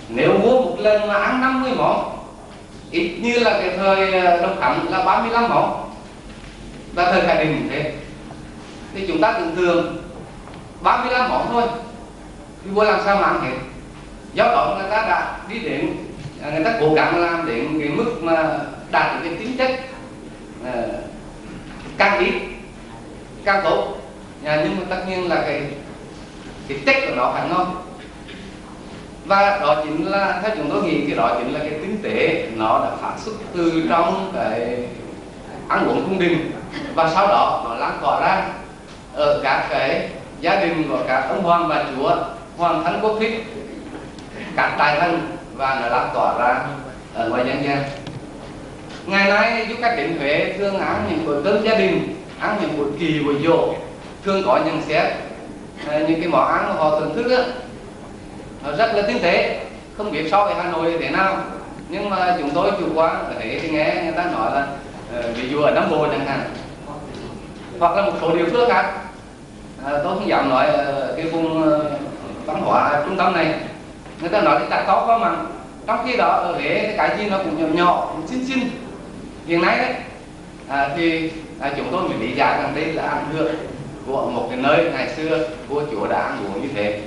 nếu mua một lần mà ăn năm mươi món, ít như là cái thời Đồng Khánh là ba mươi lăm món, và thời Khải Định cũng thế, thì chúng ta tưởng tượng ba mươi lăm món thôi thì vua làm sao mà ăn hết. Do đó người ta đã đi đến, người ta cố gắng làm đến cái mức mà đạt được cái tính chất uh, càng ít càng tốt, à, nhưng mà tất nhiên là cái cái chất của nó phải ngon. Và đó chính là, theo chúng tôi nghĩ, cái đó chính là cái tinh tế nó đã phát xuất từ trong cái ăn uống cung đình, và sau đó nó lan tỏa ra ở các cái gia đình của các ông hoàng bà chúa, hoàng thân quốc thích, các đại thần, và nó lan tỏa ra ở ngoài dân gian. Ngày nay du khách đến Huế thường ăn những bữa cơm gia đình, ăn những buổi kỳ buổi dỗ, thường có nhận xét những cái món ăn mà họ thưởng thức đó, nó rất là tinh tế, không biết so với Hà Nội thế nào, nhưng mà chúng tôi chủ quan ở Huế thì nghe người ta nói là uh, ví dụ ở Nam Bộ chẳng hạn, hoặc là một số địa phương khác, uh, tôi không dám nói uh, cái vùng uh, văn hóa trung tâm này, người ta nói cái chặt to quá mà, trong khi đó ở Huế cái gì nó cũng nhỏ nhỏ, cũng xinh xinh. Hiện nay đấy à, thì à, chúng tôi mới lý giải rằng đây là ảnh hưởng của một cái nơi ngày xưa vua chúa đã ăn uống như thế.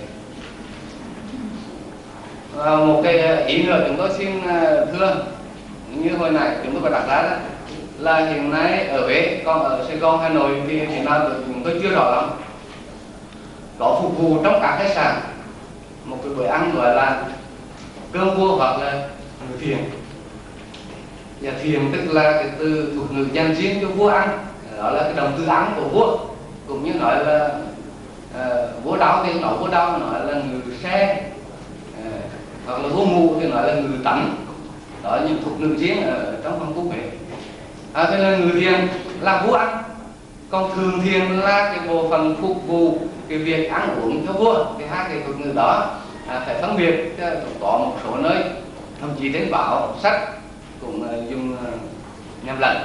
À, một cái ý nữa chúng tôi xin thưa, như hồi nãy chúng tôi có đặt ra đó, là hiện nay ở Huế, còn ở Sài Gòn, Hà Nội thì hiện nay chúng tôi chưa rõ lắm, có phục vụ trong các khách sạn một cái bữa ăn gọi là cơm vua hoặc là người thiền. Và thiền tức là cái từ thuật ngữ dành riêng cho vua ăn, đó là cái đồng từ ăn của vua, cũng như nói là uh, vua đau thì nói vua đau, nói là người xe, uh, hoặc là vua mù thì nói là người tắm, đó là những thuật ngữ riêng ở trong phong tục Huế. À, thế là người thiền là vua ăn, còn thường thiền là cái bộ phận phục vụ cái việc ăn uống cho vua. Thì hai cái thuật ngữ đó à, phải phân biệt. Có một số nơi thậm chí đến báo sách cũng uh, dùng uh, nhầm lẫn.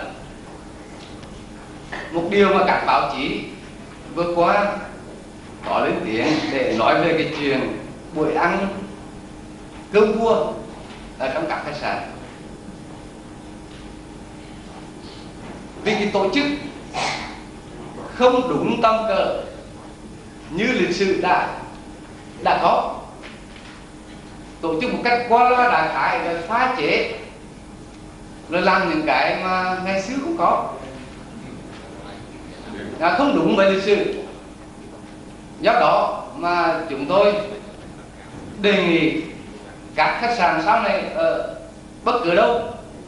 Một điều mà các báo chí vừa qua có lên tiếng để nói về cái chuyện buổi ăn cơm vua ở trong các khách sạn, vì cái tổ chức không đúng tầm cỡ như lịch sử đã đã có, tổ chức một cách qua loa đại khái rồi phá chế, rồi làm những cái mà ngày xưa không có, à, không đúng với lịch sử. Do đó mà chúng tôi đề nghị các khách sạn sau này ở bất cứ đâu,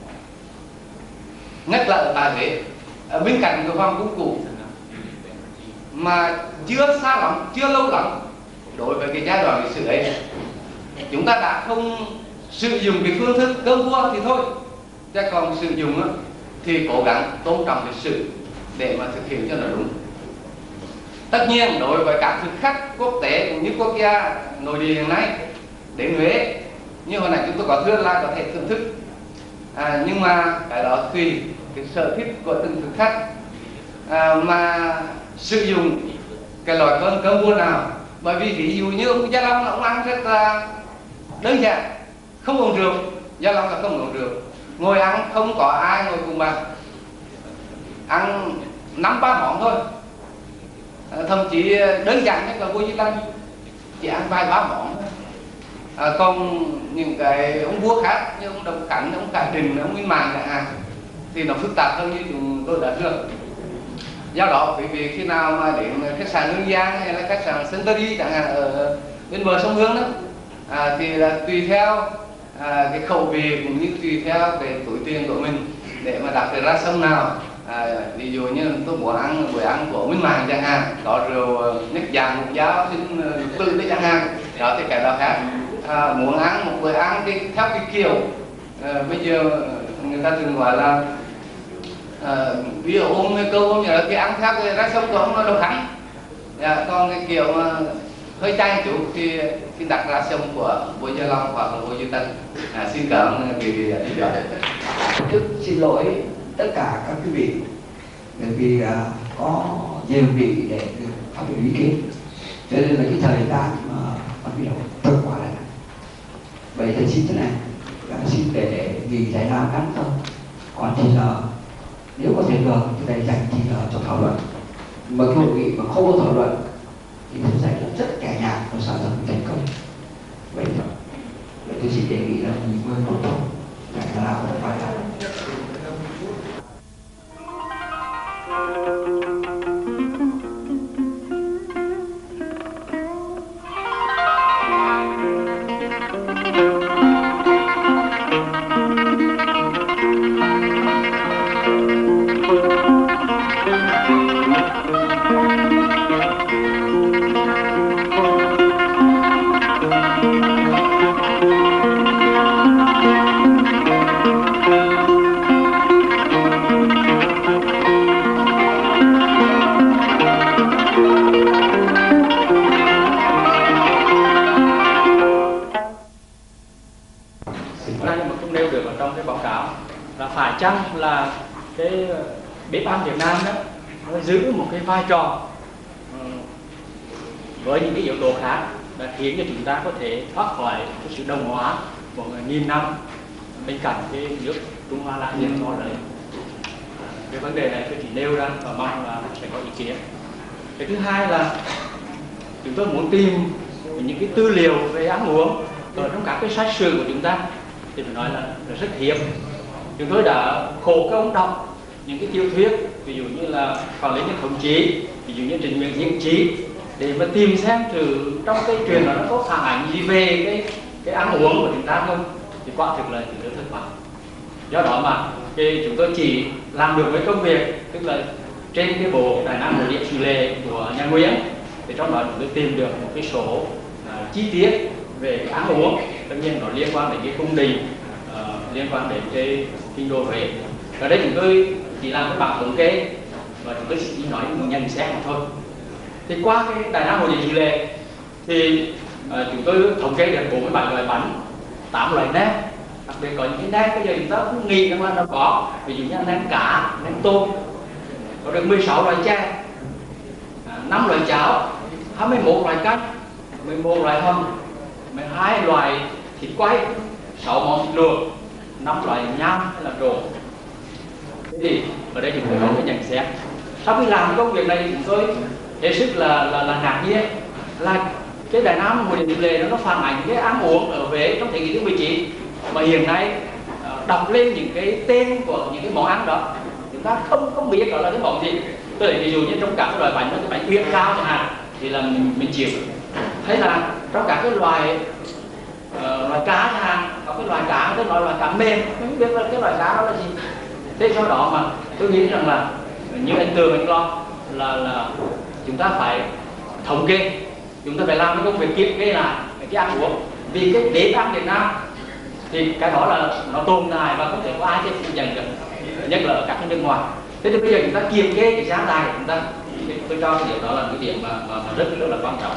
nhất là ở tại Huế, ở bên cạnh cái hoàng cung cũ mà chưa xa lắm, chưa lâu lắm đối với cái giai đoạn lịch sử ấy, chúng ta đã không sử dụng cái phương thức cơm vua thì thôi, chứ còn sử dụng thì cố gắng tôn trọng lịch sử để mà thực hiện cho nó đúng. Tất nhiên đối với các thực khách quốc tế cũng như quốc gia nội địa hiện nay đến Huế, như hồi nãy chúng tôi có thưa là có thể thưởng thức, à, nhưng mà cái đó tùy cái sở thích của từng thực khách à, mà sử dụng cái loại cơm cơm vua nào. Bởi vì ví dụ như ông Gia Long là ông ăn rất là đơn giản, không uống rượu. Gia Long là không uống rượu, ngồi ăn không có ai ngồi cùng bàn, ăn năm ba món thôi, à, thậm chí đơn giản nhất là vua Di Lăng chỉ ăn vài ba món. À, còn những cái ông vua khác như ông Đồng Khánh, ông Khải Định, ông Minh Mạng chẳng hạn thì nó phức tạp hơn như chúng tôi đã thưa. Do đó quý vị khi nào mà đến khách sạn Hương Giang hay là khách sạn Century chẳng hạn ở bên bờ sông Hương đó, à, thì là tùy theo à, cái khẩu vị cũng như tùy theo cái túi tiền của mình để mà đặt cái ra sông nào. À, ví dụ như tôi muốn ăn buổi ăn của Minh Mạng chẳng hạn, có rượu nhất vàng một giáo xin tự đấy chẳng hạn, đó thì cái đó khác. À, muốn ăn một bữa ăn thì theo cái kiểu à, bây giờ người ta thường gọi là à, ví dụ ôm cái câu ôm nhờ cái ăn theo cái ra sông của ông nó Đồng Khánh, à, còn cái kiểu mà hơi chay chút thì xin đặt ra sông của vua Gia Long hoặc là vua Duy Tân. À, xin cảm ơn quý vị đã theo dõi. Trước xin lỗi tất cả các quý vị bởi vì à, có nhiều vị để phát biểu ý kiến, cho nên là cái thời gian mà bắt đầu thật quá là Vậy thầy xin thế này, xin để nghỉ giải lao ngắn thôi, còn thì giờ nếu có thể được thì thầy dành thì giờ cho thảo luận, mà cái hội nghị mà không có thảo luận thì thầy dạy là rất kẻ nhạt và sợ rằng thành công. Vậy thôi, vậy tôi xin đề nghị là nghỉ ngơi một thôi, giải lao và quay lại. Chăng là cái bếp ăn Việt Nam đó nó giữ một cái vai trò với những cái yếu tố khác đã khiến cho chúng ta có thể thoát khỏi cái sự đồng hóa của nghìn năm bên cạnh cái nước Trung Hoa láng giềng so đấy. Cái vấn đề này tôi chỉ nêu ra và mong là sẽ có ý kiến. Cái thứ hai là chúng tôi muốn tìm những cái tư liệu về ăn uống ở trong các cái sách sử của chúng ta thì phải nói là, là rất hiếm. Chúng tôi đã khổ công đọc những cái tiểu thuyết, ví dụ như là Hoàng Lý Nhân Thống Chí, ví dụ như Trình Nguyễn Diễn Chí, để mà tìm xem thử trong cái truyền đó nó có phản ánh gì về cái cái ăn uống của chúng ta không, thì quả thực là chúng tôi thất vọng. Do đó mà cái chúng tôi chỉ làm được với công việc, tức là trên cái bộ Đại Nam Hội Địa Sử Lệ của nhà Nguyễn, thì trong đó chúng tôi tìm được một cái số uh, chi tiết về cái ăn uống, tất nhiên nó liên quan đến cái cung đình, uh, liên quan đến cái kinh đô Huế. Ở đây chúng tôi chỉ làm cái bảng thống kê và chúng tôi chỉ nói nhận xét mà thôi. Thì qua cái Đại Nam Hội Địa Sử Lệ thì uh, chúng tôi thống kê được bốn mươi bảy loại bánh, tám loại nem, đặc biệt có những cái nem bây giờ chúng ta cũng nghĩ rằng là nó có, ví dụ như nem cá, nem tôm, có được mười sáu loại chè, năm loại cháo, hai mươi mốt loại canh, mười một loại hầm, mười hai loại thịt quay, sáu món thịt luộc, năm loại nham hay là rổ. Thế thì ở đây chúng tôi có cái nhận xét. Sau khi làm công việc này chúng tôi hết sức là là, là ngạc nhiên là cái Đại Nam Hội Địa Sử Lệ nó phản ánh cái ăn uống ở Huế trong thế kỷ thứ mười chín, mà hiện nay đọc lên những cái tên của những cái món ăn đó chúng ta không không biết đó là cái món gì. Tôi lấy ví dụ như trong các loại bánh, cái bánh uyên cao chẳng hạn thì là mình, mình chịu, hay là trong các cái loài uh, loài cá chẳng hạn, có cái loài cá tôi nói loài cá mềm, mình không biết là cái loài cá đó là gì. Thế do đó mà tôi nghĩ rằng là như anh Tường anh lo là là chúng ta phải thống kê, chúng ta phải làm cái công việc kiểm kê lại cái ăn uống, vì cái bếp ăn Việt Nam thì cái đó là nó tồn tại và không thể có ai trên nhận được, nhất là ở các nước ngoài. Thế thì bây giờ chúng ta kiểm kê cái giá đài của chúng ta, thì tôi cho cái điều đó là cái điểm mà, mà, mà rất rất là quan trọng.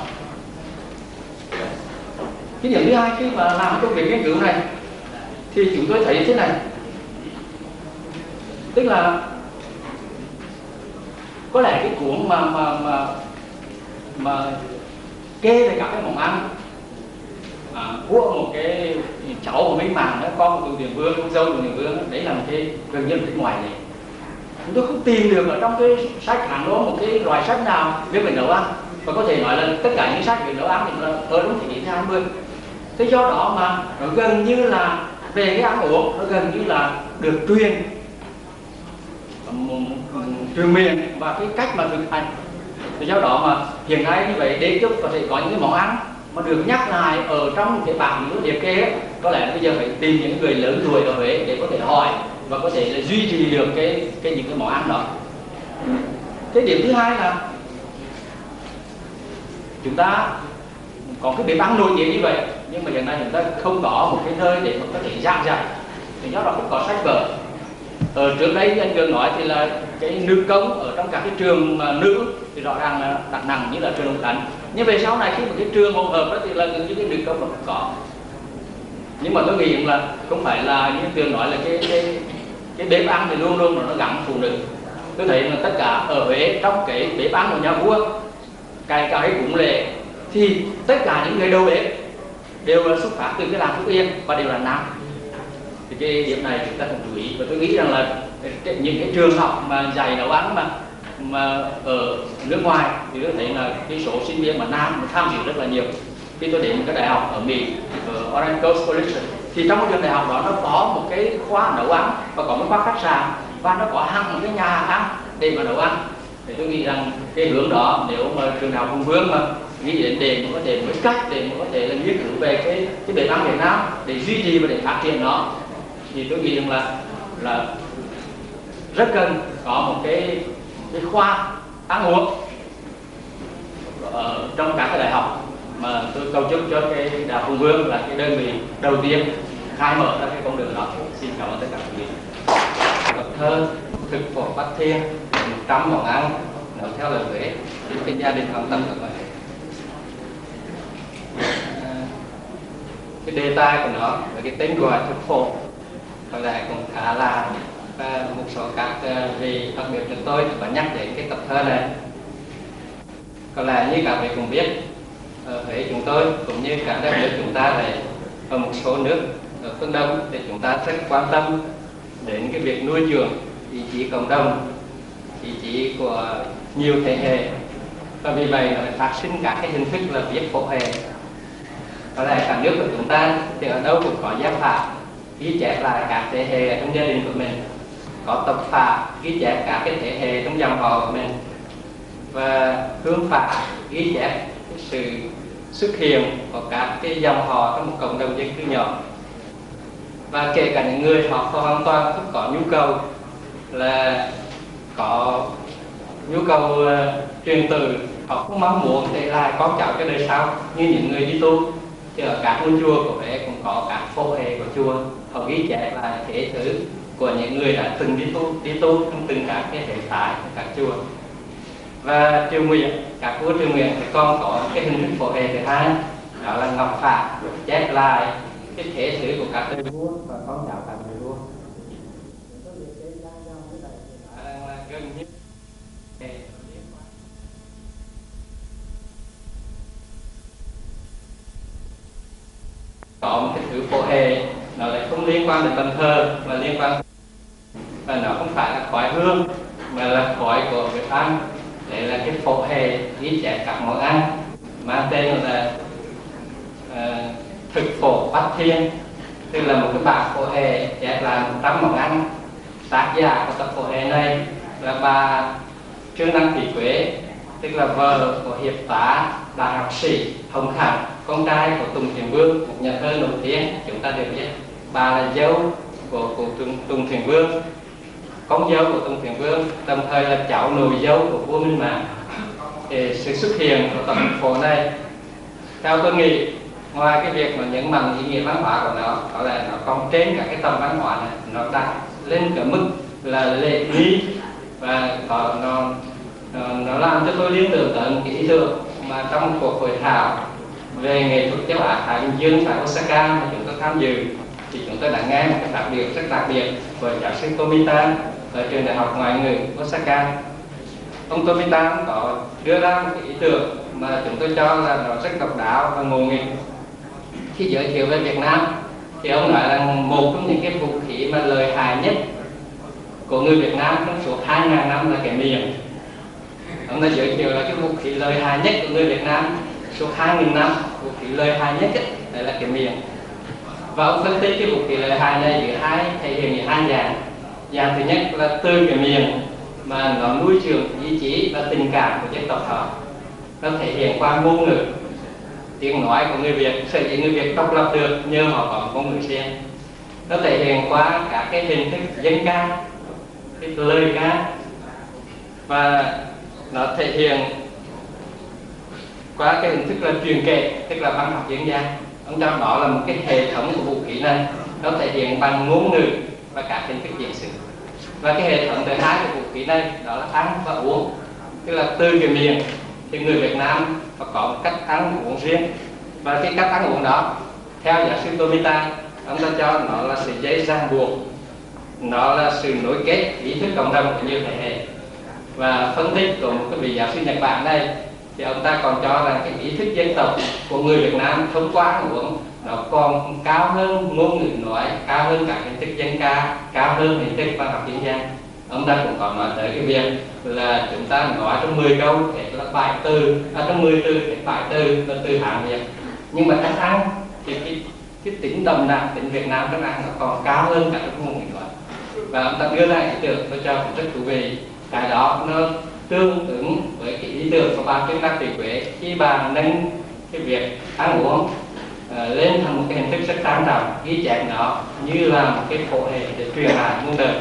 Cái điểm thứ hai khi mà làm công việc nghiên cứu này thì chúng tôi thấy thế này, tức là có lẽ cái cuốn mà mà mà mà kê về các cái món ăn à, của một cái cháu của Minh Mạng đó, con của Tù Tiền Vương, con dâu Tù Tiền Vương đó, đấy là một cái gần như một cái ngoài này. Chúng tôi không tìm được ở trong cái sách hẳn đó một cái loại sách nào viết về nấu ăn, và có thể nói là tất cả những sách về nấu ăn thì là ở trong thế kỷ thứ hai mươi. Thế do đó mà nó gần như là về cái ăn uống, nó gần như là được truyền truyền miệng và cái cách mà thực hành. Thì do đó mà hiện nay như vậy để chúc có thể có những cái món ăn mà được nhắc lại ở trong cái bảng những liệt kê ấy, có lẽ bây giờ phải tìm những người lớn tuổi ở Huế để có thể hỏi và có thể là duy trì được cái cái những cái món ăn đó. Cái điểm thứ hai là chúng ta có cái bếp ăn nổi tiếng như vậy, nhưng mà hiện nay chúng ta không có một cái nơi để mà có thể giảng dạy, thì do đó không có sách vở. Ở trước đây anh vừa nói thì là cái nữ công ở trong các cái trường mà nữ thì rõ ràng là đặt nặng như là trường Đồng Khánh, nhưng về sau này khi một cái trường hỗn hợp đó thì là những cái nữ công nó không có. Nhưng mà tôi nghĩ là không phải là như Tường nói là cái cái cái bếp ăn thì luôn luôn nó gắn phụ nữ. Tôi thấy là tất cả ở Huế trong cái bếp ăn của nhà vua, cày cày cúng lễ thì tất cả những người đầu bếp đều là xuất phát từ cái làng Phúc Yên và đều là nam. Thì cái điểm này chúng ta cần chú ý, và tôi nghĩ rằng là những cái trường học mà dạy nấu ăn mà mà ở nước ngoài thì tôi thấy là cái số sinh viên mà nam mà tham dự rất là nhiều. Khi tôi đến một cái đại học ở Mỹ, ở Orange Coast College, thì trong cái trường đại học đó nó có một cái khoa nấu ăn và có một khoa khách sạn, và nó có hẳn một cái nhà ăn để mà nấu ăn. Thì tôi nghĩ rằng cái hướng đó, nếu mà trường đại học Hùng Vương mà nghĩ đến để mà có thể một cách để mà có thể là nghiên cứu về cái cái bếp ăn Việt Nam để duy trì và để phát triển nó, thì tôi nghĩ rằng là là rất cần có một cái cái khoa ăn uống ở trong các cái đại học, mà tôi cầu chúc cho cái đại học Hùng Vương là cái đơn vị đầu tiên khai mở ra cái con đường đó. Xin cảm ơn tất cả quý vị. Tập thơ thực phổ Bát Thiên một trăm món ăn nấu theo lời Huế, giúp cái gia đình quan tâm được vậy. Cái đề tài của nó và cái tên gọi thực phổ có lẽ cũng khá là, và một số các vị đặc biệt chúng tôi có nhắc đến cái tập thơ này. Có lẽ như các vị cũng biết, ở Huế chúng tôi cũng như cả đất nước chúng ta này, ở một số nước ở phương Đông thì chúng ta rất quan tâm đến cái việc nuôi dưỡng ý chí cộng đồng, ý chí của nhiều thế hệ, và vì vậy nó phát sinh các cái hình thức là viết phổ hệ. Có lẽ cả nước của chúng ta thì ở đâu cũng có giáp pháp ghi chép lại các thế hệ trong gia đình của mình, có tập pháp ghi chép các cái thế hệ trong dòng họ của mình, và hương pháp ghi chép cái sự xuất hiện của các cái dòng họ trong một cộng đồng dân cư nhỏ. Và kể cả những người họ hoàn toàn không có nhu cầu là có nhu cầu uh, truyền từ, họ không mong muốn để lại con cháu cho đời sau như những người đi tu, thì ở các ngôi chùa của Huế cũng có các phổ hệ của chùa, họ ghi chép lại thế thứ của những người đã từng đi tu đi tu trong từng các cái hệ phái các chùa. Và triều nguyện, các vua triều nguyện thì còn có cái hình thức phổ hệ thứ hai, đó là ngọc phạt, chép lại cái thế thứ của các đời vua và con cháu các đời vua. Gần như có một cái thứ phổ hệ, nó lại không liên quan đến bàn thờ mà liên quan, và nó không phải là khói hương mà là khói của bếp ăn. Đấy là cái phổ hệ ghi chép các món ăn mang tên là uh, thực phổ Bát Thiên, tức là một cái bản phổ hệ chép lại một trăm món ăn. Tác giả của tập phổ hệ này là bà Trương Đăng Thị Quế, tức là vợ của hiệp tá đại học sĩ Hồng Khánh, con trai của Tùng Thiền Vương, một nhà thơ nổi tiếng chúng ta đều biết. Bà là dâu của, của Tùng, Tùng Thiền Vương, con dâu của Tùng Thiền Vương, đồng thời là cháu nội dâu của vua Minh Mạng. Thì sự xuất hiện của tập phổ này, theo tôi nghĩ, ngoài cái việc mà nhấn mạnh ý nghĩa văn hóa của nó, đó là nó còn trên cả cái tầm văn hóa này, nó đặt lên cái mức là lễ nghi, và nó, nó, nó, nó làm cho tôi liên tưởng tới một cái ý tưởng mà trong một cuộc hội thảo về nghệ thuật châu Á Thái Bình Dương tại Osaka mà chúng tôi tham dự, thì chúng tôi đã nghe một cái phát biểu rất đặc biệt của giáo sư Tomita ở trường đại học ngoại ngữ Osaka. Ông Tomita có đưa ra một cái ý tưởng mà chúng tôi cho là nó rất độc đáo và ngộ nghĩnh. Khi giới thiệu về Việt Nam thì ông nói là một trong những cái vũ khí mà lợi hại nhất của người Việt Nam trong suốt hai ngàn năm là cái miệng. Ông đã giới thiệu là cái vũ khí lợi hại nhất của người Việt Nam suốt hai nghìn năm, vũ khí lợi hại nhất ấy, đấy là cái miệng. Và ông phân tích cái vũ khí lợi hại này giữa hai thể hiện như hai dạng. Dạng thứ nhất là từ cái miệng mà nó nuôi dưỡng ý chí và tình cảm của dân tộc họ, nó thể hiện qua ngôn ngữ, tiếng nói của người Việt, sở dĩ người Việt độc lập được nhờ họ có ngôn ngữ riêng. Nó thể hiện qua các cái hình thức dân ca, cái lời ca, và nó thể hiện qua cái hình thức là truyền kể, tức là văn học dân gian. Ông cho đó là một cái hệ thống của vũ khí này, nó thể hiện bằng ngôn ngữ và các hình thức diễn sử. Và cái hệ thống thứ hai của vũ khí này đó là ăn và uống, tức là từ cái miệng thì người Việt Nam họ có một cách ăn uống riêng, và cái cách ăn uống đó theo giáo sư Tomita, ông ta cho nó là sự dây ràng buộc, nó là sự nối kết ý thức cộng đồng của nhiều thế hệ. Và phân tích của một cái vị giáo sư Nhật Bản này thì ông ta còn cho rằng cái ý thức dân tộc của người Việt Nam thông qua ăn uống nó còn cao hơn ngôn ngữ nói, cao hơn các hình thức dân ca, cao hơn hình thức văn học dân gian. Ông ta cũng có nói tới cái việc là chúng ta nói trong mười câu thế là bảy từ, à, trong mười từ thì bảy từ là từ Hán Việt, nhưng mà các ăn thì cái, cái tính đậm đà, tính Việt Nam các ăn nó còn cao hơn cả trong ngôn ngữ nói. Và ông ta đưa ra ý tưởng tôi cho cũng rất thú vị. Cái đó nó tương ứng với cái ý tưởng của bà Trương Đắc Thủy Quế khi bà nâng cái việc ăn uống uh, lên thành một cái hình thức rất trang trọng, ghi chép nó như là một cái phổ hệ để truyền lại muôn đời.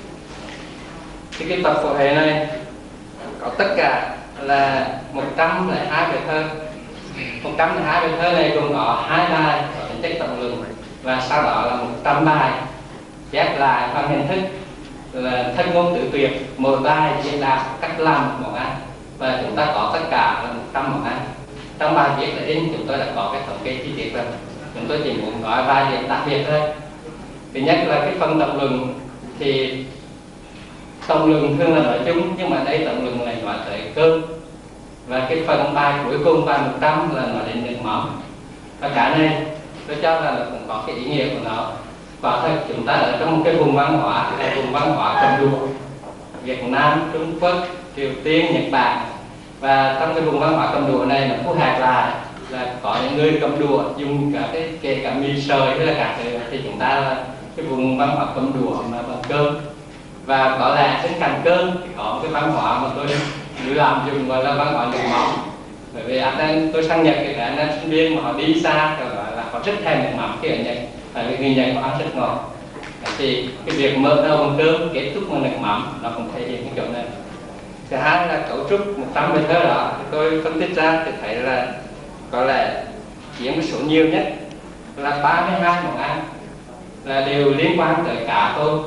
Thì cái tập phổ hệ này có tất cả là một trăm lẻ hai bài thơ. một trăm lẻ hai bài thơ này gồm có hai bài tính chất tổng luận và sau đó là một trăm bài chép lại bằng hình thức là thân ngôn tự tuyệt, một bài diễn đạt cách làm một món ăn, và chúng ta có tất cả là một trăm món ăn. Trong bài viết là in chúng tôi đã có cái thống kê chi tiết rồi, chúng tôi chỉ muốn nói vài điểm đặc biệt thôi. Thứ nhất là cái phần tổng luận thì tổng luận thường là nói chung, nhưng mà đây tổng luận này nói tới cơm, và cái phần bài cuối cùng bài một trăm là nói đến nước mắm. Và cái này tôi cho là cũng có cái ý nghĩa của nó. Quả thật chúng ta ở trong một cái vùng văn hóa là vùng văn hóa cầm đũa, Việt Nam, Trung Quốc, Triều Tiên, Nhật Bản, và trong cái vùng văn hóa cầm đũa này nó thu hẹp lại là có những người cầm đũa dùng cả cái kể cả mì sợi hay là cả cái, thì chúng ta là cái vùng văn hóa cầm đũa mà bằng cơm. Và có lẽ trên cạnh cơm thì có một cái văn hóa mà tôi làm dùng gọi là văn hóa nước mắm. Bởi vì anh em tôi sang Nhật thì anh em sinh viên mà họ đi xa thì gọi là họ rất thèm nước mắm khi ở Nhật, tại vì người Nhật họ ăn rất ngon. Thì cái việc mở đầu bằng cơm kết thúc bằng nước mắm nó cũng thể hiện cái chỗ này. Thứ hai là cấu trúc một trăm bài thơ đó thì tôi phân tích ra thì thấy là có lẽ chiếm cái số nhiều nhất là ba mươi hai món ăn là đều liên quan tới cá tôm.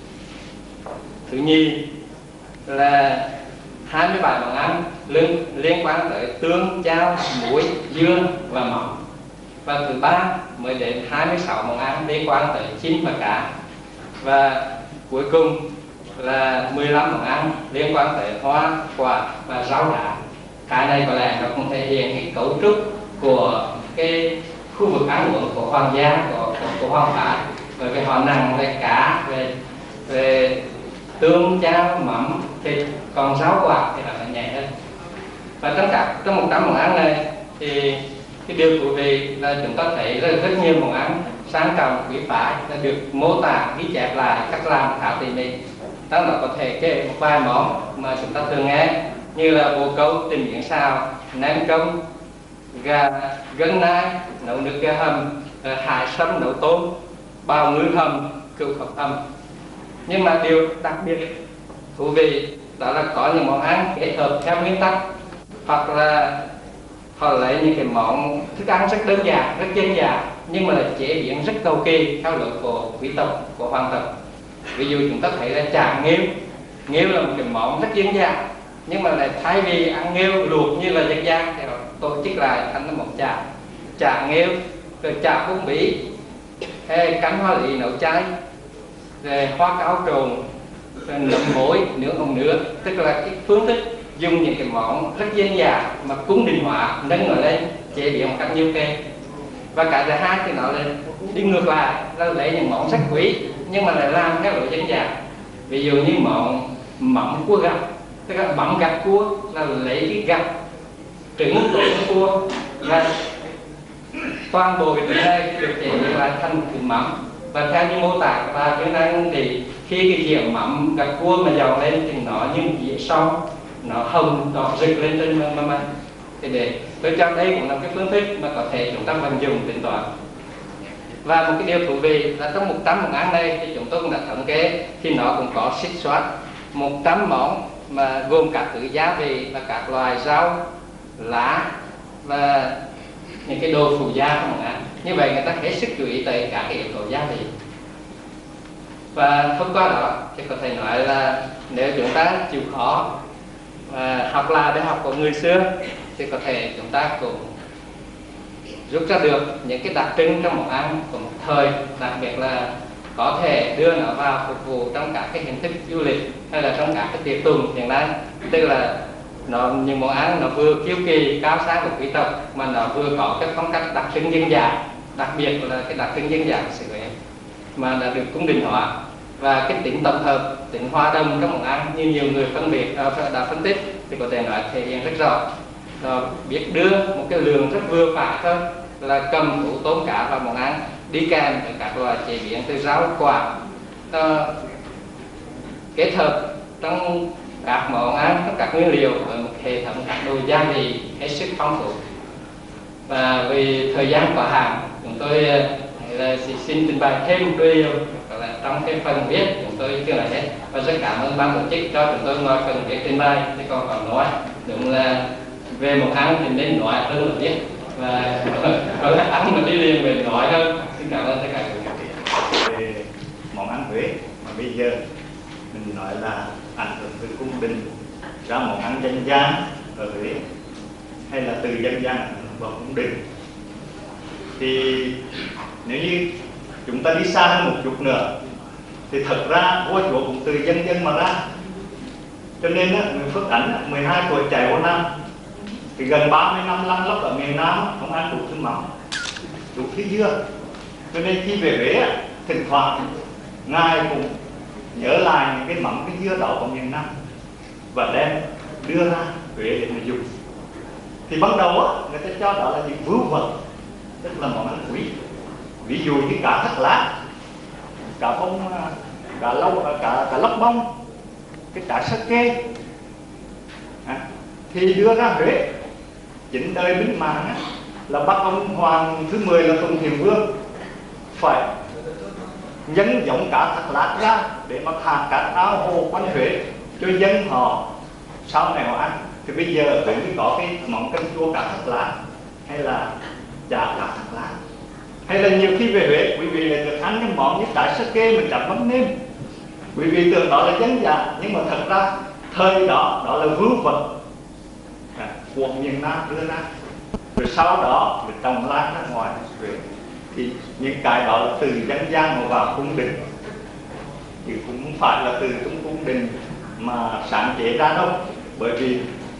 Thứ nhì là hai mươi bảy món ăn liên, liên quan tới tương, chao, muối, dưa và mắm. Và thứ ba mới đến hai mươi sáu món ăn liên quan tới chim và cá. Và cuối cùng là mười lăm món ăn liên quan tới hoa, quả và rau đá. Cái này có lẽ nó cũng thể hiện cái cấu trúc của cái khu vực ăn uống của hoàng gia, của, của, của hoàng thái. Bởi vì họ nặng về cá, về, về tương, chao, mắm, thịt, còn rau quả thì là nhẹ hơn. Và trong cả trong một trăm món ăn này thì cái điều thú vị là chúng ta thấy là rất nhiều món ăn sang trọng quý phái đã được mô tả ghi chép lại cách làm khá tỉ mỉ. Trong đó có thể kể một vài món mà chúng ta thường nghe như là bồ câu tình yến xào, nem công, gà gân nai nấu nước gà hầm, hải sâm nấu tôm, bào ngư hầm, cừu khổng hầm. Nhưng mà điều đặc biệt thú vị đó là có những món ăn kết hợp theo nguyên tắc, hoặc là họ lấy những cái món thức ăn rất đơn giản, rất dân dã nhưng mà là chế biến rất cầu kỳ theo lối của quý tộc, của hoàng tộc. Ví dụ chúng ta thấy là chả nghêu, nghêu là một cái món rất dân dã, nhưng mà lại thay vì ăn nghêu luộc như là dân gian thì họ tổ chức lại thành là một chả, chả nghêu, rồi chả bún bí, hay cánh hoa lý nấu cháy, rồi hoa cáo trồn, rồi nấm muối, nướng hồng nướng. Tức là cái phương thức dùng những cái món rất dân dã mà cung đình hóa nâng nó lên chế biến một cách nhiều kê. Và cái thứ hai thì nó là đi ngược lại, là lấy những món rất quý nhưng mà lại làm theo lối dân dã. Ví dụ như món mắm cua gạch, tức là mắm gạch cua là lấy cái gạch trứng của con cua, và toàn bộ cái trứng này được chế biến lại thành một mắm. Và theo như mô tả của bà Trương Đăng thì khi cái dĩa mắm gạch cua mà dầu lên thì nó như dĩa son, nó hồng đỏ rực lên trên mà mà thì để tôi cho đây cũng là cái phương thức mà có thể chúng ta vận dụng tính toán. Và một cái điều thú vị là trong một trăm món ăn này thì chúng tôi cũng đã thống kê thì nó cũng có xích soát một trăm món mà gồm các thứ gia vị và các loài rau, lá và những cái đồ phụ gia trong món ăn. Như vậy người ta hết sức chú ý tới các cái yếu tố gia vị. Và thông qua đó thì có thể nói là nếu chúng ta chịu khó và học là để học của người xưa thì có thể chúng ta cũng rút ra được những cái đặc trưng trong món ăn của một thời, đặc biệt là có thể đưa nó vào phục vụ trong các cái hình thức du lịch hay là trong các cái tiệc tùng hiện nay. Tức là nó những món ăn nó vừa kiêu kỳ cao sang của quý tộc mà nó vừa có cái phong cách đặc trưng dân dã đặc biệt là cái đặc trưng dân dã xứ Huế mà đã được cung đình hóa, và cái tính tổng hợp, tính hòa đồng trong món ăn như nhiều người phân biệt đã phân tích thì có thể nói thể hiện rất rõ. Nó biết đưa một cái lượng rất vừa phải thôi, là cầm củ tôm cá vào món ăn đi kèm với các loại chế biến từ rau quả, nó kết hợp trong các món ăn, trong các nguyên liệu với một hệ thống các đồ gia vị hết sức phong phú. Và vì thời gian có hạn, chúng tôi là xin trình bày thêm một điều là trong cái phần viết chúng tôi chưa nói hết, và rất cảm ơn ban tổ chức cho chúng tôi ngoài phần viết trình bày thì còn còn nói đúng là về món ăn thì nên nói hơn là viết, và có lẽ ăn mà đi liền về nói hơn. Xin cảm ơn tất cả các vị. Về món ăn Huế mà bây giờ mình nói là ảnh hưởng từ cung đình ra món ăn dân gian ở Huế, hay là từ dân gian vào cung đình, thì nếu như chúng ta đi xa hơn một chút nữa thì thật ra vua chúa cũng từ dân dân mà ra. Cho nên á, người Phước Ánh mười hai tuổi chạy vô Nam thì gần ba mươi năm lăn lóc ở miền Nam không ăn đủ thứ mắm, đủ thứ dưa. Cho nên khi về Huế thỉnh thoảng ngài cũng nhớ lại những cái mắm cái dưa đó của miền Nam và đem đưa ra Huế để mà dùng. Thì ban đầu á, người ta cho đó là những vưu vật, tức là món ăn quý. Ví dụ như cá thác lát, cá bông, cá lâu, cá cá lóc bông, cái cá sơ kê à, thì đưa ra Huế. Chính đời Minh Mạng á, là bắt ông Hoàng thứ mười là Tùng Thiền Vương phải nhân giống cá thác lát ra để mà thả cá ao hồ quanh Huế cho dân họ sau này họ ăn. Thì bây giờ Huế mới có cái món canh chua cá thác lát, hay là chả cá thác lát, hay là nhiều khi về Huế quý vị lại được ăn cái món như cá sơ kê mình chấm mắm nêm. Quý vị tưởng đó là dân dã, nhưng mà thật ra thời đó đó là vưu vật à, của miền Nam đưa ra, rồi sau đó được trồng lan ra ngoài Huế. Thì những cái đó là từ dân gian mà vào cung đình, chứ cũng không phải là từ trong cung đình mà sáng chế ra đâu. Bởi vì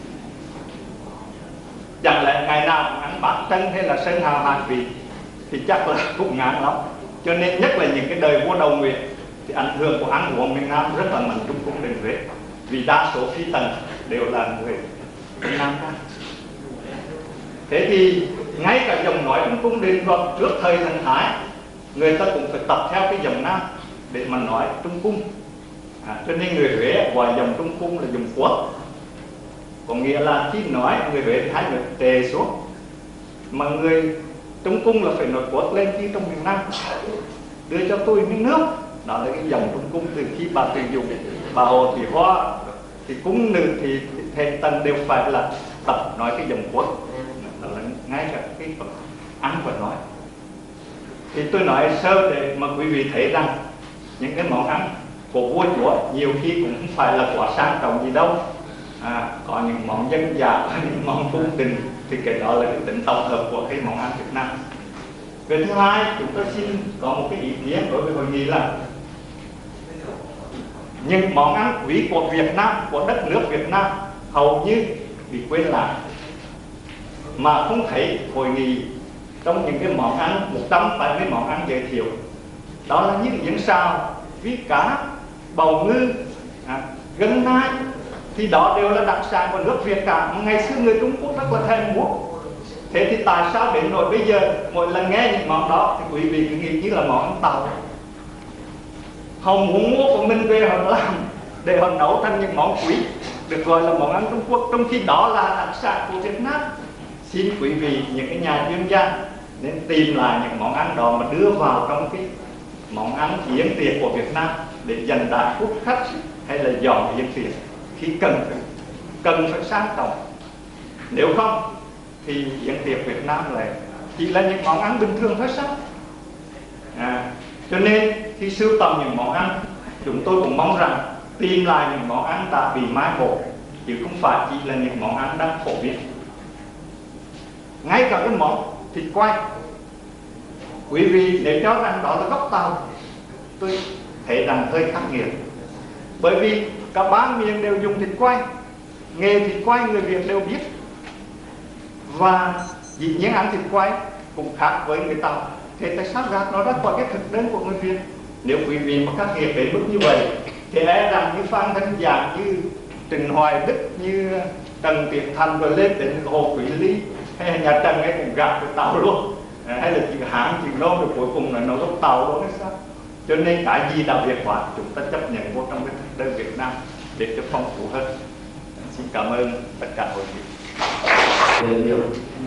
chẳng lẽ ngày nào cũng ăn bát trân hay là sơn hào hạt vị thì chắc là cũng ngán lắm. Cho nên nhất là những cái đời vua Đầu Nguyễn thì ảnh hưởng của ăn uống miền Nam rất là mạnh trong cung đình Huế, vì đa số phi tần đều là người miền Nam cả. Thế thì ngay cả giọng nói trong cung đình vào trước thời Thần Thái, người ta cũng phải tập theo cái giọng Nam để mà nói trong cung à, cho nên người Huế gọi giọng trong cung là giọng quất, có nghĩa là khi nói người Huế thì hai người tề xuống, mà người trong cung là phải nói quất lên khi trong miền Nam đưa cho tôi miếng nước. Đó là cái dòng trong cung. Từ khi bà Từ Dục, bà Hồ Thị Hoa thì cung nữ thì thầy tần đều phải là tập nói cái dòng quất, đó là ngay cả cái phần ăn và nói. Thì tôi nói sơ để mà quý vị thấy rằng những cái món ăn của vua chúa nhiều khi cũng không phải là quá sang trọng gì đâu à, có những món dân dã, những món cung đình, thì cái đó là cái tính tổng hợp của cái món ăn Việt Nam. Về thứ hai, chúng tôi xin có một cái ý kiến đối với hội nghị là những món ăn quý của Việt Nam, của đất nước Việt Nam hầu như bị quên lãng, mà không thấy hội nghị trong những cái món ăn một trăm bảy mươi món ăn giới thiệu. Đó là những yến xào, vít cá, bầu ngư, à, gân nai, thì đó đều là đặc sản của nước Việt cả. Ngày xưa người Trung Quốc rất là thèm muốn. Thế thì tại sao đến nỗi bây giờ mỗi lần nghe những món đó thì quý vị cứ nghĩ như là món ăn Tàu. Họ muốn mua của mình về họ làm để họ nấu thành những món quý, được gọi là món ăn Trung Quốc, trong khi đó là đặc sản của Việt Nam. Xin quý vị, những cái nhà chuyên gia nên tìm lại những món ăn đó mà đưa vào trong cái món ăn yến tiệc của Việt Nam để dành đại quốc khách hay là dọn yến tiệc khi cần phải, cần phải sang trọng. Nếu không thì yến tiệc Việt Nam lại chỉ là những món ăn bình thường thôi sao? À, cho nên khi sưu tầm những món ăn, chúng tôi cũng mong rằng tìm lại những món ăn đã bị mai một, chứ không phải chỉ là những món ăn đang phổ biến. Ngay cả cái món thịt quay, quý vị nếu cho rằng đó là gốc Tàu, tôi thấy rằng hơi khắc nghiệt. Bởi vì cả ba miền đều dùng thịt quay, nghề thịt quay người Việt đều biết, và dĩ nhiên ăn thịt quay cũng khác với người Tàu. Thế tại sao rác nó ra khỏi cái thực đơn của người Việt? Nếu quý vị mà khắc nghiệt đến mức như vậy thì e rằng như Phan Thanh Giảng, như Trịnh Hoài Đức, như Trần Tiến Thành rồi lên đến Hồ Quý Ly hay nhà Trần ấy cũng gạt được tàu luôn, hay là chị Hán chị Nô rồi cuối cùng là nó gốc tàu luôn hay sao? Cho nên cái gì đã Việt hóa chúng ta chấp nhận vô trong cái thực đơn Việt Nam để cho phong phú hơn. Xin cảm ơn tất cả hội nghị. Về điều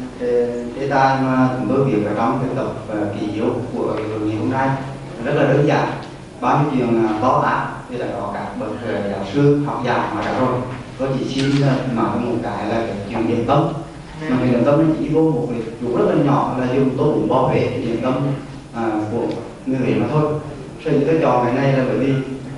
đề tài mà chúng tôi viết ở trong cái tập kỷ yếu của hội nghị hôm nay rất là đơn giản, bao nhiêu chuyện to tát thì là có các bậc giáo sư học giả mà đã rồi. Tôi chỉ xin nói một cái là cái chuyện điện tâm, mà cái điện tâm nó chỉ vô một cái chủ rất là nhỏ là dùng tôi cũng bảo vệ cái điện tâm à, của người Việt mà thôi. Sở dĩ tôi chọn cái này là bởi vì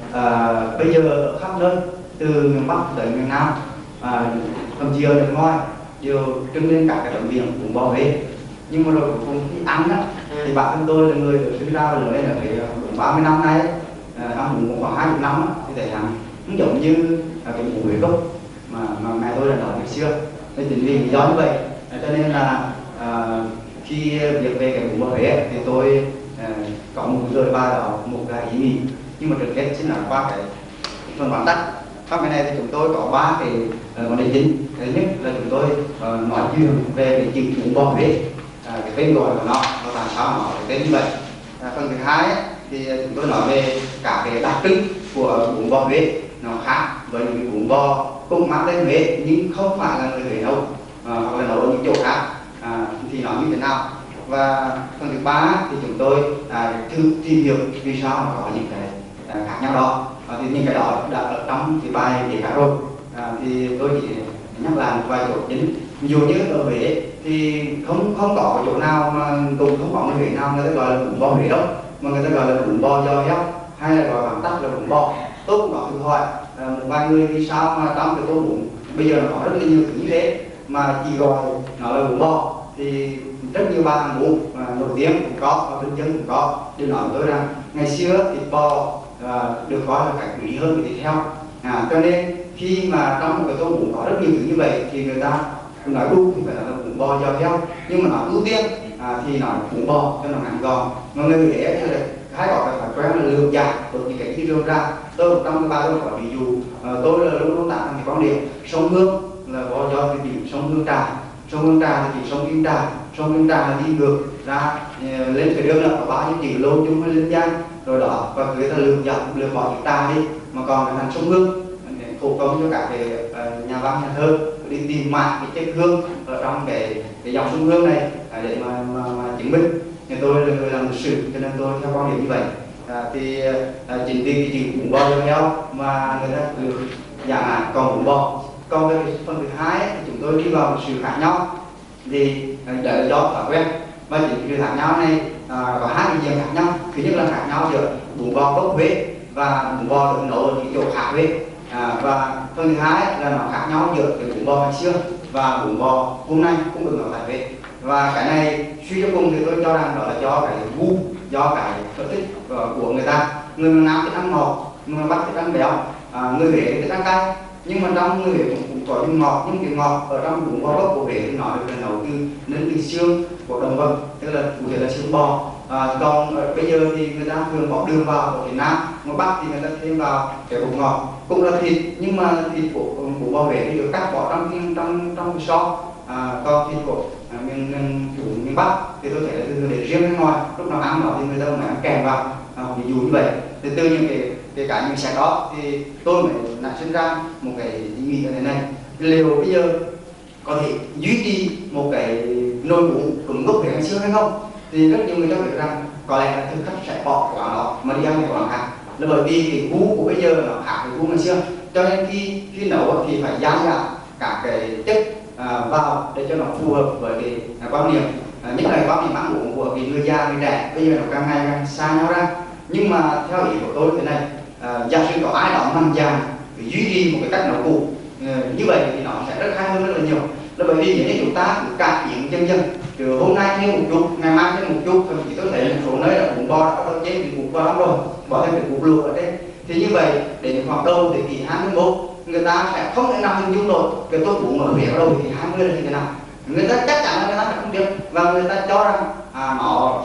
à, bây giờ khắp nơi từ miền Bắc tới miền Nam, à, thậm chí ở nước ngoài đều trưng lên cả cái tấm biển cũng bảo vệ. Nhưng mà rồi cũng khi ăn á thì bản thân tôi là người được sinh ra và lớn lên ở cái ba mươi năm nay, à, ăn cũng khoảng hai mươi năm á, thì thấy rằng cũng giống như là cái mũ Huế gốc mà, mà mẹ tôi là nói ngày xưa. Nên chính vì lý do như vậy cho nên là à, khi việc về cái mũ Huế thì tôi à, có một rời bài đó một cái ý nghĩ, nhưng mà trực tiếp xin nói qua cái phần bản tắt. Trong cái này thì chúng tôi có ba cái vấn đề chính. Thứ nhất là chúng tôi uh, nói chuyện về cái chữ mũ bò Huế, à, cái tên gọi của nó, nó làm sao nó cái tên như vậy. À, phần thứ hai ấy, thì chúng tôi nói về cả cái đặc trưng của bún bò Huế nó khác với những cái bún bò cùng mang tên Huế nhưng không phải là người Huế nấu, à, hoặc là nấu ở những chỗ khác, à, thì nó như thế nào. Và phần thứ ba thì chúng tôi à, thử tìm hiểu vì sao mà có những cái à, khác nhau đó. À, thì những cái đó đã ở trong cái bài kể cả rồi, à, thì tôi chỉ nhắc lại một vài chỗ chính. Ví dụ như ở Huế thì không không có chỗ nào mà cùng không có người Huế nào người ta gọi là bún bò Huế đâu, mà người ta gọi là bún bò giò heo hay là gọi bằng tắt là bún bò. Tôi cũng có thử hỏi à, một vài người vì sao mà trong cái tô bún bây giờ nó có rất là nhiều thứ như thế mà chỉ gọi nó là bún bò. Thì rất nhiều bà hàng bún à, nổi tiếng cũng có và bình dân cũng có đều nói với tôi rằng ngày xưa thịt bò à, được coi là phải quý hơn cái thịt heo, à, cho nên khi mà trong một cái tô bún có rất nhiều thứ như vậy thì người ta nói đúng thì phải là bún bò giò heo, nhưng mà nói ưu tiên à, thì nói bún bò cho nó ngắn gọn. Mà người Huế thì hay có cái thói quen là lược giả từ những cái thị trường ra. Tôi trong cái bài tôi có ví dụ à, tôi là luôn luôn tặng cái quan điểm sông Hương là bò giò thì chỉ sông Hương Trà, sông Hương Trà thì chỉ sông Kim Trà, sông Kim Trà là đi ngược ra lên cái đường là có bao nhiêu chữ lô chung với linh giang rồi đó, và người ta lược giả lược bỏ chữ Trà đi mà còn cái thành sông Hương phổ công cho cả cái uh, nhà văn nhà thơ đi tìm mãi cái chất hương ở trong cái cái dòng sông Hương này à, để mà, mà, mà chứng minh. Thì tôi là người làm lịch sử cho nên tôi theo quan điểm như vậy. À, thì à, chính vì cái chữ bún bò giò heo mà người ta được dạng là còn bún bò. Còn cái phần thứ hai ấy, thì chúng tôi đi vào một sự khác nhau thì đó là do thói quen, và chính sự khác nhau này à, có hai cái diện khác nhau. Thứ nhất là khác nhau giữa bún bò gốc Huế và bún bò được nấu ở những chỗ khác Huế. À, và phần thứ hai là nó khác nhau giữa cái bún bò ngày xưa và bún bò hôm nay cũng được nấu tại Huế. Và cái này suy cho cùng thì tôi cho rằng đó là do cái gu, do cái sở thích của người ta. Người miền Nam thích ăn ngọt, người miền Bắc thích ăn béo, à, người Huế thích ăn cay. Nhưng mà trong người Huế cũng, cũng có những ngọt, nhưng cái ngọt ở trong bún bò gốc của Huế thì nó được nấu từ nên từ xương của động vật, tức là cụ thể là xương bò. À, còn ở bây giờ thì người ta thường bỏ đường vào ở Việt Nam, ngoài Bắc thì người ta thêm vào cái bột ngọt, cũng là thịt nhưng mà thịt của bún bò Huế thì được cắt bỏ trong trong trong cái xo. À, còn thịt của à, miền miền chủ miền Bắc thì tôi thấy là từ để riêng bên ngoài, lúc nào ăn nó thì người ta mới ăn kèm vào, à, ví dụ như vậy. Thì từ những cái cái cái nhận xét đó thì tôi mới nảy sinh ra một cái ý nghĩ như thế này: liệu bây giờ có thể duy trì một cái nồi bún đúng gốc Huế ngày xưa hay không? Thì rất nhiều người cho biết rằng có lẽ là thực khách sẽ bỏ quán đó mà đi ăn cái quán khác, là bởi vì cái gu của bây giờ nó khác với gu ngày xưa, cho nên khi khi nấu thì phải giảm giảm các cái chất à, vào để cho nó phù hợp với cái à, quan điểm, à, nhất là quan điểm ăn uống của cái người già người trẻ bây giờ nó càng ngày càng xa nhau ra. Nhưng mà theo ý của tôi thế này, à, giả sử có ai đó mạnh dạn duy trì một cái cách nấu cũ à, như vậy thì nó sẽ rất hay hơn rất là nhiều, là bởi vì nếu như chúng ta cứ cải tiến dần dần, từ hôm nay thêm một chút, ngày mai thêm một chút, thậm chí tôi thấy một số nơi là bún bò đã có chế thì bún bò lắm rồi, bỏ thêm cái cục luộc ở đây. Thì như vậy đến khoảng đầu thế kỷ hai mươi mốt người ta sẽ không thể nào hình dung nổi cái tô bún ở Huế ở đầu thế kỷ hai mươi là như thế nào. Người ta chắc chắn là người ta sẽ không biết, và người ta cho rằng à, nó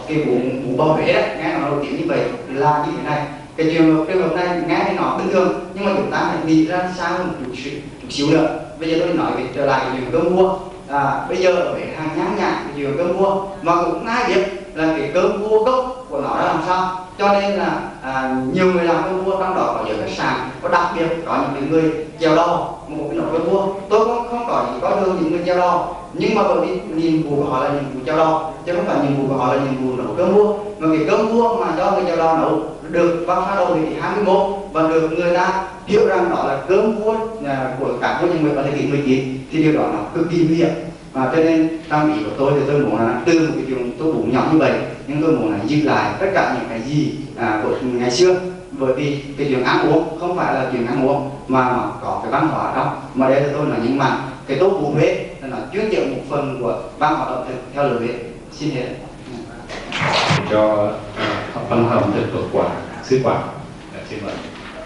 cái vụ vụ Bò Huế đấy, nghe nó nổi tiếng như vậy là như thế này. Cái trường trường hợp này nghe thì nó bình thường, nhưng mà chúng ta hãy nghĩ ra sao một chút xíu, chút xíu nữa. Bây giờ tôi nói về trở lại chuyện cơm vua. À, bây giờ ở Huế hàng nhãn nhạc chuyện cơm vua, mà cũng ai biết là cái cơm vua gốc của nó là làm sao. Cho nên là à, nhiều người làm cơm vua, trong đó có nhiều khách sạn, có đặc biệt có những người chèo đò một cái nồi cơm vua. Tôi không không có gì có được những người chèo đò, nhưng mà bởi vì nhiệm vụ của họ là nhiệm vụ chèo đò, chứ không phải nhiệm vụ của họ là nhiệm vụ nấu cơm vua. Mà cái cơm vua mà do người chèo đò nấu được vào phá đầu thế kỷ hai mươi mốt và được người ta hiểu rằng đó là cơm vua à, của các vua nhà Nguyễn vào thế kỷ mười chín, thì điều đó nó cực kỳ nguy hiểm. Và cho nên trong ý của tôi thì tôi muốn là từ một cái chuyện tôi bụng nhỏ như vậy, nhưng tôi muốn là giữ lại tất cả những cái gì à, của ngày xưa. Bởi vì cái chuyện ăn uống không phải là chuyện ăn uống mà nó có cái văn hóa đó. Mà đây là tôi là nhấn mạnh cái tốt của Huế là nó chuyên chịu một phần của văn hóa ẩm thực theo lời Huế. Xin hết. Cho văn hóa ẩm thực của quả sứ quả. Xin mời.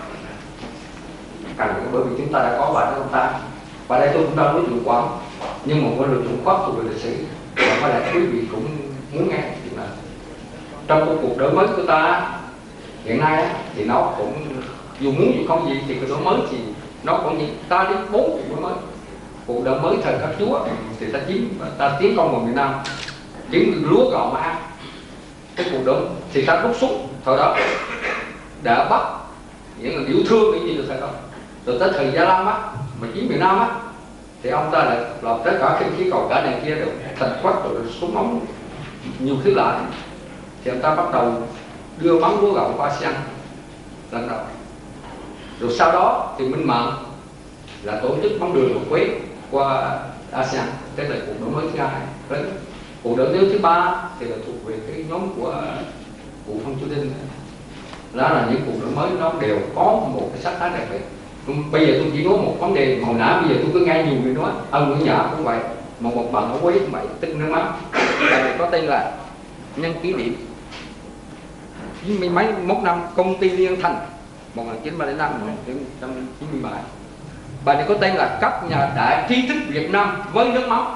Càng bởi vì chúng ta đã có bài đó công tác, và đây tôi cũng đang nói chuyện quán, nhưng một cái lời chuyện khoác thuộc về lịch sử, và có lẽ quý vị cũng muốn nghe chuyện này. Trong công cuộc đổi mới của ta hiện nay thì nó cũng dù muốn dù không gì thì cái đổi mới thì nó cũng như ta đến bốn cuộc đổi mới. Cuộc đổi mới thời các chúa thì ta chiếm ta tiến công vào miền Nam, chiếm lúa gạo mà ăn. Cái cuộc đổi thì ta rút súng thời đó đã bắt những người yêu thương cái gì được thời đó. Rồi tới thời Gia Lam á mà chiếm miền Nam á thì ông ta lại làm tất cả cái khí cầu cả này kia đều thành quách rồi súng ống nhiều thứ lại, thì ông ta bắt đầu đưa bắn lúa gạo qua ASEAN lần đầu. Rồi sau đó thì Minh Mạng là tổ chức bắn đường một quế qua ASEAN, cái là cuộc đổi mới thứ hai. Đấy. Cuộc đổi mới thứ ba thì là thuộc về cái nhóm của cụ Phong Chu Đinh. Đó là những cuộc đổi mới nó đều có một cái sắc thái đặc biệt. Bây giờ tôi chỉ nói một vấn đề, hồi nãy bây giờ tôi cứ nghe nhiều người nói ông Nguyễn Nhã cũng vậy, mà một bạn ở Quế cũng vậy, tên nước mắt này có tên là nhân kỷ niệm mấy mấy mốt năm công ty Liên Thành một nghìn chín trăm ba mươi lăm một nghìn chín trăm chín mươi bảy. Bài này có tên là cấp nhà đại trí thức Việt Nam với nước mắm.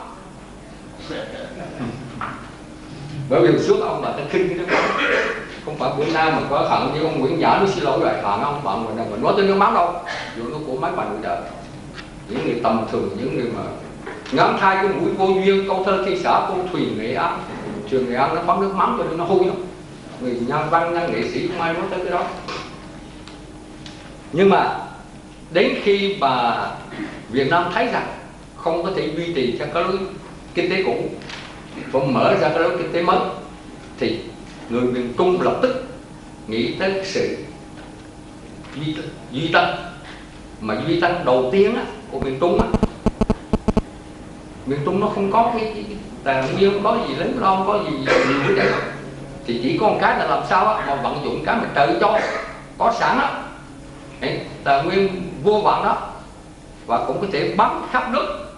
Bởi vì suốt ông là tên khinh cái nước mắm, không phải bữa nay mà có thằng như ông Nguyễn Nhã nó xin lỗi lại thằng ông bạn mình mình nói tới nước mắm đâu, dù nó của mấy bà nội trợ, những người tầm thường, những người mà ngắm thay cái mũi vô duyên, câu thơ thi xã cô thuyền Nghệ An, trường Nghệ An nó bấm nước mắm cho nên nó hôi lắm. Người nhân văn nhân nghệ sĩ không ai nói tới cái đó. Nhưng mà đến khi mà Việt Nam thấy rằng không có thể duy trì cho cái lối kinh tế cũ, còn mở ra cái lối kinh tế mới, thì người miền Trung lập tức nghĩ tới sự duy, duy tân. Mà duy tân đầu tiên á, của miền Trung á, miền Trung nó không có cái, cái, cái tài nguyên, không có gì lớn lo, không có gì nhiều cái đấy, thì chỉ có một cái là làm sao á, mà vận dụng cái mà trời cho có sẵn á, tài nguyên vô vọng đó, và cũng có thể bắn khắp nước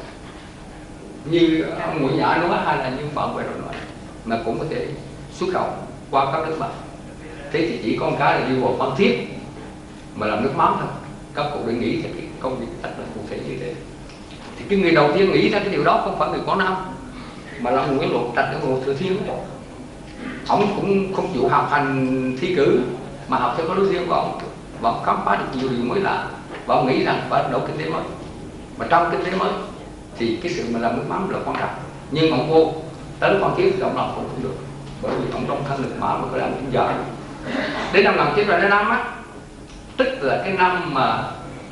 như ông Nguyễn Nhã nói hay là như bạn vừa rồi nói, mà cũng có thể xuất khẩu qua các nước bạn. Thế thì chỉ có một cái là đi vào Phan Thiết mà làm nước mắm thôi. Các cụ đã nghĩ thì cái công việc thật là cụ thể như thế. Thì cái người đầu tiên nghĩ ra cái điều đó không phải người Quảng Nam, mà là Nguyễn Lộ Trạch ở Hồ Thừa Thiên. Ông cũng không chịu học hành thi cử mà học theo cái lối riêng của ông, và ông khám phá được nhiều điều mới lạ, và ông nghĩ rằng phải đổi kinh tế mới. Mà trong kinh tế mới thì cái sự mà làm nước mắm là quan trọng. Nhưng ông vô tới Phan Thiết thì ông làm cũng không được, bởi vì ông trong thân lực mã mà có làm cũng giỏi. Đến năm một nghìn chín trăm lẻ năm á, tức là cái năm mà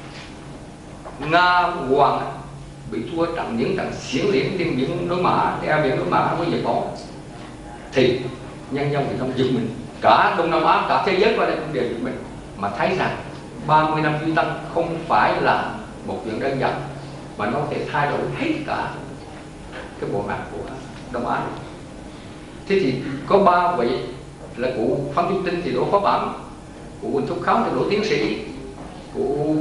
Nga Hoàng bị thua trận những trận xiển liễn trên biển đối Mã, eo biển đối Mã với Nhật Bản, thì nhân dân Việt Nam giật mình, cả Đông Nam Á, cả thế giới qua đây cũng đều giật mình, mà thấy rằng ba mươi năm duy tân không phải là một chuyện đơn giản, mà nó có thể thay đổi hết cả cái bộ mặt của Đông Á. Thế thì có ba vị là cụ Phan Chu Trinh thì đỗ phó bản, cụ Huỳnh Thúc Kháng thì đỗ tiến sĩ, cụ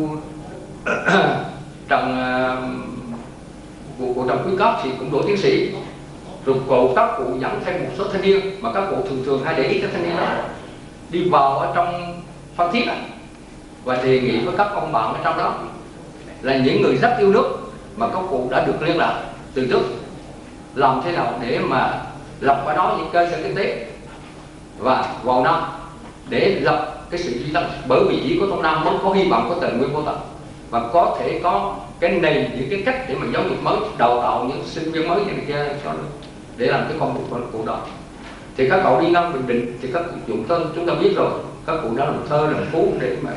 Trần cụ, cụ Trần Quý Cấp thì cũng đỗ tiến sĩ. Rồi cụ các cụ dẫn thêm một số thanh niên mà các cụ thường thường hay để ý các thanh niên đó đi vào ở trong Phan Thiết và đề nghị với các ông bạn ở trong đó là những người rất yêu nước mà các cụ đã được liên lạc từ trước, làm thế nào để mà lập ở đó những cơ sở kinh tế và vào Nam để lập cái sự duy tân, bởi vì chỉ có trong Nam mới có hy vọng, có tài nguyên vô tận và có thể có cái nền, những cái cách để mà giáo dục mới, đào tạo những sinh viên mới như này kia cho để làm cái công việc của đó. Thì các cậu đi ngang Bình Định thì các cụ dụng thơ chúng ta biết rồi, các cụ đã làm thơ làm phú để mà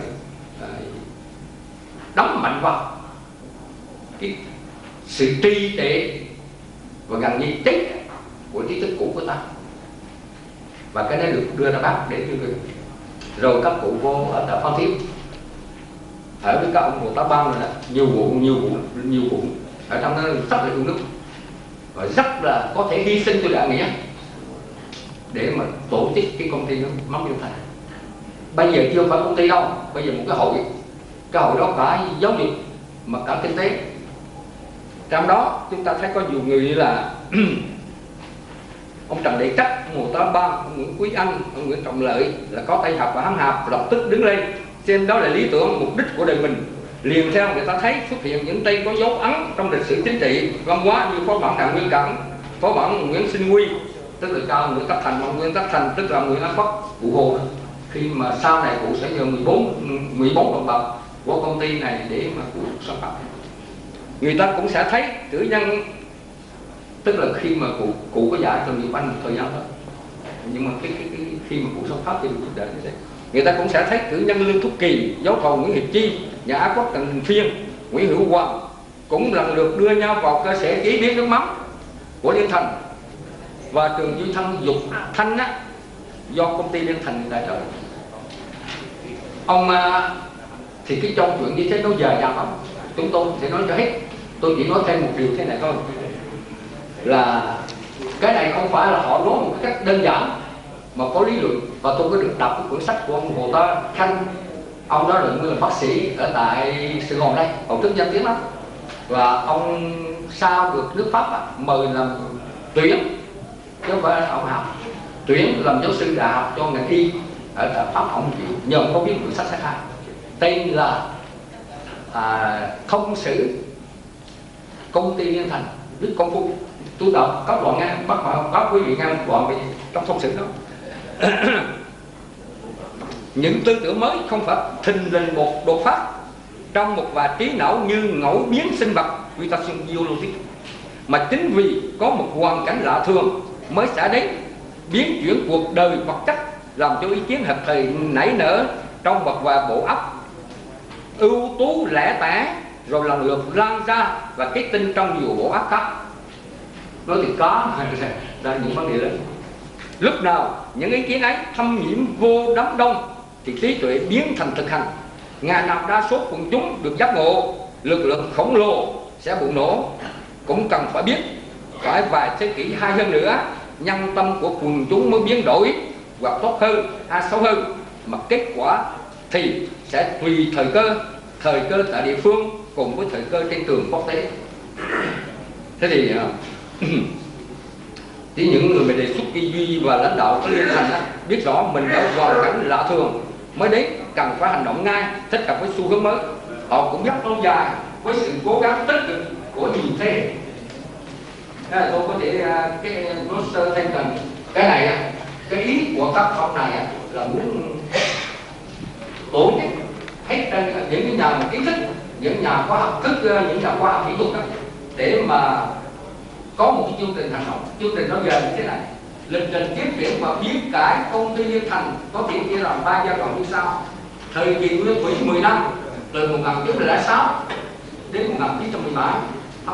đóng mạnh vào cái sự tri tuệ và gần như chết của trí thức cũ của ta, và cái này được đưa ra Bắc để tuyên truyền. Rồi các cụ vô ở tại Phan Thiết ở với các ông Bồ Tát Ban rồi đó, nhiều vụ nhiều vụ nhiều vụ ở trong đó rất là yêu nước và rất là có thể hy sinh tôi đã nghĩa để mà tổ chức cái công ty mắm Nhân Thành. Bây giờ chưa phải công ty đâu, bây giờ một cái hội, cái hội đó cả giáo dục mà cả kinh tế. Trong đó chúng ta thấy có nhiều người như là ông Trần Đại Trắc, ông Hồ Tá Ban, ông Nguyễn Quý Anh, ông Nguyễn Trọng Lợi là có tay học và hám hạp, lập tức đứng lên xem đó là lý tưởng mục đích của đời mình. Liền theo người ta thấy xuất hiện những tay có dấu ấn trong lịch sử chính trị văn hóa như phó bản Đặng Nguyên Cẩn, phó bản Nguyễn Sinh Huy, tức là cho Nguyễn Tất Thành, ông Nguyễn Tất Thành tức là Nguyễn Ái Quốc, cụ Hồ. Khi mà sau này cụ sẽ nhờ mười bốn đồng bậc của công ty này để mà cụ sản phẩm. Người ta cũng sẽ thấy cử nhân, tức là khi mà cụ cụ có giải cho nhiều anh thời gian đó, nhưng mà cái, cái, cái khi mà cụ sản pháp thì được đợi như thế, người ta cũng sẽ thấy cử nhân Lương Thúc Kỳ, giáo thầu Nguyễn Hiệp Chi, nhà Á Quốc Trần Đình Phiên, Nguyễn Hữu Hoàng cũng lần lượt đưa nhau vào cơ sở chế biến nước mắm của Liên Thành và trường Duy Thân Dục Thanh á, do công ty Liên Thành tài trợ. Ông thì cái trong chuyện như thế nó dài dòng lắm, chúng tôi sẽ nói cho hết. Tôi chỉ nói thêm một điều thế này thôi, là cái này không phải là họ nói một cách đơn giản mà có lý luận. Và tôi có được đọc cái cuốn sách của ông Hồ Tá Khanh, ông đó là người bác sĩ ở tại Sài Gòn đây, ông rất danh tiếng lắm. Và ông sau được nước Pháp á, mời làm tuyển, chứ không phải là ông học, tuyển làm giáo sư đại học cho ngành y ở tại Pháp. Ông chịu nhờ ông có viết cuốn sách sách hay tên là à, Thông sử công ty Liên Thành viết công phu. Tôi đọc các đoạn nghe, bắt các quý vị nghe một đoạn về trong thông sử đó. Những tư tưởng mới không phải thình lình một đột phát trong một vài trí não như ngẫu biến sinh vật mutation biologic, mà chính vì có một hoàn cảnh lạ thường mới xảy đến biến chuyển cuộc đời vật chất, làm cho ý kiến hợp thời nảy nở trong một vài bộ óc ưu tú lẻ tẻ, rồi lần lượt lan ra và kết tinh trong nhiều bộ óc khác. Nói thì có là những vấn đề lớn. Lúc nào những ý kiến ấy thâm nhiễm vô đám đông thì trí tuệ biến thành thực hành. Ngày nào đa số quần chúng được giác ngộ, lực lượng khổng lồ sẽ bùng nổ. Cũng cần phải biết phải vài thế kỷ hay hơn nữa, nhân tâm của quần chúng mới biến đổi hoặc tốt hơn hay xấu hơn, mà kết quả thì sẽ tùy thời cơ, thời cơ tại địa phương cùng với thời cơ trên trường quốc tế. Thế thì thì những người mà đề xuất Kỳ Duy và lãnh đạo có Liên Thành á, biết rõ mình ở hoàn cảnh lạ thường mới đến, cần phải hành động ngay, thích hợp với xu hướng mới. Họ cũng rất lâu dài với sự cố gắng tích cực của nhiều thế hệ. Thế là tôi có thể cái nói sơ thêm rằng cái này, cái ý của các ông này là muốn tổ chức hết những cái nhà kiến thức, những nhà khoa học thức, những nhà khoa học kỹ thuật đó, để mà có một cái chương trình hành động. Chương trình nó giờ như thế này: lịch trình tiếp chuyển và biến cải công ty Liên Thành có thể chia làm ba giai đoạn như sau. Thời kỳ nguyên thủy mười năm, từ một nghìn chín trăm lẻ sáu đến một nghìn chín trăm mười bảy.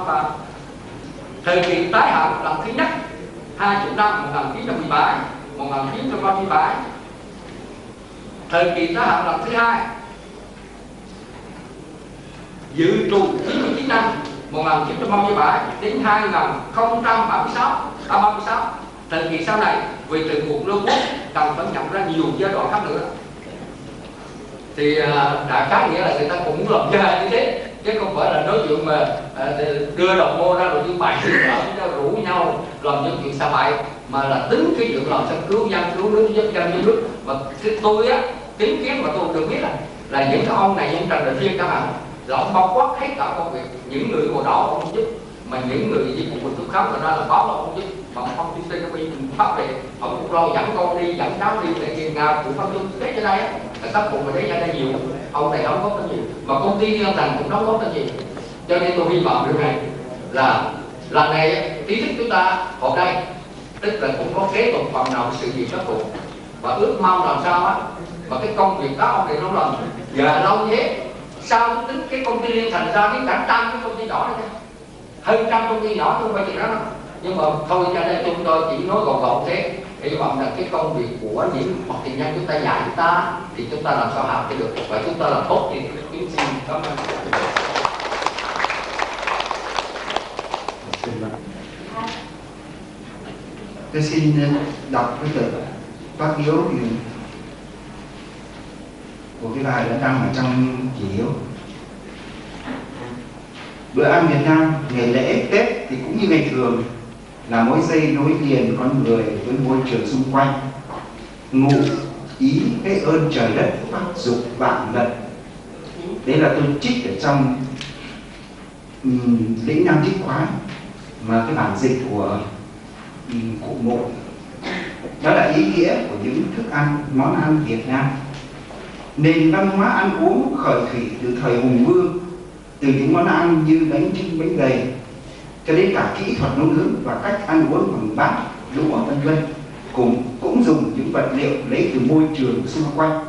Thời kỳ tái hạn lần thứ nhất hai mươi năm, một nghìn chín trăm mười bảy một nghìn chín trăm ba mươi bảy. Thời kỳ tái hạn lần thứ hai dự trù chín mươi chín năm, một nghìn chín trăm ba mươi bảy đến hai nghìn không trăm ba mươi sáu. Thời kỳ sau này vì từ cuộc lưu quốc cần phải nhận ra nhiều giai đoạn khác nữa. Thì đại khái nghĩa là người ta cũng muốn làm ra như thế, chứ không phải là nói chuyện mà đưa đồng mô ra rồi như bài rủ nhau làm những chuyện xa bậy, mà là tính cái chuyện làm sao cứu dân, cứu nước, giúp dân giúp nước. Và tôi á, kiến kiến mà tôi được biết là là những cái ông này, ông Trần Đại Phiên các bạn, là ông bao quát hết cả công việc. Những người màu đỏ ông giúp, mà những người dịch vụ bình thường khác là ra là báo là ông giúp. mà ông không đi xe cái pháp về ông cũng lo dẫn con đi dẫn cháu đi để kia nào cũng không chung thế ở đây á là cấp phụ mà đấy ở đây nhiều ông này đóng góp rất nhiều mà công ty Nhân Thành cũng đóng góp rất nhiều, cho nên tôi hy vọng điều này là lần này ý thức chúng ta ở đây tức là cũng có kế tục phần nào sự nghiệp các cụ và ước mong làm sao á mà cái công việc đó ông này nó làm giờ lâu thế sao tính cái công ty Liên Thành ra đến cả trăm cái công ty nhỏ này hơn trăm công ty nhỏ không phải chuyện đó đâu, nhưng mà thôi cho nên chúng tôi chỉ nói gọn gọn thế, hy vọng là cái công việc của những bậc tiền nhân chúng ta dạy chúng ta thì chúng ta làm sao học cái được và chúng ta làm tốt thì chúng xin cảm ơn. Tôi xin đọc cái tờ phát hiếu của cái bài đã đăng ở trong kỷ yếu. Bữa ăn Việt Nam, ngày lễ Tết thì cũng như ngày thường là mối dây nối liền con người với môi trường xung quanh. Ngụ ý cái ơn trời đất phát dục vạn vật. Đấy là tôi trích ở trong um, lĩnh Nam Trích Quán mà cái bản dịch của um, cụ Mộ. Đó là ý nghĩa của những thức ăn, món ăn Việt Nam. Nền văn hóa ăn uống khởi thủy từ thời Hùng Vương, từ những món ăn như bánh chưng, bánh gầy cho đến cả kỹ thuật nấu nướng và cách ăn uống bằng bát, đũa vân vân, cùng cũng dùng những vật liệu lấy từ môi trường xung quanh.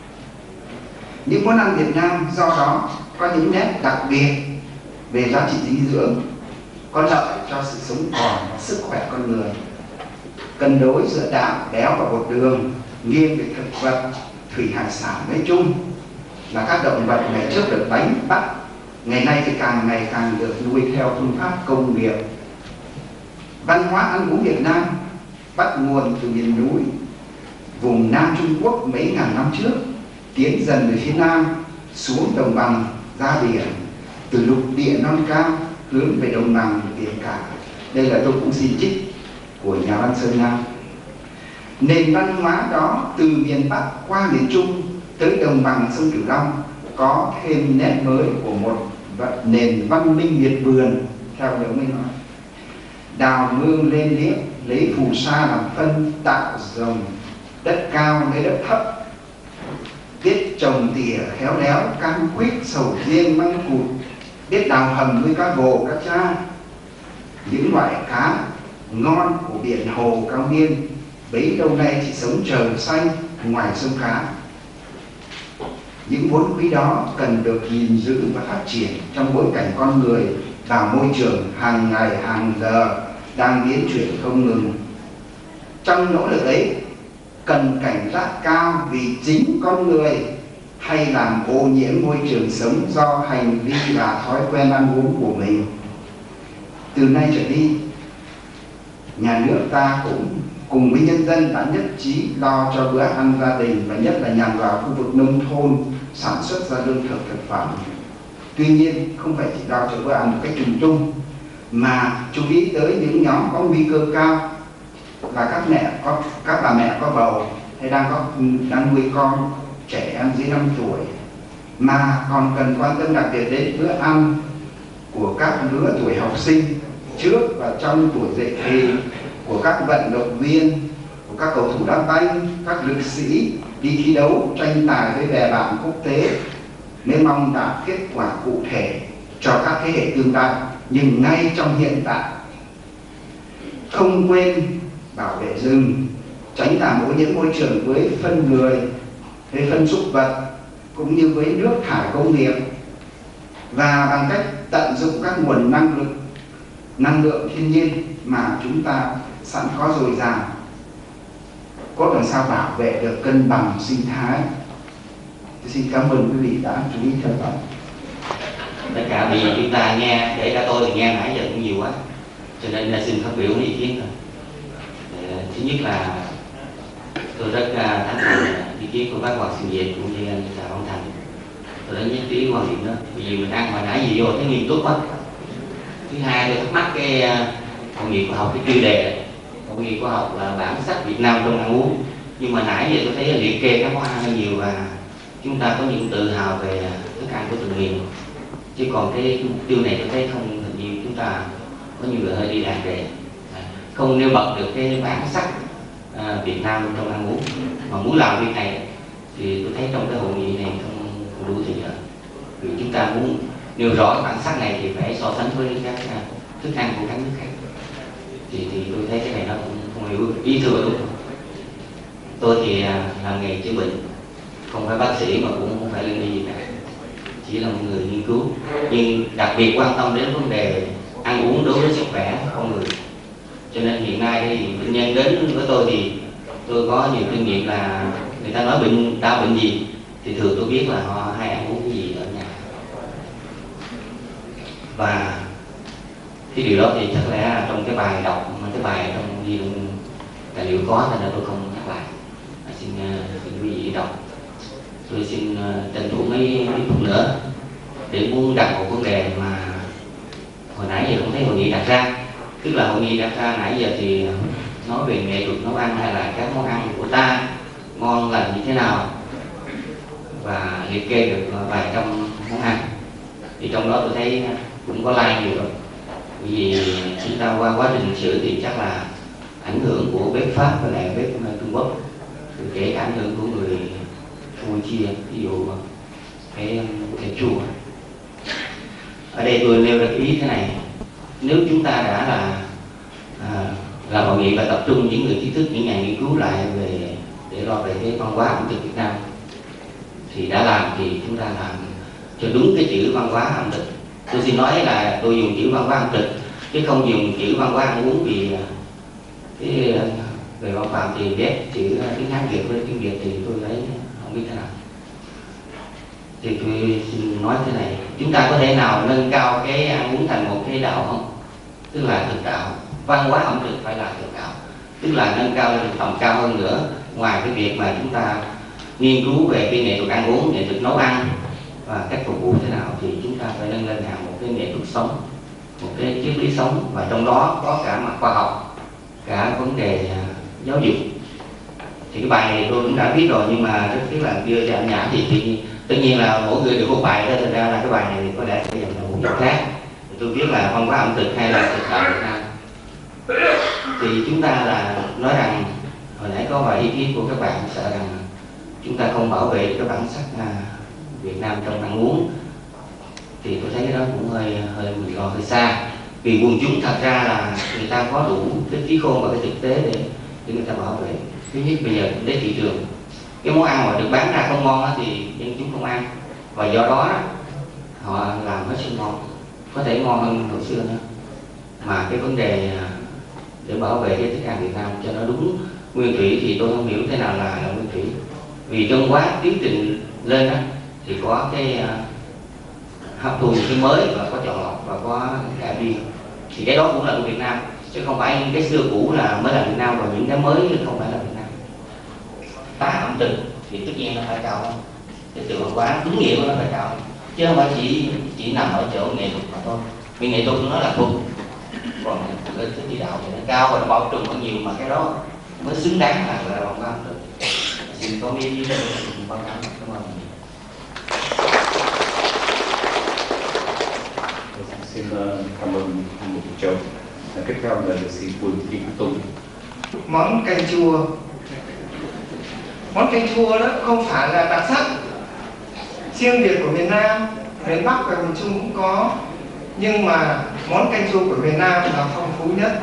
Những món ăn Việt Nam do đó có những nét đặc biệt về giá trị dinh dưỡng, có lợi cho sự sống còn và sức khỏe con người. Cân đối giữa đạm, béo và bột đường, nghiêng về thực vật, thủy hải sản nói chung là các động vật ngày trước được đánh bắt, ngày nay thì càng ngày càng được nuôi theo phương pháp công nghiệp. Văn hóa ăn uống Việt Nam bắt nguồn từ miền núi, vùng Nam Trung Quốc mấy ngàn năm trước, tiến dần về phía Nam, xuống đồng bằng, ra biển, từ lục địa non cao hướng về đồng bằng biển cả. Đây là tôi cũng xin trích của nhà văn Sơn Nam. Nền văn hóa đó từ miền Bắc qua miền Trung tới đồng bằng sông Cửu Long có thêm nét mới của một nền văn minh miệt vườn theo lời ông ấy nói. Đào mương lên liếc, lấy phù sa làm phân tạo rồng, đất cao lấy đất thấp, biết trồng tỉa khéo léo, cam quýt, sầu riêng, măng cụt, biết đào hầm nuôi cá bồ, cá tra, những loại cá ngon của biển hồ cao niên bấy lâu nay chỉ sống trời xanh ngoài sông cá. Những vốn quý đó cần được gìn giữ và phát triển trong bối cảnh con người và môi trường hàng ngày hàng giờ đang biến chuyển không ngừng. Trong nỗ lực ấy cần cảnh giác cao vì chính con người hay làm ô nhiễm môi trường sống do hành vi và thói quen ăn uống của mình. Từ nay trở đi, nhà nước ta cũng cùng với nhân dân đã nhất trí lo cho bữa ăn gia đình và nhất là nhằm vào khu vực nông thôn sản xuất ra lương thực thực phẩm. Tuy nhiên không phải chỉ lo cho bữa ăn một cách chung chung mà chú ý tới những nhóm có nguy cơ cao là các mẹ có các bà mẹ có bầu hay đang có đang nuôi con trẻ em dưới năm tuổi, mà còn cần quan tâm đặc biệt đến bữa ăn của các lứa tuổi học sinh trước và trong tuổi dậy thì, của các vận động viên, của các cầu thủ đá banh, các lực sĩ đi thi đấu tranh tài với bè bạn quốc tế, nên mong đạt kết quả cụ thể cho các thế hệ tương lai nhưng ngay trong hiện tại. Không quên bảo vệ rừng, tránh làm ô nhiễm môi trường với phân người, với phân súc vật cũng như với nước thải công nghiệp, và bằng cách tận dụng các nguồn năng lực năng lượng thiên nhiên mà chúng ta sẵn có dồi dào, có làm sao bảo vệ được cân bằng sinh thái. Tôi xin cảm ơn quý vị đã chú ý theo dõi. Tất cả vì chúng ta nghe, để cả tôi thì nghe nãy giờ cũng nhiều quá, cho nên là xin phát biểu ý kiến thôi. Thứ nhất là tôi rất tán thành ý kiến của bác Hoàng Sinh Việt cũng như anh Trà Văn Thành. Tôi đã nhất trí quan điểm đó, vì mình ăn mà nãy gì vô thấy nghiêm túc quá. Thứ hai, tôi thắc mắc cái hội nghị khoa học, cái chuyên đề hội nghị khoa học là bản sắc Việt Nam trong ăn uống, nhưng mà nãy giờ tôi thấy liệt kê các món ăn hơi nhiều và chúng ta có những tự hào về thức ăn của từng miền, chứ còn cái mục tiêu này tôi thấy không, hình như chúng ta có nhiều người hơi đi lạc đề. không nêu bật được cái bản sắc à, Việt Nam trong ăn uống. Mà muốn làm việc này thì tôi thấy trong cái hội nghị này không, không đủ thời giờ. Vì chúng ta muốn nêu rõ cái bản sắc này thì phải so sánh với các thức ăn của các nước khác. Thì, thì tôi thấy cái này nó cũng không hiểu ý thừa đúng không? Tôi thì à, làm nghề chữa bệnh, không phải bác sĩ mà cũng không phải lương y gì cả, chỉ là một người nghiên cứu, nhưng đặc biệt quan tâm đến vấn đề ăn uống đối với sức khỏe con người. Cho nên hiện nay thì bệnh nhân đến với tôi thì tôi có nhiều kinh nghiệm là người ta nói bệnh đau bệnh gì thì thường tôi biết là họ hay ăn uống cái gì ở nhà. Và cái điều đó thì chắc lẽ là trong cái bài đọc, cái bài trong ghi tài liệu có, nên là tôi không nhắc lại. Xin, xin quý vị đọc. Tôi xin tranh thủ mấy, mấy phút nữa để muốn đặt một vấn đề mà hồi nãy giờ không thấy hội nghị đặt ra. Tức là hội nghị đặt ra nãy giờ thì nói về nghệ thuật nấu ăn hay là các món ăn của ta ngon lành như thế nào, và liệt kê được vài trăm món ăn. Thì trong đó tôi thấy cũng có like nhiều rồi. Vì chúng ta qua quá trình lịch sử thì chắc là ảnh hưởng của bếp Pháp và lại bếp Trung Quốc, kể cả ảnh hưởng của người Campuchia, ví dụ cái cà chua. Ở đây tôi nêu ra ý thế này: nếu chúng ta đã là à, làm hội nghị và tập trung những người trí thức, những nhà nghiên cứu lại về để lo về cái văn hóa ẩm thực Việt Nam, thì đã làm thì chúng ta làm cho đúng cái chữ văn hóa ẩm thực. Tôi xin nói là tôi dùng chữ văn hóa ẩm thực chứ không dùng chữ văn hóa ăn uống, vì cái về văn phạm thì ghép chữ tiếng Hán Việt với tiếng Việt thì tôi thấy không biết thế nào. Thì tôi xin nói thế này: chúng ta có thể nào nâng cao cái ăn uống thành một cái đạo không? Tức là thực đạo. Văn hóa ẩm thực phải là thực đạo, tức là nâng cao lên tầm cao hơn nữa. Ngoài cái việc mà chúng ta nghiên cứu về cái nghệ thuật ăn uống, nghệ thuật nấu ăn và cách phục vụ thế nào, thì chúng ta phải nâng lên hàng một cái nghệ thuật sống, một cái triết lý sống, và trong đó có cả mặt khoa học, cả vấn đề giáo dục. Thì cái bài này tôi cũng đã biết rồi, nhưng mà rất tiếc là đưa ra nhã thì tự nhiên, tự nhiên là mỗi người được một bài đó, thành ra là cái bài này thì có lẽ phải dành một bài khác. Thì tôi biết là văn hóa ẩm thực hay là thực đạo Việt Nam. Thì chúng ta là nói rằng hồi nãy có vài ý kiến của các bạn sợ rằng chúng ta không bảo vệ cái bản sắc à, Việt Nam trong ăn uống, thì tôi thấy cái đó cũng hơi hơi mình lo hơi xa. Vì quần chúng thật ra là người ta có đủ cái trí khôn và cái thực tế để để người ta bảo vệ. Thứ nhất, bây giờ đến thị trường cái món ăn mà được bán ra không ngon thì dân chúng không ăn, và do đó họ làm hết sức ngon, có thể ngon hơn hồi xưa nữa. Mà cái vấn đề để bảo vệ cái thức ăn Việt Nam cho nó đúng nguyên thủy thì tôi không hiểu thế nào là, là nguyên thủy. Vì trong quá tiến trình lên đó thì có cái uh, hấp thu cái mới và có chọn lọc và có cải biên, thì cái đó cũng là của Việt Nam, chứ không phải những cái xưa cũ là mới là Việt Nam và những cái mới không phải là Việt Nam. Phá ẩm thực thì tất nhiên nó phải cao hơn, cái từ văn hóa đúng nghĩa của nó phải cao, chứ không phải chỉ chỉ nằm ở chỗ nghệ thuật mà thôi. Vì nghệ thuật nó là thuật, còn lên cái chỉ đạo thì nó cao và nó bao trùm hơn nhiều, mà cái đó mới xứng đáng là là văn hóa ẩm thực. Xin có ý với báo cáo. Cảm ơn. Xin cảm ơn một châu. Tiếp theo là được xin Bùi Thị Tùng. Món canh chua, món canh chua đó không phải là đặc sắc riêng biệt của miền Nam, miền Bắc và miền Trung cũng có, nhưng mà món canh chua của miền Nam là phong phú nhất.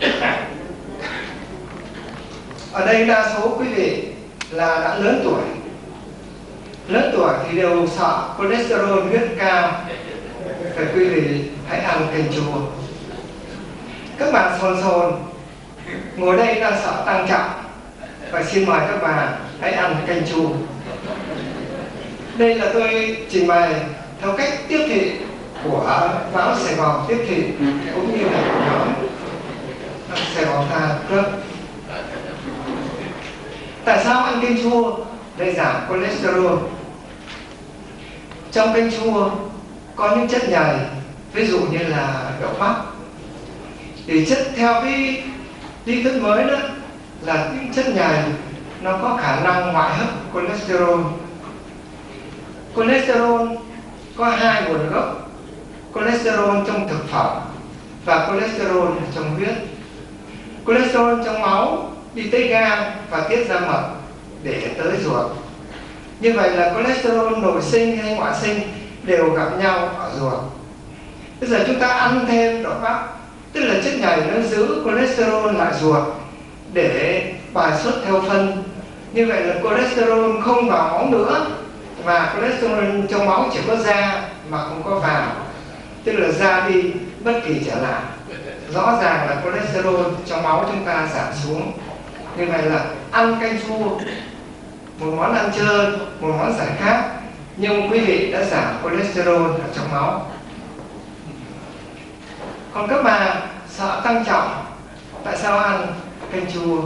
Ở đây đa số quý vị là đã lớn tuổi, lớn tuổi thì đều sợ cholesterol, huyết cao, phải quý vị hãy ăn canh chua. Các bạn sồn sồn ngồi đây đang sợ tăng trọng, và xin mời các bạn hãy ăn canh chua. Đây là tôi trình bày theo cách tiếp thị của báo Sài Gòn tiếp thị, cũng như là của nhóm Sài Gòn Ta Club. Tại sao ăn canh chua để giảm cholesterol? Trong canh chua có những chất nhầy, ví dụ như là đậu bắp. Thì chất theo cái lý thuyết mới đó là những chất nhầy nó có khả năng ngoại hấp cholesterol. Cholesterol có hai nguồn gốc: cholesterol trong thực phẩm và cholesterol trong huyết. cholesterol trong máu đi tới gan và tiết ra mật để tới ruột. Như vậy là cholesterol nội sinh hay ngoại sinh đều gặp nhau ở ruột. Bây giờ chúng ta ăn thêm đậu bắp, tức là chất nhầy nó giữ cholesterol lại ruột để bài xuất theo phân. Như vậy là cholesterol không vào máu nữa, và cholesterol trong máu chỉ có ra mà không có vào, tức là ra đi bất kỳ trở lại. Rõ ràng là cholesterol trong máu chúng ta giảm xuống. Như vậy là ăn canh chua, một món ăn chơi, một món giải khát, nhưng quý vị đã giảm cholesterol ở trong máu. Còn các bà sợ tăng trọng, tại sao ăn canh chua?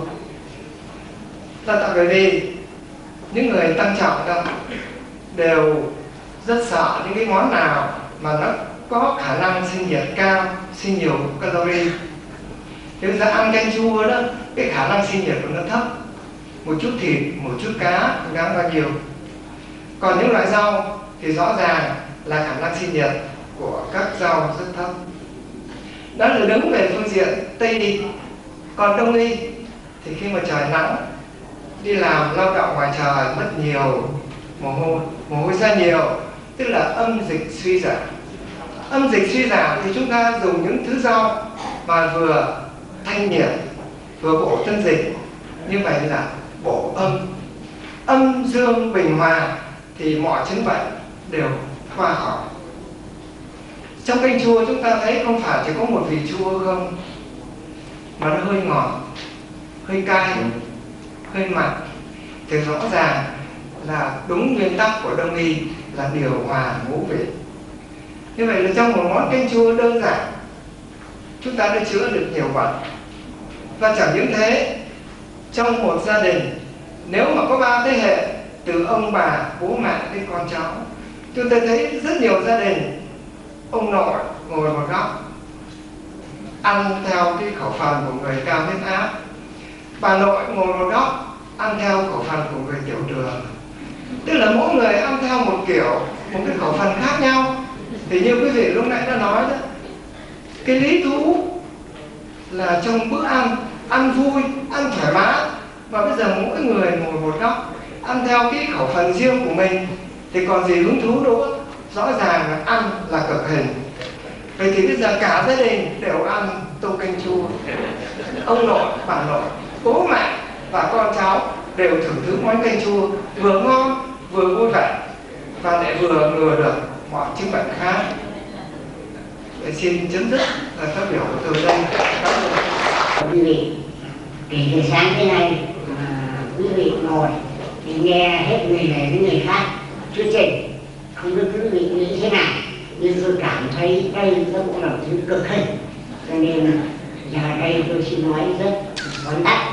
Là tại bởi vì những người tăng trọng đó đều rất sợ những cái món nào mà nó có khả năng sinh nhiệt cao, sinh nhiều calorie. Nếu ra ăn canh chua đó, cái khả năng sinh nhiệt của nó thấp, một chút thịt, một chút cá không đáng bao nhiêu. Còn những loại rau thì rõ ràng là khả năng sinh nhiệt của các rau rất thấp. Đó là đứng về phương diện Tây y. Còn Đông y thì khi mà trời nắng, đi làm lao động ngoài trời mất nhiều mồ hôi, mồ hôi ra nhiều, tức là âm dịch suy giảm. Âm dịch suy giảm thì chúng ta dùng những thứ rau mà vừa thanh nhiệt, vừa bổ tân dịch, như vậy là bổ âm. Âm dương bình hòa thì mọi chứng bệnh đều qua khỏi. Trong canh chua chúng ta thấy không phải chỉ có một vị chua không, mà nó hơi ngọt, hơi cay, hơi mặn, thì rõ ràng là đúng nguyên tắc của Đông y là điều hòa ngũ vị. Như vậy là trong một món canh chua đơn giản, chúng ta đã chữa được nhiều bệnh. Và chẳng những thế, trong một gia đình nếu mà có ba thế hệ, từ ông bà, bố mẹ đến con cháu, chúng ta thấy rất nhiều gia đình ông nội ngồi một góc ăn theo cái khẩu phần của người cao huyết áp, bà nội ngồi một góc ăn theo khẩu phần của người tiểu đường. Tức là mỗi người ăn theo một kiểu, một cái khẩu phần khác nhau. Thì như quý vị lúc nãy đã nói đó, cái lý thú là trong bữa ăn, ăn vui, ăn thoải mái, và bây giờ mỗi người ngồi một góc ăn theo cái khẩu phần riêng của mình thì còn gì hứng thú nữa. Rõ ràng là ăn là cực hình. Vậy thì bây giờ cả gia đình đều ăn tô canh chua, ông nội, bà nội, bố mẹ và con cháu đều thưởng thức món canh chua vừa ngon vừa vui vẻ và lại vừa ngừa được mọi chứng bệnh khác. Để xin chấm dứt là phát biểu của tôi đây. Quý vị, kể từ sáng thế này mà quý vị ngồi thì nghe hết người này đến người khác thuyết trình, không biết quý vị nghĩ thế nào, nhưng tôi cảm thấy đây nó cũng là một thứ cực hình. Cho nên giờ đây tôi xin nói rất vắn tắt.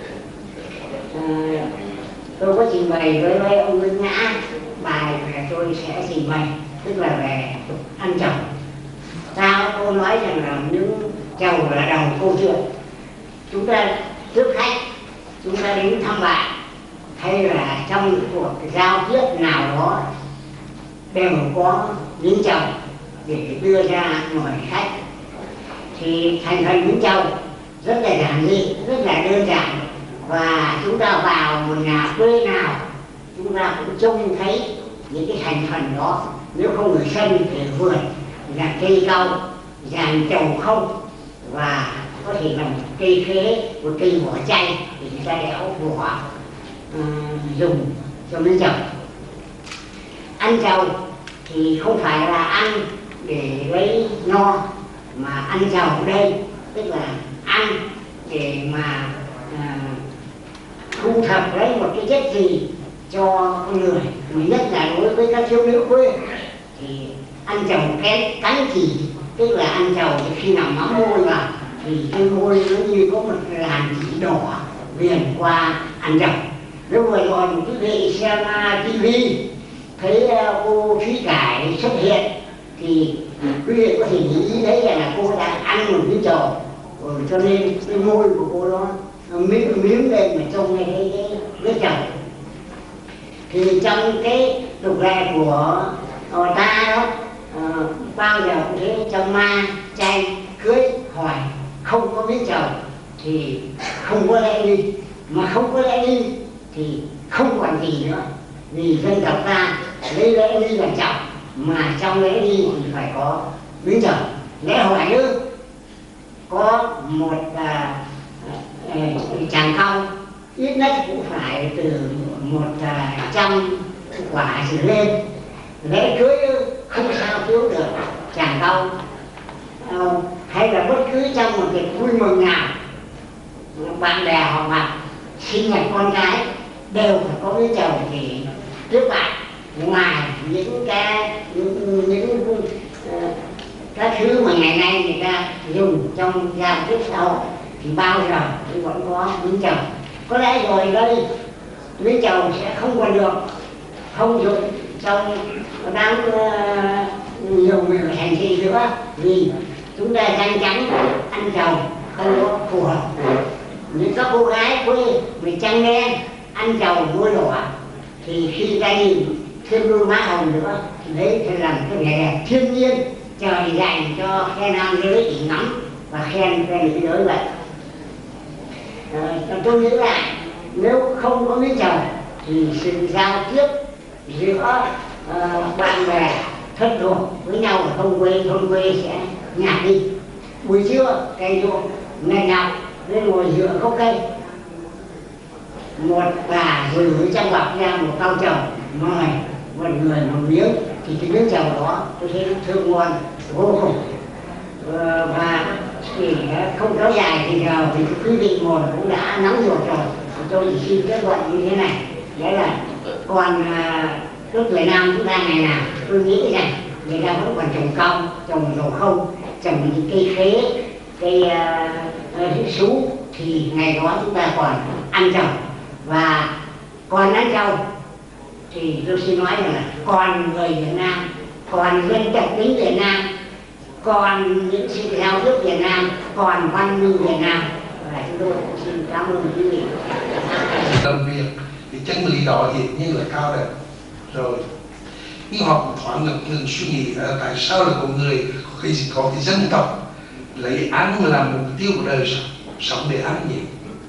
À, tôi có trình bày với, với ông Nguyễn Ngã bài mà tôi sẽ trình bày, tức là về ăn chồng. Sao tôi nói rằng là những chồng là đầu câu chuyện. Chúng ta trước khách, chúng ta đến thăm bạn, hay là trong những cuộc giao tiếp nào đó đều có miếng chồng để đưa ra mời khách. Thì thành phần miếng chồng rất là giản dị, rất là đơn giản. Và chúng ta vào một nhà quê nào, chúng ta cũng trông thấy những cái thành phần đó. Nếu không ở sân thì vườn, là cây rau, dàn trồng không, và có thể là một cây khế, một cây vỏ chay để người ta đẽo vỏ uh, dùng cho miếng chồng. Ăn chồng thì không phải là ăn để lấy no, mà ăn chồng ở đây tức là ăn để mà uh, thu thập lấy một cái chất gì cho con người, mà nhất là đối với các thiếu nữ quê thì ăn chồng cái cắn chỉ, tức là ăn chồng thì khi nào mắm môi vào thì cái môi nó như có một làn chỉ đỏ viền qua ăn chồng. Nếu vừa rồi quý vị xem ti vi thấy uh, cô Thúy Cải xuất hiện thì quý vị có thể nghĩ đấy là cô đang ăn một miếng chồng, ừ, cho nên cái môi của cô đó miếng miếng lên mà trông lên cái cái vết chồng. Thì trong cái tục lệ của uh, ta đó uh, bao giờ cũng thế, trong ma chay cưới hỏi không có miếng chồng thì không có lẽ đi, mà không có lẽ đi thì không còn gì nữa. Vì dân tộc ta lấy lễ đi làm trọng, mà trong lễ đi thì phải có đứng chầu. Lễ hội nữa có một à, à, chàng công ít nhất cũng phải từ một à, trăm quả trở lên. Lễ cưới không sao thiếu được chàng công, à, hay là bất cứ trong một việc vui mừng nào, bạn bè họ mặt sinh nhật con cái đều phải có cái chầu thì trước bạn. Ngoài những cái những, những uh, các thứ mà ngày nay người ta dùng trong giao tiếp xã hội thì bao giờ cũng vẫn có miếng chầu. Có lẽ rồi đây miếng chầu sẽ không còn được không dùng trong đám uh, nhiều người thành thị nữa, vì chúng ta chắc chắn ăn chầu không có phù hợp. Những các cô gái quê người trắng đen ăn chầu môi đỏ thì khi ta nhìn thêm đôi má hồng nữa, đấy thì làm cái vẻ đẹp thiên nhiên trời dành cho khe nam giới để ngắm và khen khen nữ giới vậy. À, tôi nghĩ là nếu không có miếng chầu thì sự giao tiếp giữa uh, bạn bè thân thuộc với nhau ở thôn quê thôn quê sẽ nhạt đi. Buổi trưa cây ruộng ngày nào lên ngồi dựa gốc cây, một bà gửi trong bọc ra một cao trầu mời một người một miếng, thì cái miếng trầu đó tôi thấy thơm ngon vô cùng. ờ, và thì không kéo dài thì giờ thì quý vị ngồi cũng đã nắm ruột rồi. Tôi chỉ xin kết luận như thế này, đấy là còn nước Việt Nam chúng ta ngày nào tôi nghĩ rằng người ta vẫn còn trồng cau, trồng dầu không, trồng những cây khế, cây uh, sú, thì ngày đó chúng ta còn ăn trầu. Và còn ăn trầu thì tôi xin nói rằng là còn người Việt Nam, còn dân tộc tính Việt Nam, còn những sự giao tiếp Việt Nam, còn văn minh Việt Nam. Và chúng tôi xin cảm ơn quý vị. Làm việc thì chân lý đó hiển nhiên là cao đẹp rồi, nhưng họ cũng thoáng ngập ngừng suy nghĩ là tại sao là con người khi có cái dân tộc lấy ăn làm mục tiêu của đời sống, sống để ăn nhỉ.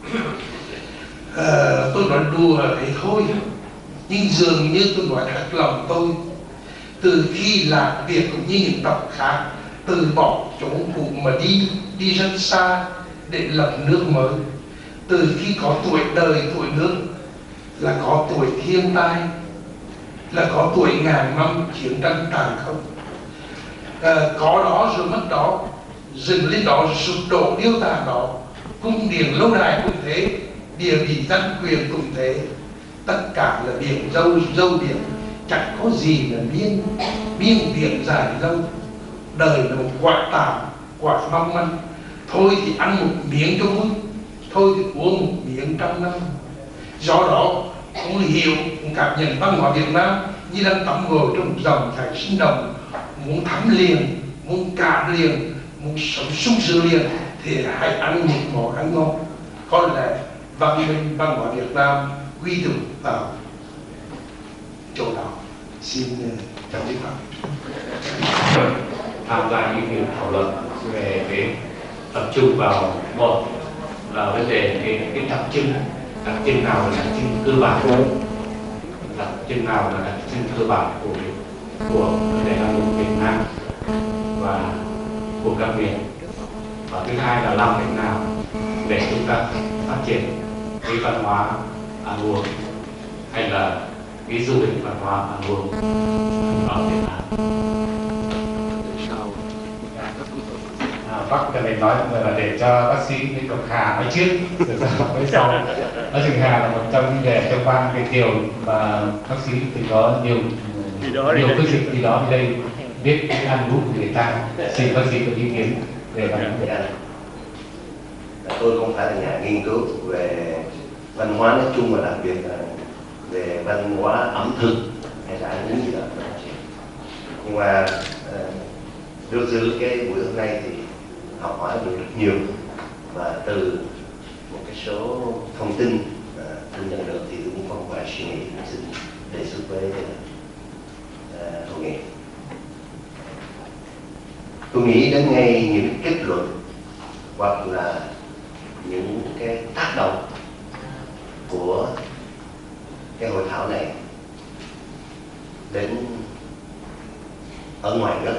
À, tôi nói đùa vậy thôi, nhưng dường như tôi nói thật lòng tôi, từ khi lạc biệt cũng như những tộc khác, từ bỏ chỗ cũ mà đi đi rất xa để lập nước mới. Từ khi có tuổi đời tuổi nước là có tuổi thiên tai, là có tuổi ngàn năm chiến tranh tàn khốc. À, có đó rồi mất đó, dừng lên đó rồi sụp đổ điêu tàn đó, cung điện lâu đài cũng thế, địa vị dân quyền cũng thế, tất cả là biển dâu dâu biển, chẳng có gì là biên biên biển dài lâu. Đời là một quả tạm, quả mong manh, thôi thì ăn một miếng cho vui, thôi thì uống một miếng trăm năm. Do đó cũng hiểu, cũng cảm nhận văn hóa Việt Nam như đang tắm ngồi trong một dòng chảy sinh động, muốn thắm liền, muốn cạn liền, muốn sống sung sướng liền thì hãy ăn một món ăn ngon. Có lẽ văn minh văn hóa Việt Nam quy tụ vào chỗ đó. Xin chào quý vị. Tham gia những việc thảo luận về cái tập trung vào một là vấn đề cái cái đặc trưng, đặc trưng nào là đặc trưng cơ bản, đặc trưng nào là đặc trưng cơ bản của của nền văn hóa Việt Nam và của các miền, và thứ hai là làm cách nào để chúng ta phát triển cái văn hóa ăn uống hay là cái du lịch văn hóa ăn uống ở Việt Nam. À, bác cần phải nói là để cho bác sĩ Nguyễn Ngọc Hà nói trước rồi sau nói sau. Bác sĩ Hà là một trong những người trong ban Việt Kiều và bác sĩ thì có nhiều nhiều cơ dịch gì đó ở đây biết cái ăn uống của người ta. Xin bác sĩ có ý kiến về vấn đề này. Tôi không phải là nhà nghiên cứu về văn hóa nói chung và đặc biệt là về văn hóa ẩm thực hay là ăn uống gì đó, nhưng mà được dự cái buổi hôm nay thì học hỏi được rất nhiều, và từ một cái số thông tin uh, tôi nhận được thì tôi cũng có một vài suy nghĩ xin đề xuất với uh, hội nghị. Tôi nghĩ đến ngay những kết luận hoặc là những cái hội thảo này đến ở ngoài nước.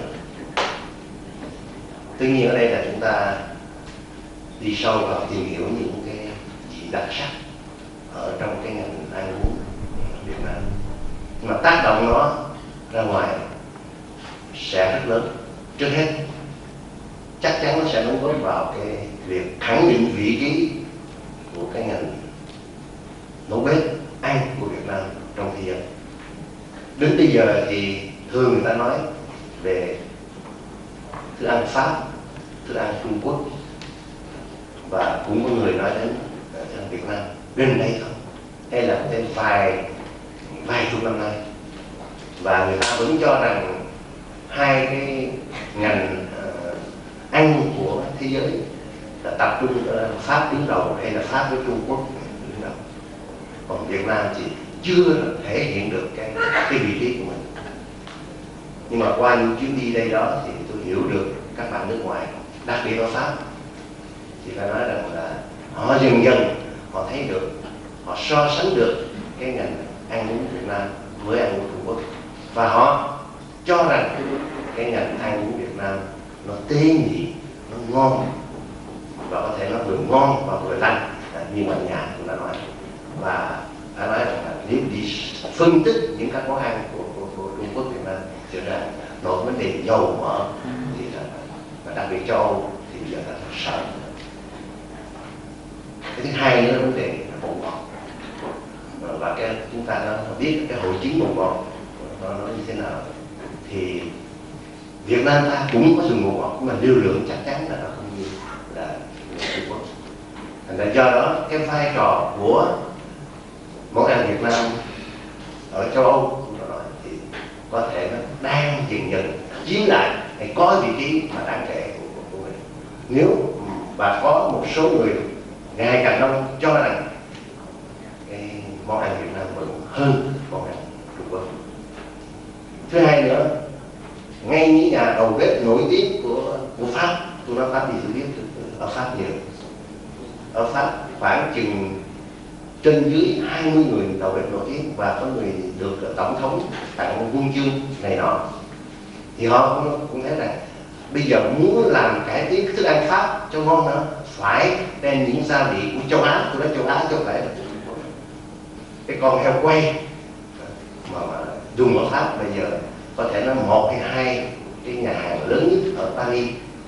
Tuy nhiên ở đây là chúng ta đi sâu vào tìm hiểu những cái gì đặc sắc ở trong cái ngành ăn uống Việt Nam, mà tác động nó ra ngoài sẽ rất lớn. Trước hết chắc chắn nó sẽ đóng góp vào cái việc khẳng định vị trí của cái ngành nấu bếp ăn của Việt Nam trong thế giới. Đến bây giờ thì thường người ta nói về thức ăn Pháp, thức ăn Trung Quốc, và cũng có người nói đến thức ăn Việt Nam gần đây thôi, hay là đến vài vài chục năm nay, và người ta vẫn cho rằng hai cái ngành uh, ăn của thế giới là tập trung ở Pháp đứng đầu hay là Pháp với Trung Quốc đứng đầu, còn Việt Nam thì chưa thể hiện được cái cái vị trí của mình. Nhưng mà qua những chuyến đi đây đó thì tôi hiểu được các bạn nước ngoài, đặc biệt ở Pháp, thì phải nói rằng là họ dần dần họ thấy được, họ so sánh được cái ngành ăn uống Việt Nam với ăn uống Trung Quốc, và họ cho rằng cái ngành ăn uống Việt Nam nó tế nhị, nó ngon, và có thể nó vừa ngon và vừa lành như mọi nhà cũng đã nói. Và phải nói rằng là nếu đi phân tích những các món ăn của, của, của Trung Quốc Việt Nam thì ra nổi vấn đề dầu mỡ, thì là, và đặc biệt châu Âu thì bây giờ là sợ. Cái thứ hai nữa là vấn đề bột ngọt, và cái chúng ta đã biết cái hội chứng bột ngọt nó, nó như thế nào. Thì Việt Nam ta cũng có dùng bột ngọt, nhưng mà lưu lượng chắc chắn là nó không như là Trung Quốc. Thành ra do đó cái vai trò của món ăn Việt Nam ở châu Âu thì có thể nó đang dần dần chiếm lại hay có vị trí mà đáng kể của, của mình. Nếu và có một số người ngày càng đông cho rằng cái món ăn Việt Nam vẫn hơn món ăn Trung Quốc. Thứ hai nữa, ngay những nhà đầu bếp nổi tiếng của của Pháp, tôi nói Pháp thì tôi biết ở Pháp nhiều, ở Pháp khoảng chừng trên dưới hai mươi người đầu bếp nổi tiếng, và có người được tổng thống tặng huân chương này nọ. Thì họ cũng, cũng thấy rằng bây giờ muốn làm cải tiến thức ăn Pháp cho ngon nữa phải đem những gia vị của châu Á, tôi nói châu Á chứ không phải là cái con heo quay mà, mà dùng ở Pháp bây giờ có thể nó một hay hai cái nhà hàng lớn nhất ở Paris.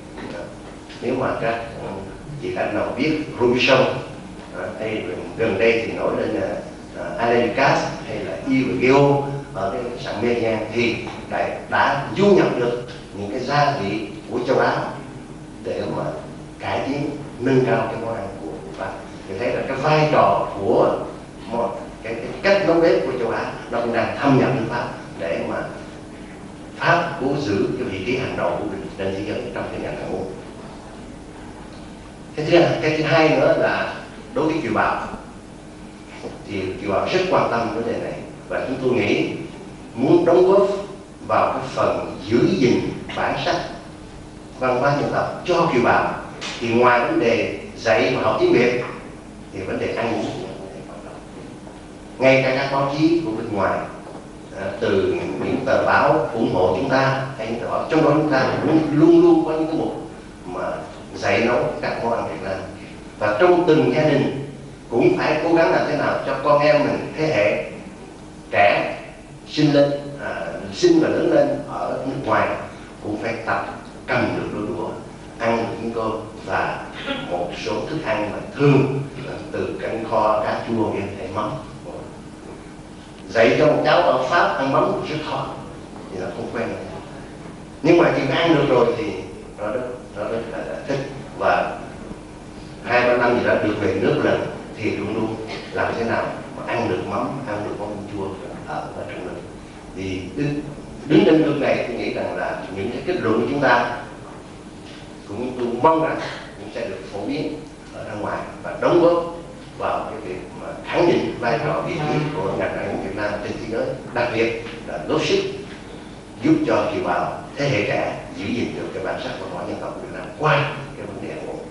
Nếu mà các chị khách nào biết Robuchon, hay gần đây thì nổi lên là uh, Alain Ducasse hay là Yves Guillaume ở cái sạn Merian, thì đã, đã du nhập được những cái gia vị của châu Á để mà cải tiến nâng cao cái món ăn của, của Pháp. Thì thấy là cái vai trò của một cái, cái cách nấu bếp của châu Á nó cũng đang thâm nhập đến Pháp, để mà Pháp cố giữ cái vị trí hàng đầu của mình trên thế giới trong cái ngành ăn uống. Cái thứ, cái thứ hai nữa là đối với kiều bào thì kiều bào rất quan tâm vấn đề này, và chúng tôi nghĩ muốn đóng góp vào cái phần giữ gìn bản sắc văn hóa dân tộc cho kiều bào thì ngoài vấn đề dạy và học tiếng Việt thì vấn đề ăn uống cũng là vấn đề quan trọng. Ngay cả các báo chí của bên ngoài, từ những tờ báo ủng hộ chúng ta hay những tờ báo trong đó chúng ta cũng luôn luôn có những cái mục mà dạy nấu các món ăn Việt Nam, và trong từng gia đình cũng phải cố gắng làm thế nào cho con em mình thế hệ trẻ sinh lên à, sinh và lớn lên ở nước ngoài cũng phải tập cầm được đôi đũa, ăn được những cơm và một số thức ăn mà thường từ canh kho, cá chua hay mắm. Dạy cho một cháu ở Pháp ăn mắm rất khó, thì nó không quen. Nhưng mà khi ăn được rồi thì nó rất, nó rất là, là thích, và hai ba năm gì đó được về nước lần thì luôn luôn làm thế nào mà ăn được mắm, ăn được mắm chua ở, ở trong nước. Thì đứng, đứng trên nước này tôi nghĩ rằng là những cái kết luận của chúng ta cũng tôi mong rằng cũng sẽ được phổ biến ở ra ngoài và đóng góp vào cái việc mà khẳng định vai trò vị trí của ngành ăn uống Việt Nam trên thế giới, đặc biệt là góp sức giúp cho kiều bào thế hệ trẻ giữ gìn được cái bản sắc văn hóa dân tộc Việt Nam qua cái vấn đề ăn uống.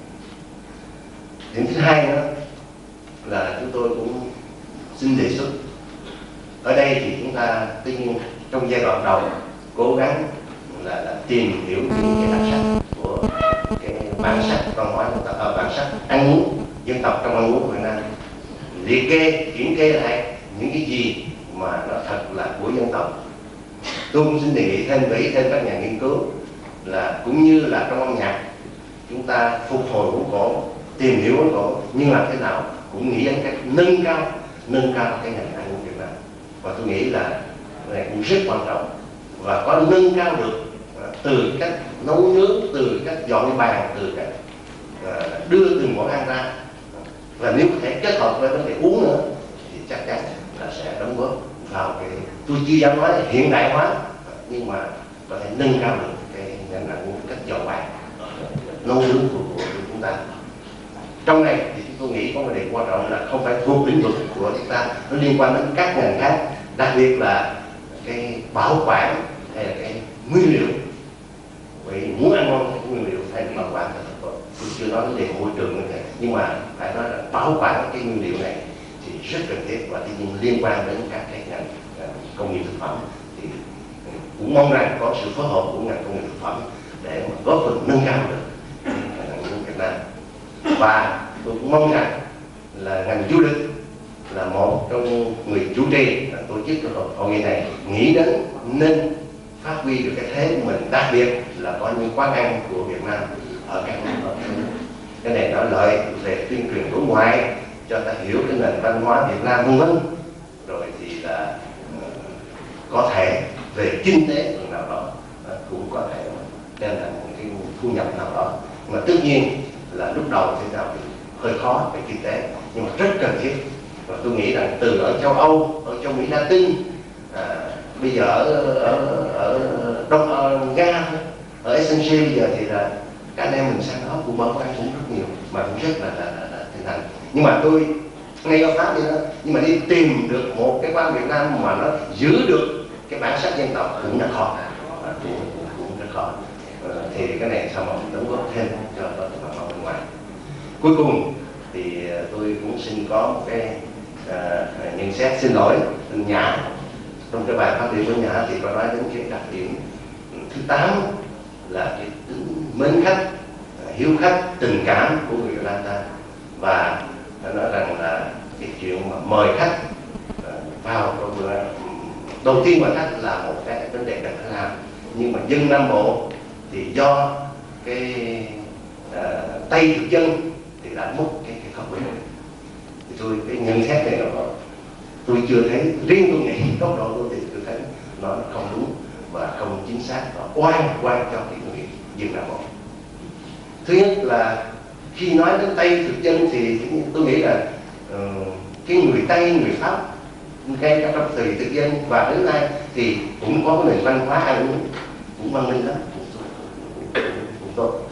Điểm thứ hai nữa là chúng tôi cũng xin đề xuất Ở đây thì chúng ta tuy nhiên trong giai đoạn đầu cố gắng là, là tìm hiểu những cái đặc sắc của cái bản sắc văn hóa dân tộc, ở bản sắc ăn uống dân tộc trong ăn uống của Việt Nam, liệt kê kiểm kê lại những cái gì mà nó thật là của dân tộc. Tôi cũng xin đề nghị thêm gửi thêm các nhà nghiên cứu là cũng như là trong âm nhạc chúng ta phục hồi vốn cổ, tìm hiểu vốn cổ, nhưng làm thế nào cũng nghĩ đến cách nâng cao nâng cao cái ngành ăn uống Việt Nam. Và tôi nghĩ là cái này cũng rất quan trọng, và có nâng cao được từ cách nấu nướng, từ cách dọn cái bàn, từ cách uh, đưa từng món ăn ra, và nếu có thể kết hợp với vấn đề uống nữa thì chắc chắn là sẽ đóng góp vào cái, tôi chưa dám nói là hiện đại hóa, nhưng mà có thể nâng cao được cái ngành ăn uống cách dọn bàn, nấu nướng của, của chúng ta. Trong này thì tôi nghĩ có vấn đề quan trọng là không phải thuộc lĩnh vực của chúng ta, nó liên quan đến các ngành khác, đặc biệt là cái bảo quản hay là cái nguyên liệu. Vì muốn ăn ngon cái nguyên liệu phải bảo quản thật tốt. Tôi chưa nói vấn đề môi trường nữa, nhưng mà phải nói là bảo quản cái nguyên liệu này thì rất cần thiết, và tự nhiên liên quan đến các cái ngành công nghiệp thực phẩm thì cũng mong rằng có sự phối hợp của ngành công nghiệp thực phẩm để mà góp phần nâng cao được ngành ăn uống Việt Nam. Và tôi cũng mong rằng là ngành du lịch là một trong người chủ trì tổ chức hội nghị này nghĩ đến nên phát huy được cái thế của mình, đặc biệt là có những quán ăn của Việt Nam ở các nước. Cái này nó lợi về tuyên truyền đối ngoại cho ta hiểu cái nền văn hóa Việt Nam vân vân, rồi thì là uh, có thể về kinh tế phần nào đó uh, cũng có thể đem lại một cái thu nhập nào đó, mà tất nhiên là lúc đầu thì nào thì hơi khó về kinh tế, nhưng mà rất cần thiết. Và tôi nghĩ rằng từ ở châu Âu, ở châu Mỹ Latin, à, bây giờ ở, ở, ở Đông ở Nga, ở Essencia bây giờ thì là các anh em mình sang đó cũng mở quán cũng rất nhiều, mà cũng rất là là, là, là thành thành. Nhưng mà tôi ngay ở Pháp đi đó, nhưng mà đi tìm được một cái quán Việt Nam mà nó giữ được cái bản sắc dân tộc cũng rất khó, à, cũng, cũng, cũng rất khó. À, thì cái này sao mà mình đóng góp thêm cho các bạn ở bên ngoài. Cuối cùng thì tôi cũng xin có một cái uh, nhận xét xin lỗi Nhã. Trong cái bài phát biểu của Nhã thì có nói đến cái đặc điểm thứ tám là cái tính mến khách, hiếu khách, tình cảm của người Việt Nam ta, và nói rằng là cái chuyện mà mời khách uh, vào bữa đầu tiên mà khách là một cái vấn đề cần phải làm, nhưng mà dân Nam Bộ thì do cái uh, Tây thực dân thì đã mất cái cái khẩu vị. Thì tôi cái nhận xét này là tôi chưa thấy, riêng tôi nghĩ góc độ tôi thì tôi thấy nó không đúng và không chính xác, và oan oan cho cái người dân Nam Bộ. Thứ nhất là khi nói đến Tây thực dân thì tôi nghĩ là uh, cái người Tây, người Pháp ngay cả trong thời thực dân và đến nay thì cũng có cái nền văn hóa ăn uống cũng văn minh lắm, cũng, cũng, cũng tốt.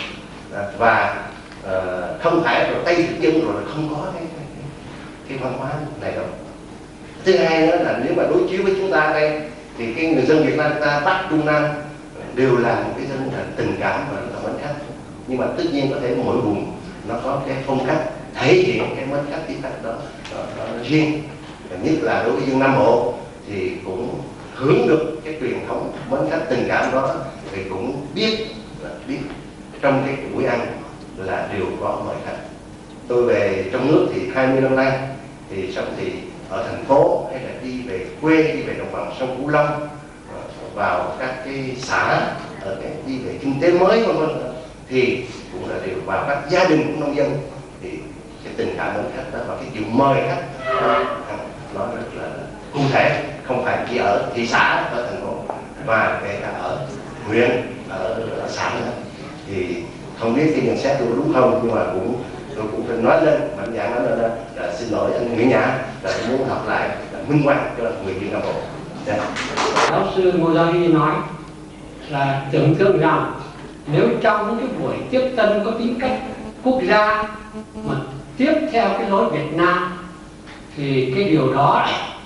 Và uh, không phải rồi Tây thực dân rồi không có cái, cái, cái văn hóa này đâu. Thứ hai nữa là nếu mà đối chiếu với chúng ta đây thì cái người dân Việt Nam ta Bắc Trung Nam đều là một cái dân tình cảm và là mến khách, nhưng mà tất nhiên có thể mỗi vùng nó có cái phong cách thể hiện cái mến khách tiếp khách đó, đó, đó riêng. Nhất là đối với dân Nam Bộ thì cũng hưởng được cái truyền thống mến khách tình cảm đó, thì cũng biết là biết trong cái buổi ăn là đều có mời khách. Tôi về trong nước thì hai mươi năm nay, thì xong thì ở thành phố hay là đi về quê, đi về đồng bằng sông Cửu Long, vào các cái xã ở cái đi về kinh tế mới vân vân, thì cũng là đều vào các gia đình của nông dân, thì cái tình cảm mến khách đó và cái chuyện mời khách đó, nó rất là cụ thể, không phải chỉ ở thị xã, ở thành phố, mà kể cả ở huyện, ở, ở xã nữa. Thì không biết cái nhận xét tôi đúng không, nhưng mà cũng tôi cũng phải nói lên, mạnh dạn nói lên là, là xin lỗi anh Nguyễn Nhã, là tôi muốn học lại là minh oan cho người dân Nam Bộ. Giáo sư Ngô Gia Huy nói là tưởng tượng rằng nếu trong những cái buổi tiếp tân có tính cách quốc gia mà tiếp theo cái lối Việt Nam thì cái điều đó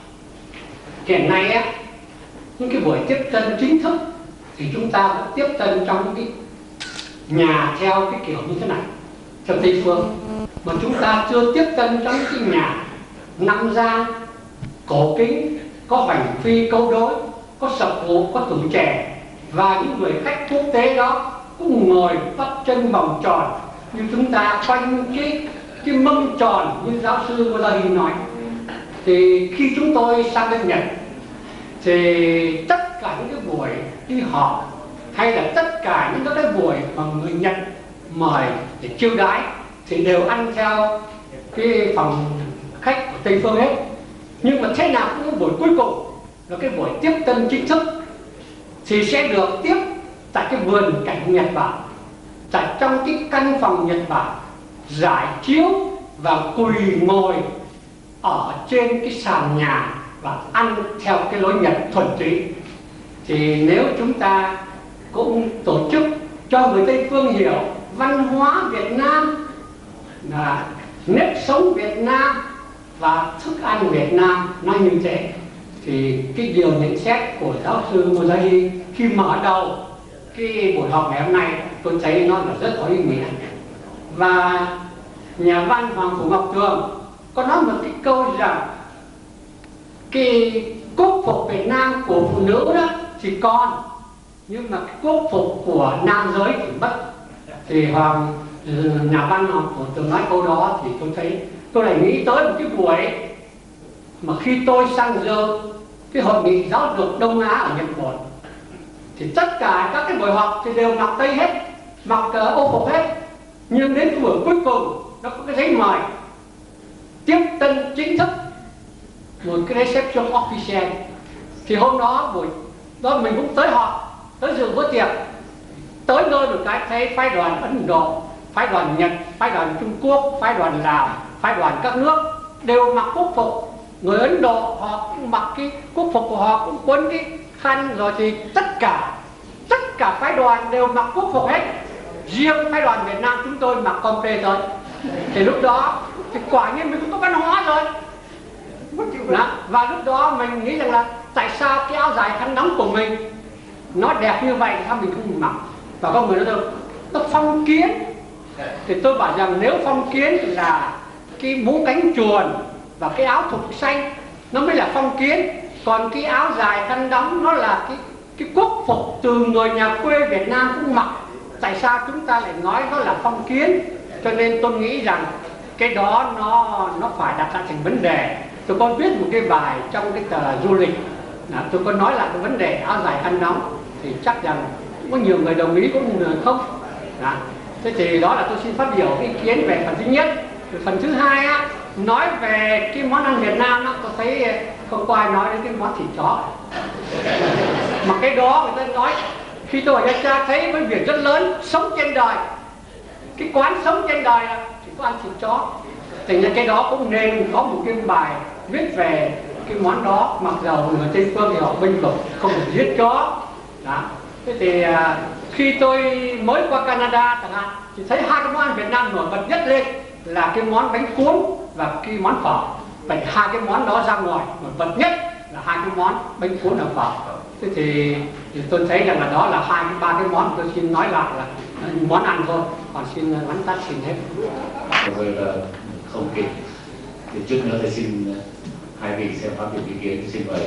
hiện nay á, những cái buổi tiếp tân chính thức thì chúng ta vẫn tiếp tân trong cái nhà theo cái kiểu như thế này, theo Tây phương, mà chúng ta chưa tiếp tân trong cái nhà năm gian cổ kính có hoành phi câu đối, có sập gỗ, có tuổi trẻ, và những người khách quốc tế đó cũng ngồi bắt chân vòng tròn như chúng ta quanh cái cái mâm tròn như giáo sư Mozari nói. Thì khi chúng tôi sang bên Nhật thì tất cả những cái buổi đi họp hay là tất cả những cái buổi mà người Nhật mời để chiêu đãi thì đều ăn theo cái phòng khách của Tây phương hết. Nhưng mà thế nào cũng có buổi cuối cùng là cái buổi tiếp tân chính thức thì sẽ được tiếp tại cái vườn cảnh Nhật Bản, tại trong cái căn phòng Nhật Bản, rải chiếu và quỳ ngồi ở trên cái sàn nhà và ăn theo cái lối Nhật thuần túy. Thì nếu chúng ta cũng tổ chức cho người Tây phương hiểu văn hóa Việt Nam là nếp sống Việt Nam và thức ăn Việt Nam nó như thế, thì cái điều nhận xét của giáo sư Mozari khi mở đầu cái buổi họp ngày hôm nay tôi thấy nó là rất có ý nghĩa. Và nhà văn Hoàng Phủ Ngọc Tường có nói một cái câu rằng cái quốc phục Việt Nam của phụ nữ đó thì còn, nhưng mà cái quốc phục của nam giới thì mất. Thì Hoàng nhà văn Hoàng Phủ Tường nói câu đó thì tôi thấy tôi lại nghĩ tới một cái buổi mà khi tôi sang dự cái hội nghị giáo dục Đông Á ở Nhật Bản thì tất cả các cái buổi họp thì đều mặc tây hết, mặc uh, ô phục hết, nhưng đến buổi cuối cùng nó có cái giấy mời tiếp tân chính thức, một cái reception official. Thì hôm đó buổi đó mình cũng tới họp, tới dự bữa tiệc, tới nơi một cái thấy phái đoàn Ấn Độ, phái đoàn Nhật, phái đoàn Trung Quốc, phái đoàn Lào, phái đoàn các nước đều mặc quốc phục. Người Ấn Độ họ cũng mặc cái quốc phục của họ, cũng quấn cái khăn, rồi thì tất cả tất cả phái đoàn đều mặc quốc phục hết. Riêng phái đoàn Việt Nam chúng tôi mặc compe thôi. Thì lúc đó thì quả nhiên mình cũng có văn hóa rồi. Đó. Và lúc đó mình nghĩ rằng là tại sao cái áo dài khăn đóng của mình nó đẹp như vậy thì sao mình không mặc? Và có người nói đâu nó phong kiến. Thì tôi bảo rằng nếu phong kiến là cái mũ cánh chuồn và cái áo thục xanh nó mới là phong kiến, còn cái áo dài khăn đóng nó là cái cái quốc phục từ người nhà quê Việt Nam cũng mặc. Tại sao chúng ta lại nói nó là phong kiến? Cho nên tôi nghĩ rằng cái đó nó nó phải đặt ra thành vấn đề. Tôi có viết một cái bài trong cái tờ du lịch, là tôi có nói là cái vấn đề áo dài khăn đóng, thì chắc rằng có nhiều người đồng ý, có nhiều người không. Đó. Thế thì đó là tôi xin phát biểu ý kiến về phần thứ nhất. Phần thứ hai á, nói về cái món ăn Việt Nam á, tôi thấy không có ai nói đến cái món thịt chó. Mà cái đó người ta nói khi tôi ở Nha Trang thấy với việc rất lớn sống trên đời, cái quán sống trên đời là chỉ có ăn thịt chó. Thì như cái đó cũng nên có một cái bài viết về cái món đó, mặc dầu người Tây phương thì họ bênh vực không được giết chó. Đó. Thế thì à, khi tôi mới qua Canada chẳng hạn thì thấy hai cái món ăn Việt Nam nổi bật nhất lên là cái món bánh cuốn và cái món phở. Vậy hai cái món đó ra ngoài nổi bật nhất là hai cái món bánh cuốn và phở. Thế thì, thì tôi thấy rằng là đó là hai cái ba cái món, tôi xin nói lại là món ăn thôi, còn xin vắn tắt xin hết. Rồi là không kịp. Thì trước nữa thì xin hai vị xem phát biểu ý kiến, xin mời.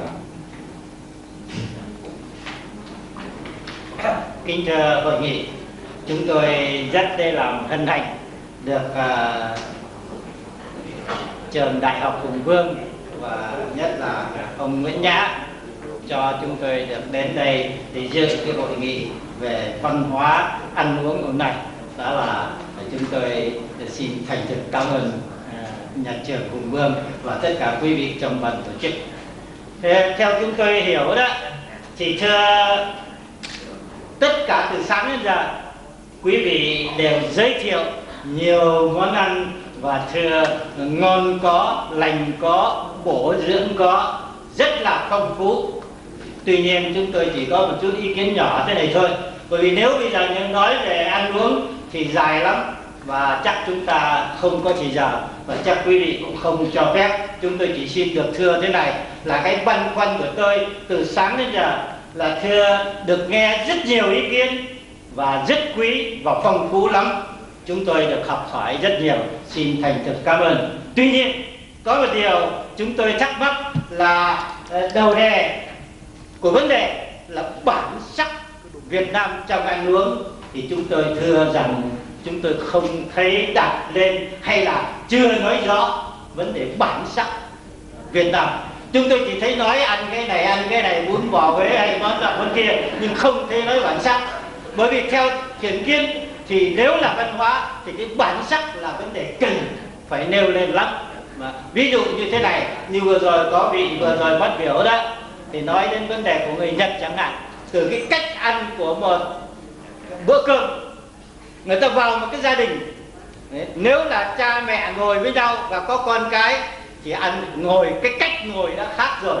Kính thưa hội nghị, chúng tôi rất đây làm hân hạnh được uh, trường Đại học Hùng Vương và nhất là ông Nguyễn Nhã cho chúng tôi được đến đây để dự cái hội nghị về văn hóa ăn uống hôm nay. Đó là chúng tôi xin thành thực cảm ơn uh, nhà trường Hùng Vương và tất cả quý vị trong ban tổ chức. Thế, theo chúng tôi hiểu đó, thì thưa tất cả từ sáng đến giờ quý vị đều giới thiệu nhiều món ăn và thưa ngon có, lành có, bổ dưỡng có, rất là phong phú. Tuy nhiên chúng tôi chỉ có một chút ý kiến nhỏ thế này thôi, bởi vì nếu bây giờ nhưng nói về ăn uống thì dài lắm và chắc chúng ta không có chỉ giờ và chắc quý vị cũng không cho phép. Chúng tôi chỉ xin được thưa thế này là cái băn khoăn của tôi từ sáng đến giờ là thưa được nghe rất nhiều ý kiến và rất quý và phong phú lắm. Chúng tôi được học hỏi rất nhiều, xin thành thực cảm ơn. Tuy nhiên có một điều chúng tôi thắc mắc là đầu đề của vấn đề là bản sắc Việt Nam trong ăn uống, thì chúng tôi thưa rằng chúng tôi không thấy đặt lên hay là chưa nói rõ vấn đề bản sắc Việt Nam. Chúng tôi chỉ thấy nói ăn cái này, ăn cái này, bún bò Huế hay món nọ món kia, nhưng không thấy nói bản sắc. Bởi vì theo Thiện Kiên thì nếu là văn hóa thì cái bản sắc là vấn đề cần phải nêu lên lắm. Mà ví dụ như thế này, như vừa rồi có vị vừa rồi phát biểu đó, thì nói đến vấn đề của người Nhật chẳng hạn, từ cái cách ăn của một bữa cơm, người ta vào một cái gia đình, đấy, nếu là cha mẹ ngồi với nhau và có con cái thì ăn ngồi, cái cách ngồi đã khác rồi.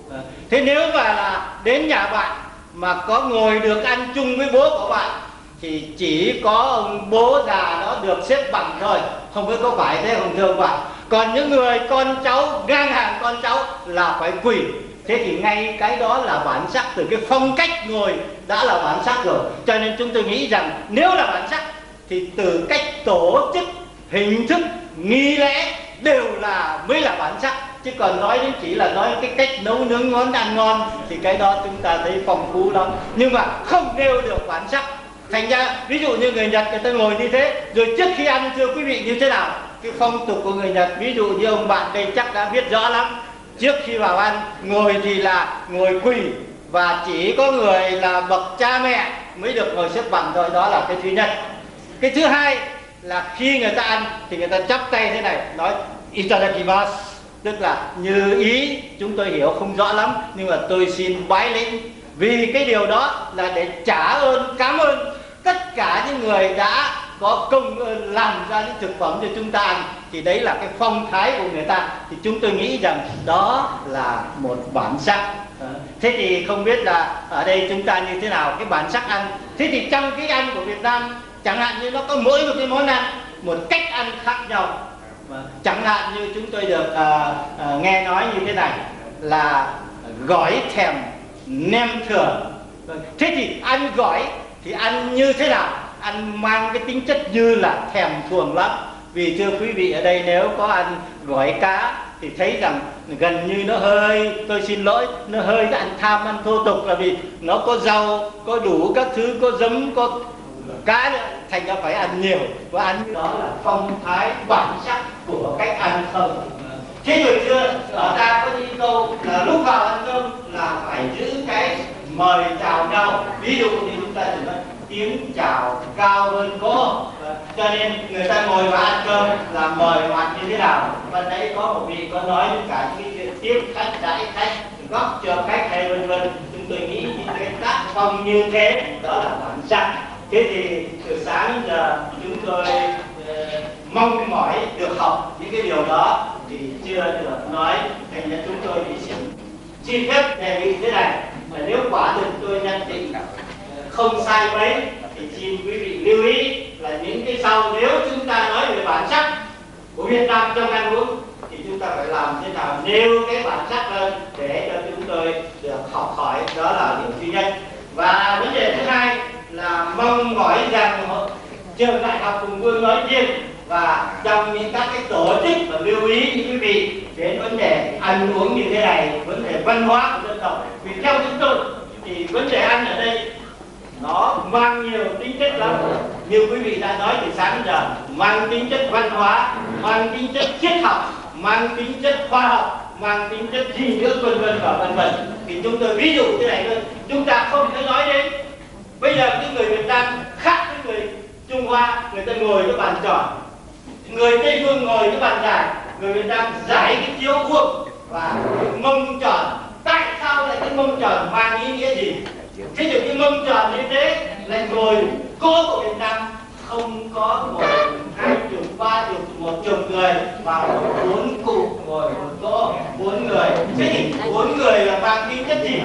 Thế nếu mà là đến nhà bạn mà có ngồi được ăn chung với bố của bạn thì chỉ có ông bố già đó được xếp bằng thôi, không biết có phải thế không thưa ông bạn. Còn những người con cháu ngang hàng con cháu là phải quỳ. Thế thì ngay cái đó là bản sắc, từ cái phong cách ngồi đã là bản sắc rồi. Cho nên chúng tôi nghĩ rằng nếu là bản sắc thì từ cách tổ chức, hình thức, nghi lễ đều là mới là bản sắc. Chứ còn nói đến chỉ là nói cái cách nấu nướng món ăn ngon thì cái đó chúng ta thấy phong phú lắm, nhưng mà không nêu được bản sắc. Thành ra ví dụ như người Nhật người ta ngồi như thế, rồi trước khi ăn thưa quý vị như thế nào, cái phong tục của người Nhật, ví dụ như ông bạn đây chắc đã biết rõ lắm. Trước khi vào ăn ngồi thì là ngồi quỳ, và chỉ có người là bậc cha mẹ mới được ngồi xếp bằng thôi. Đó là cái thứ nhất. Cái thứ hai là khi người ta ăn thì người ta chắp tay thế này, nói itadakimasu, tức là như ý, chúng tôi hiểu không rõ lắm nhưng mà tôi xin bái lĩnh. Vì cái điều đó là để trả ơn, cảm ơn tất cả những người đã có công ơn làm ra những thực phẩm cho chúng ta ăn. Thì đấy là cái phong thái của người ta. Thì chúng tôi nghĩ rằng đó là một bản sắc. Thế thì không biết là ở đây chúng ta như thế nào cái bản sắc ăn. Thế thì trong cái ăn của Việt Nam, chẳng hạn như nó có mỗi một cái món ăn, một cách ăn khác nhau. Chẳng hạn như chúng tôi được uh, uh, nghe nói như thế này là gỏi thèm nem thừa. Thế thì ăn gỏi thì ăn như thế nào? Ăn mang cái tính chất như là thèm thuồng lắm. Vì thưa quý vị ở đây nếu có ăn gỏi cá thì thấy rằng gần như nó hơi, tôi xin lỗi, nó hơi cái ăn tham, ăn thô tục, là vì nó có rau, có đủ các thứ, có giấm, có cá nữa, thành ra phải ăn nhiều. Và ăn đó là phong thái bản sắc của cách ăn không. Thế rồi xưa ở ta có những câu là lúc vào ăn cơm là phải giữ cái mời chào nhau. Ví dụ như chúng ta chỉ nói tiếng chào cao hơn cỗ, cho nên người ta ngồi vào ăn cơm là mời mặt như thế nào. Và đấy có một vị có nói đến cả những cái tiếp khách, đãi khách, góp cho khách hay vân vân. Chúng tôi nghĩ những cái tác phong như thế đó là bản sắc. Thế thì từ sáng giờ chúng tôi uh, mong mỏi được học những cái điều đó thì chưa được nói, thành ra chúng tôi thì xin, xin phép đề nghị thế này, mà nếu quả thực tôi nhận định không sai mấy thì xin quý vị lưu ý là những cái sau nếu chúng ta nói về bản sắc của Việt Nam trong ăn uống thì chúng ta phải làm thế nào nêu cái bản sắc lên để cho chúng tôi được học hỏi. Đó là điều thứ nhất. Và vấn đề thứ hai là mong mỏi rằng trường đại học Hùng Vương nói riêng và trong những các cái tổ chức và lưu ý những quý vị đến vấn đề ăn uống như thế này, vấn đề văn hóa của dân tộc. Vì theo chúng tôi thì vấn đề ăn ở đây nó mang nhiều tính chất lắm. Như quý vị đã nói từ sáng giờ, mang tính chất văn hóa, mang tính chất triết học, mang tính chất khoa học, mang tính chất gì nữa vân vân và vân vân. Thì chúng tôi ví dụ thế này thôi, chúng ta không thể nói đến bây giờ những người Việt Nam khác với người Trung Hoa, người ta ngồi cái bàn tròn, người Tây Phương ngồi cái bàn dài, người Việt Nam giải cái chiếu vuông và mông tròn. Tại sao lại cái mông tròn mang ý nghĩa gì? Thế thì cái mông tròn như thế lại ngồi cỗ của Việt Nam không có một hai chục, ba chục, một chục người vào bốn cụ ngồi một cỗ bốn người. Thế thì bốn người là mang tính chất gì?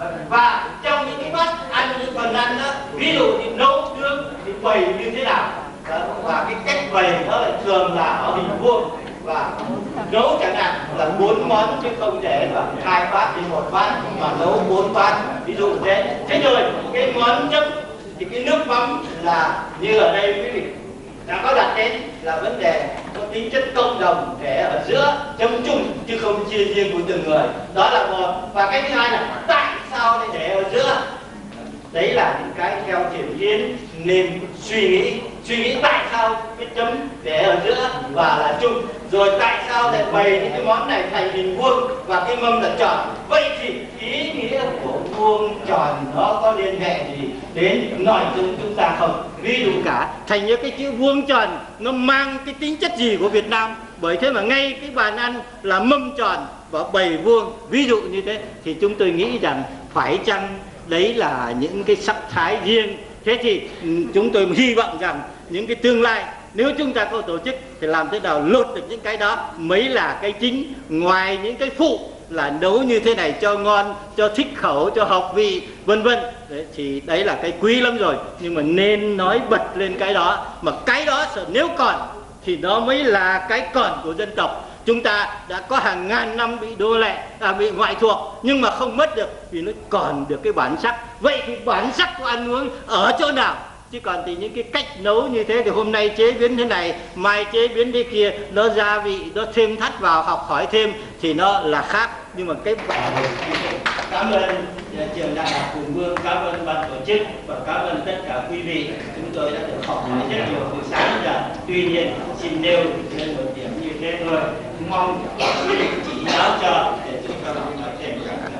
Và trong những cái bát ăn, những phần ăn đó, ví dụ như nấu nướng thì bày như thế nào đó, và cái cách bày đó là thường là ở hình vuông, và nấu chẳng hạn là bốn món chứ không thể là hai bát trên một bát mà nấu bốn bát, ví dụ thế. Thế rồi cái món chấm thì cái nước mắm là như ở đây quý vị đã có đặt đến là vấn đề có tính chất cộng đồng để ở giữa chống chung chứ không chia riêng của từng người. Đó là một. Và cái thứ hai là tại sao lại để ở giữa? Đấy là những cái theo Thiện Hiến nên suy nghĩ, suy nghĩ tại sao cái chấm để ở giữa và là chung, rồi tại sao lại bày những cái món này thành hình vuông và cái mâm là tròn. Vậy thì ý nghĩa của vuông tròn nó có liên hệ gì đến nội dung chúng ta không? Ví dụ cả thành như cái chữ vuông tròn nó mang cái tính chất gì của Việt Nam, bởi thế mà ngay cái bàn ăn là mâm tròn và bày vuông, ví dụ như thế thì chúng tôi nghĩ rằng phải chăng đấy là những cái sắc thái riêng. Thế thì chúng tôi hy vọng rằng những cái tương lai nếu chúng ta có tổ chức thì làm thế nào lột được những cái đó mới là cái chính, ngoài những cái phụ là nấu như thế này cho ngon, cho thích khẩu, cho hợp vị vân vân. Thì đấy là cái quý lắm rồi, nhưng mà nên nói bật lên cái đó, mà cái đó nếu còn thì nó mới là cái còn của dân tộc. Chúng ta đã có hàng ngàn năm bị đô lệ, à, bị ngoại thuộc, nhưng mà không mất được vì nó còn được cái bản sắc. Vậy thì bản sắc của ăn uống ở chỗ nào? Chứ còn thì những cái cách nấu như thế thì hôm nay chế biến thế này, mai chế biến thế kia, nó gia vị, nó thêm thắt vào, học hỏi thêm thì nó là khác. Nhưng mà cái cảm ơn trường Đại học Hùng Vương, cảm ơn ban tổ chức và cảm ơn tất cả quý vị. Chúng tôi đã được học hỏi rất nhiều từ sáng giờ. Tuy nhiên xin nêu lên một điểm như thế thôi, mong quý vị chỉ giáo cho để chúng ta nói thêm.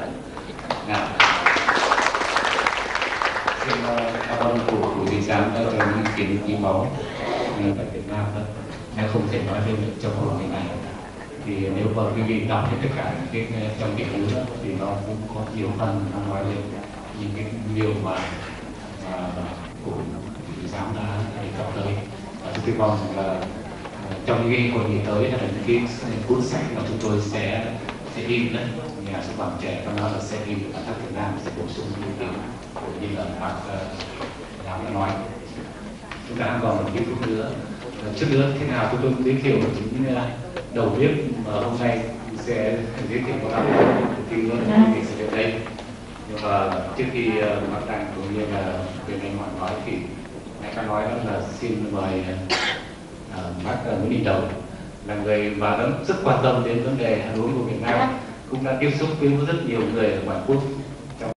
Xin cảm ơn cụ cụ thị giám đã cho những ý kiến quý báu tại Việt Nam đó. Nếu không thể nói thêm được trong hội nghị này thì nếu mà quý vị đọc hết tất cả những cái trong cái thứ thì nó cũng có nhiều phần nó nói lên những cái điều mà mà cụ thị giám đã đề cập tới. Và tôi mong là trong những cái hội nghị tới là những cái cuốn sách mà chúng tôi sẽ sẽ in đấy, nhà xuất bản trẻ có nói là sẽ in ở các Việt Nam sẽ bổ sung những điều như là bác Đàm đã nói. Chúng ta còn một ít phút nữa. Trước nữa thế nào chúng tôi giới thiệu những đầu bếp mà hôm nay sẽ giới thiệu các khi nữa thì sẽ đến đây. Nhưng mà trước khi bác Đàm cũng như là bên anh Hoàng nói thì anh có nói đó là xin mời uh, bác Nguyễn Đình Đồng là người mà rất quan tâm đến vấn đề ăn uống của Việt Nam, cũng đã tiếp xúc với rất nhiều người ở ngoại quốc